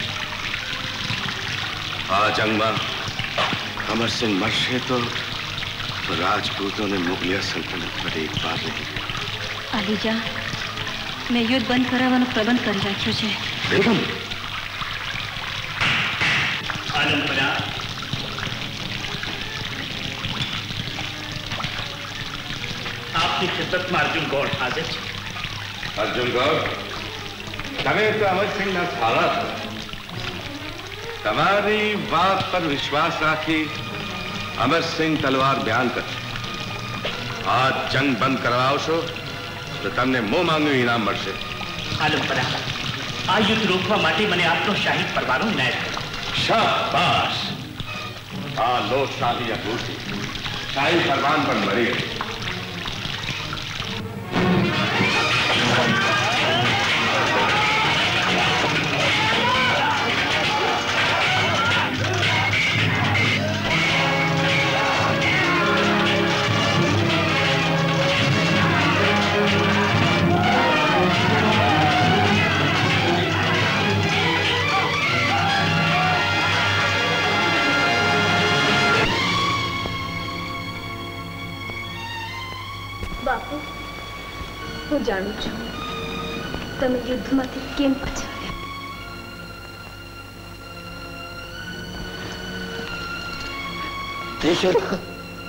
આ જંગમાં અમરસિંહ મરશે તો રાજપૂતોને મુગલિયા સલ્તનત પર એક બાર નહીં. આલીજા, મેં યુદ્ધ બંધ કરાવવાનો પ્રબંધ કરી રાખ્યો છે. બેગમ, आलमपरा आपकी खिदमत में अर्जुन गौड़ हाजिर है. अर्जुन गौड़, તમે તો અમરસિંહના સારા છો. તમારી વાત પર વિશ્વાસ રાખી અમરસિંહ તલવાર બ્યાન કરશે. આ જંગ બંધ કરાવશો તો તમને મોં માંગ્યું ઇનામ મળશે. આલમપરા, આ યુદ્ધ રોકવા માટે મને આપનો શાહી પરવાનો નાયબ કરો. શાબાશ. આ લો શાહી અભૂતિ શાહી ફરમાન પર મરી ગઈ. હું જાણું છું તમે યુદ્ધમાંથી કેમ પાછા આવ્યા.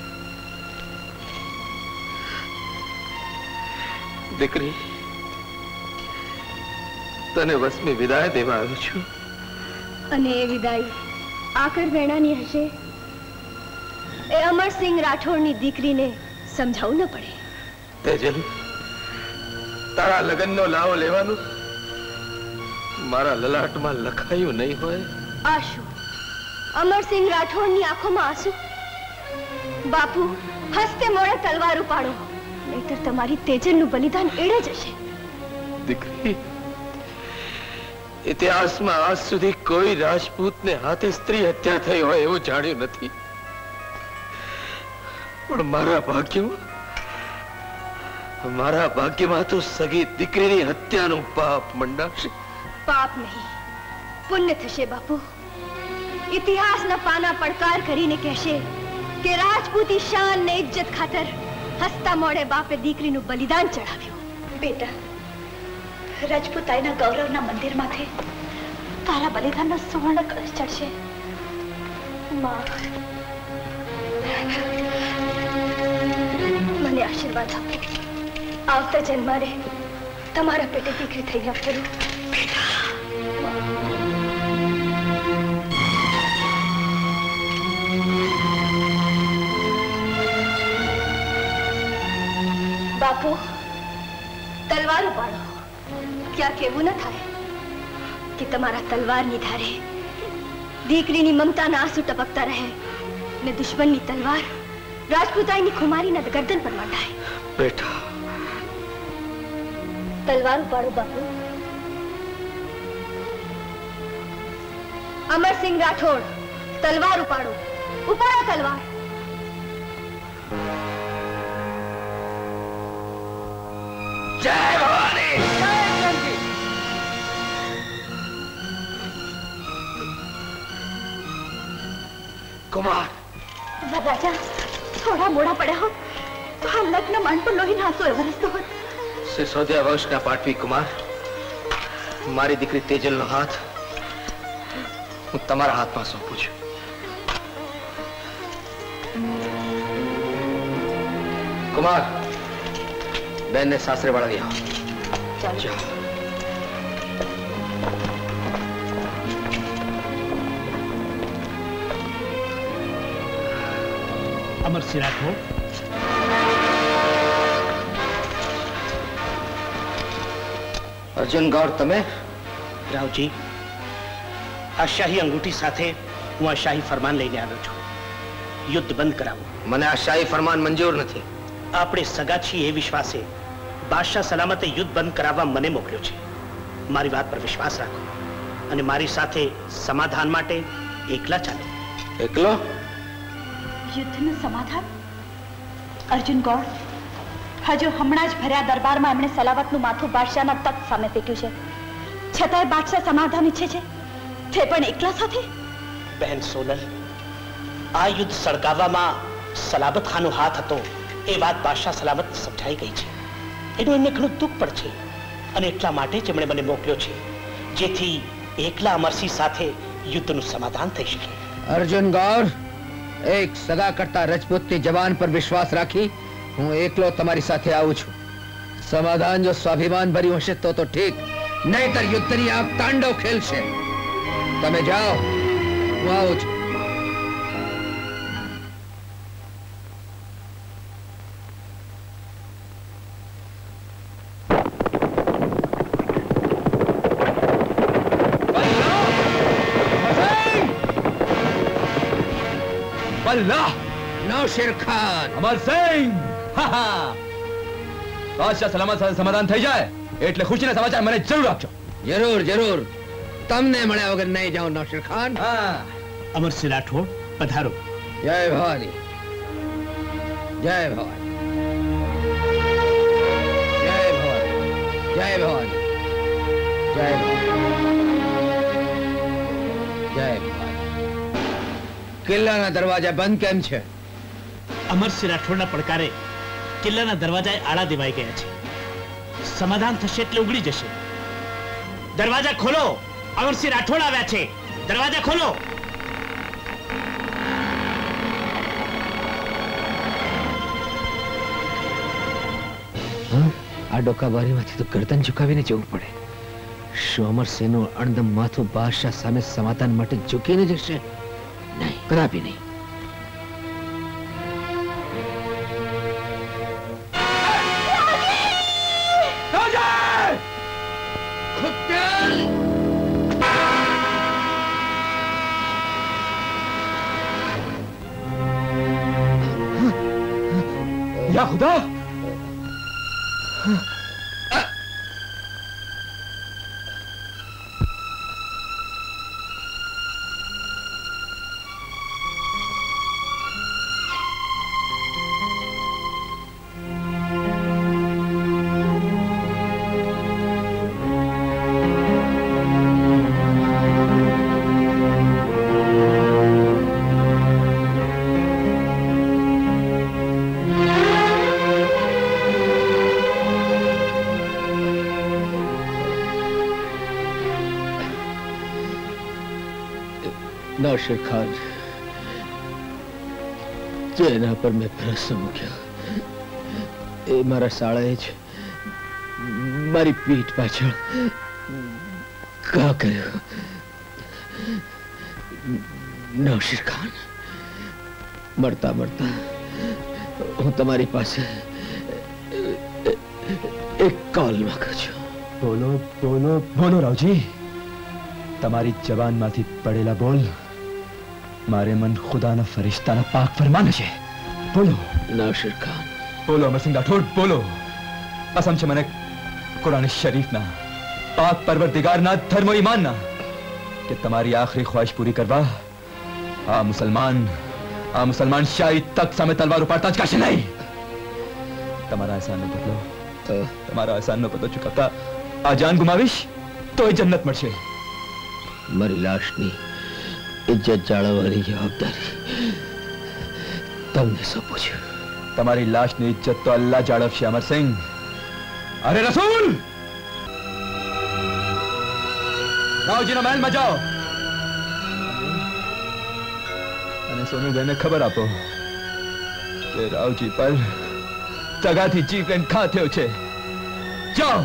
દીકરી, તને વસમી વિદાય દેવા આવ્યો છું. અને એ વિદાય આકર વેણાની હશે એ અમરસિંહ રાઠોડની દીકરીને સમજાવવું ન પડે. તેજલ, તારા લગ્નનો લાવો લેવાનું મારા લલાટમાં લખાયું નહીં હોય. આ શું? અમરસિંહ રાઠોડની આંખોમાં આંસુ? બાપુ, હસ્તે મોડે તલવાર ઉપાડો, નહીતર તમારી તેજલનું બલિદાન એળે જશે. દીકરી, ઇતિહાસમાં આજ સુધી કોઈ રાજપૂતને હાથે સ્ત્રી હત્યા થઈ હોય એવું જાણ્યું નથી. પણ મારા ભાગ્યમાં મારા ભાગ્યમાં તો સગી દીકરીની હત્યાનું પાપ મંડાશે. પાપ નહીં, પુણ્ય થશે બાપુ. ઇતિહાસના પાના પડકાર કરીને કહેશે કે રાજપૂતી શાન ને ઇજ્જત ખાતર હસતા મોડે બાપે દીકરીનું બલિદાન ચડાવ્યું. બેટા, રાજપૂતાઈના ગૌરવના મંદિરમાંથી તારા બલિદાનનો સુવર્ણ કળશ ચડશે. મને આશીર્વાદ આપો. આવતા જન્મારે તમારા પેટે દીકરી થઈને ફરું. બાપુ, તલવાર ઉપાડો. ક્યાંક એવું ન થાય કે તમારા તલવારની ધારે દીકરીની મમતાના આંસુ ટપકતા રહે ને દુશ્મનની તલવાર રાજપૂતાઈની ખુમારીના ગરદન પર મંડાય. બેટા, તલવાર ઉપાડો બાપુ. અમરસિંહ રાઠોડ, તલવાર ઉપાડો. ઉપાડો તલવાર. જય ભવાની. કુમાર, રાજા, થોડા મોડા પડ્યા હોત તો આ લગ્ન માંડ પર લોહી નાસો વરસતો હોત. સિસોદિયા વંશના પાટવી કુમાર, મારી દીકરી તેજલનો હાથ હું તમારા હાથમાં સોંપું છું. કુમાર, બેનને સાસરે વાળા આવો. ચાલો. અમરસિંહ રાઠોડ, અર્જુન ગૌર, તમે? રાવજી, આ શાહી અંગૂઠી સાથે હું આ શાહી ફરમાન લઈને આવ્યો છું. યુદ્ધ બંધ કરાવો. મને આ શાહી ફરમાન મંજૂર નથી. આપણે સગા છીએ એ વિશ્વાસે બાદશાહ સલામતે યુદ્ધ બંધ કરાવવા મને મોકલ્યો છે. મારી વાત પર વિશ્વાસ રાખો અને મારી સાથે સમાધાન માટે એકલા ચાલો. એકલો? યુદ્ધનું સમાધાન? અર્જુન ગૌર, હજુ હમણાં જ ભર્યા દરબારમાં એમણે સલાવતનું માથું બાદશાહના તખ્ત સામે ફેંક્યું છે, છતાંય બાદશાહ સમાધાન ઈચ્છે છે, તે પણ એકલા સાથે. બહેન સોનલ, આ યુદ્ધ સળગાવવામાં સલાબત ખાનનો હાથ હતો એ વાત બાદશાહ સલામત સમજાઈ ગઈ છે. એનું એમને ઘણું દુઃખ પણ છે અને એટલા માટે જ એમણે મને મોકલ્યો છે જેથી એકલા અમરસિંહ સાથે યુદ્ધનું સમાધાન થઈ શકે. અર્જુન ગૌર, એક સગા કરતા રજપૂતની જવાન પર વિશ્વાસ રાખી હું એકલો તમારી સાથે આવું છું. સમાધાન જો સ્વાભિમાન ભર્યું હશે તો તો ઠીક, નહીતર યુદ્ધની આગ તાંડવ ખેલશે. તમે જાઓ, હું આવું છું. અલ્લાહ, નૌશેર ખાન, અમરસિંહ, બાદશાહ સલામત સાથે સમાધાન થઈ જાય એટલે ખુશીના સમાચાર મને જરૂર આપજો. જરૂર જરૂર, તમને મળ્યા વગર નહીં જાઉં નૌશેર ખાન. અમરસિંહ રાઠોડ, પધારો. જય ભવાની, જય ભવાની, જય ભવાની, જય ભવાની, જય ભવાની, જય ભવાની. કિલ્લાના દરવાજા બંધ કેમ છે? અમરસિંહ રાઠોડના પડકારે કિલ્લાના દરવાજા આડા દેવાઈ ગયા છે. સમાધાન થશે એટલે ઉગડી જશે. દરવાજા ખોલો. અમરસિંહ રાઠોડ આવ્યા છે. દરવાજા ખોલો. આ ડોકાબારીમાંથી તો ગરદન ઝુકાવીને જવું પડે. શું અમરસિંહનું અણદમ માથું બાદશાહ સામે સમાધાન માટે ઝૂકીને જશે? નહીં, કદાપી નહીં. या खुदा! नौशर खान, जेना पर मैं भरोसा मूक्यो ए मारा साळाए ज मारी पीठ पाछळ का कर्यो. नौशर खान, मरता मरता हूँ तमारी पासे एक कॉल मांगू छू. बोलो बोलो बोलो रावजी. तमारी जबान माथी पड़ेला बोल मारे मन खुदा ना फरिश्ता ना पाक फरमान है. बोलो. नौशर खान. बोलो अमर सिंह राठौड़, बोलो. कसम से मैंने कुरान शरीफ ना पाक परवरदिगार ना धर्म ईमान ना कि तुम्हारी आखिरी ख्वाहिश पूरी करवा आ मुसलमान आ मुसलमान शाही तक समय तलवार उपाड़ता का नहीं. तुम्हारा एहसान न बदलो. तुम्हारा एहसान न बदलो चुका था. आ जान गुमाविश तो ही जन्नत मरशे. मारी लाशनी इज्जत जाळवવાની જવાબદારી તમને સોંપું છું. તમારી લાશની ઇજ્જત તો અલ્લાહ જાળવશે અમર સિંહ. અરે રસૂલ, રાવજીના મહેલમાં જાઓ અને સોનુબેનને ખબર આપો કે રાવજી પર જગાથી ચીકન ખા થયો છે. જાઓ.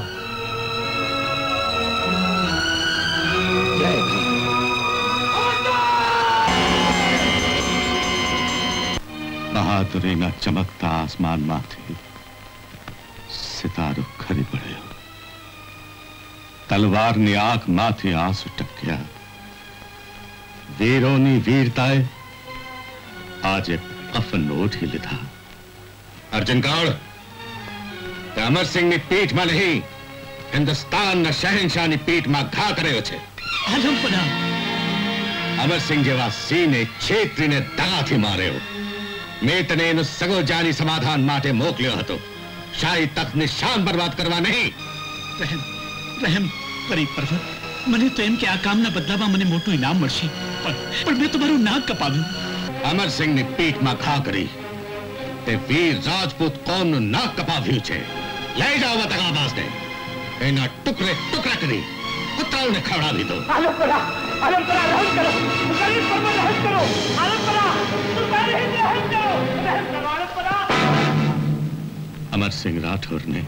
बहादुरी ना चमकता आसमान माथे सितारो खरी पड़े. तलवार ने आंख माथे आंसू टक्या. वीरों वीरताए आज कफन ओठ ही लिधा. अर्जनकाड़ अमर सिंह ने पीठ में नहीं हिंदुस्तान न शहनशाह ने पीठ में घा करे छे. अमर सिंह जेवा सीने छेत्री ने दाथी मारे हो. मैं तने नो सगो जानी समाधान माटे मोकल्यो हतो. शाही तख्त ने शान बर्बाद करवा नहीं. रहम रहम करी पर्वत. मने तो एम के आ कामना बदलावा मने मोटू इनाम मळशे पण पण मैं तुम्हारू नाक कपाव्યું. अमर सिंह ने पीठ में घा करी ते वीर राजपूत कौन नु नाक कपाव्યું છે. લઈ જાઓ વતગાબાસ ને. એના ટુકડે ટુકડા કરી કુતરાઓને ખવડાવી દો. આલમ કરા આલમ કરા રહમ કરો. ગરીબ પર રહમ કરો. આલમ કરા तुम्हारे हिंद रहम करो. रहम करो आलम करा. अमर सिंह राठौर ने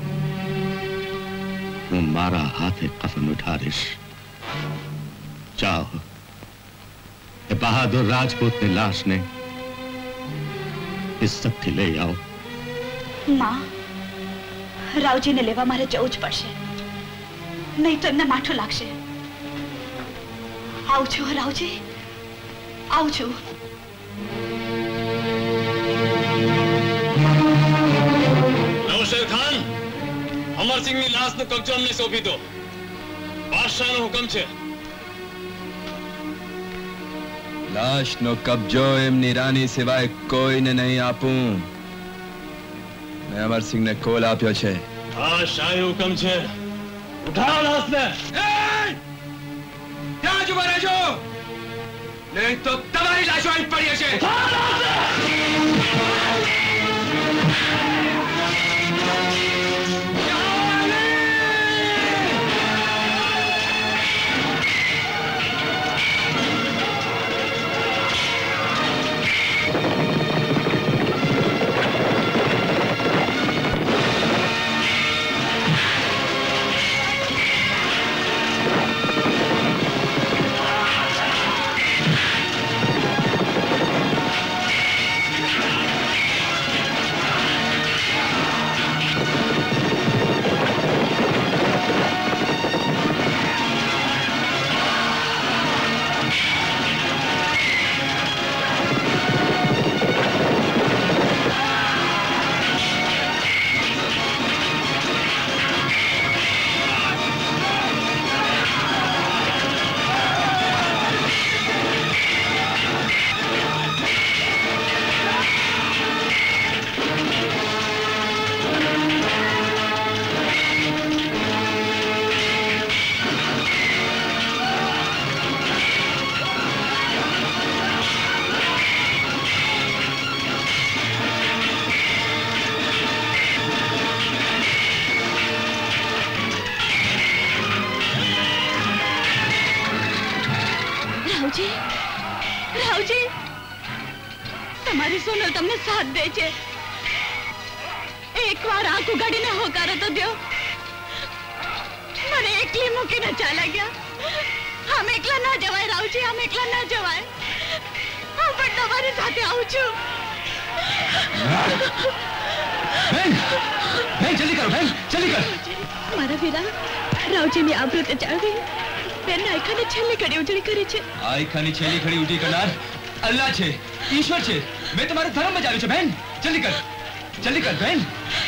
वो मारा हाथे कफन उठारिश. जाओ ये बहादुर राजपूत ने लाश ने इज्जत थी ले आओ. मां, रावजी ने लेवा मारे जવું જ પડશે. નહીં તો એમને માઠું લાગશે. આવું છું રાવજી, આવું છું. નવશેર ખાન, અમર સિંહ ની લાશ નો કબજો અમને સોંપી દો. બાદશાહ નો હુકમ છે. લાશ નો કબજો એમની રાની સિવાય કોઈને નહીં આપું. મેં અમર સિંહ ને કોલ આપ્યો છે. આ શાહી હુકમ છે. ઉઠાવો લાશ ને. ત્યાં જ ઉભા રહેજો, નહીં તો તમારી લાશો અહીં પડી હશે. રાવજી તમારી સોનલ તમને સાથ દે છે એકવાર આંખ ઉગાડીને હોકારો તો દો મને એકલી મૂકીને ચાલ્યા ગયા આમ એકલા ના જવાય રાવજી આમ એકલા ના જવાય હું પણ તમારી સાથે આવું છું બેન બેન જલ્દી કરો બેન જલ્દી કર મારા વીરા રાવજીની આબરૂ જાળવી બેનના આંખને છેલ્લી ઘડી ઉજળી કરી છે આંખની છેલ્લી ઘડી ઉજળી કરનાર અલ્લાહ છે ઈશ્વર છે મેં તમારો ધર્મ બજાવ્યો છે બેન જલ્દી કર જલ્દી કર બેન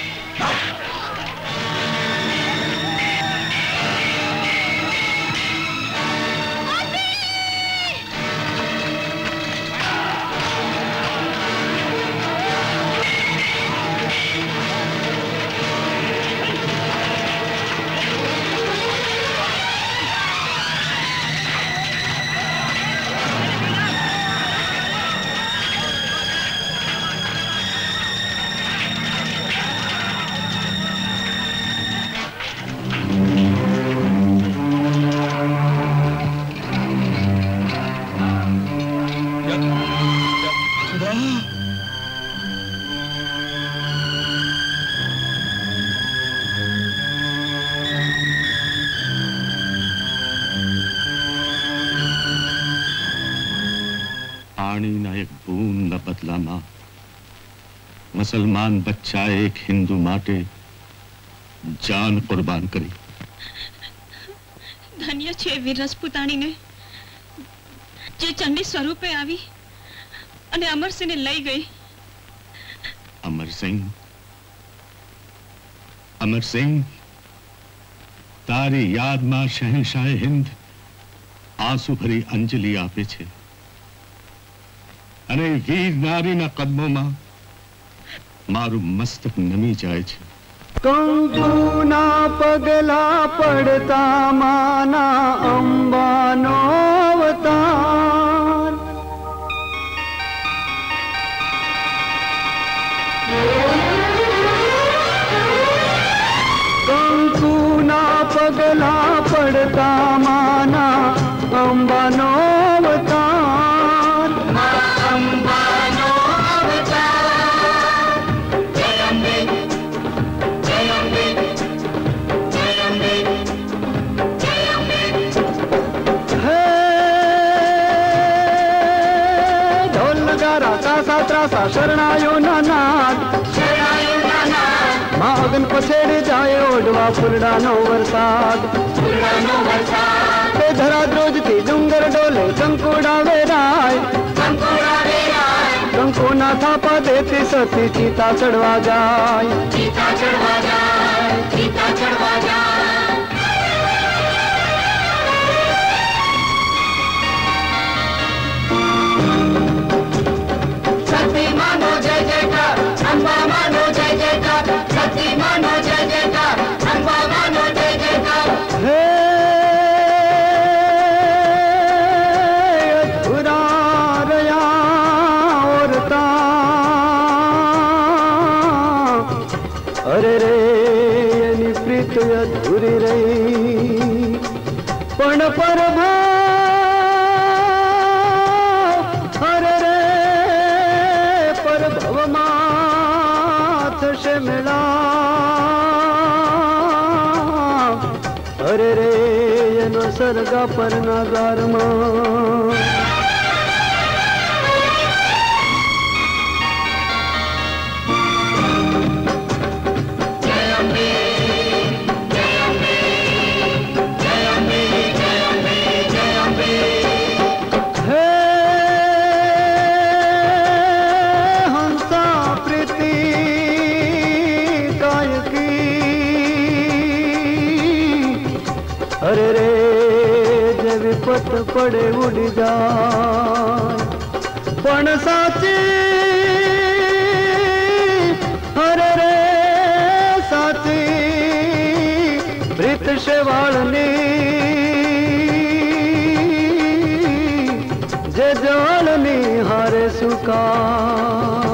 मुसलमान बच्चा एक हिंदू माटे जान कुर्बान करी धन्य छे वीर रजपूताणी ने जे चंडी स्वरूपे आवी अने अमर सिंह ने लई गई अमर सिंह अमर सिंह तारी याद में शहनशाह हिंद आंसू भरी अंजलि आपे छे अने वीर नारी ना कदमों में मारू मस्तक नमी जाए छे कंकुना पगला पड़ता माना अंबानो अवतार कंकुना पगला पड़ता माना अंबानो अवतार अंबानो त्रासा शरणायो नानाद शरणायो नानाद मागन पछेड़े जाए ओडवा फुलडानो वरसाद फुलडानो वरसाद ते धरा द्रोजती डूंगर डोले कंकुड़ा वेराय कंकुड़ा वेराय कंकुना थापा देती सती चीता चढ़वा जाए चीता चढ़वा जाए चीता चढ़वा जाए मानो जय जयकार अम्बा मानो जय जयकार सती मानो जय जयकार अम्बा मानो जय जयकार हे अधूरा रया औरता अरे रे यानी प्रीत अधूरी रही पण पर मिला अरे रे एनो सरगा पर नजर में अरे रे जे विपत पड़े उड़ जाए पण साची अरे रे साची प्रीत शेवाळनी जे जाळनी हारे सुका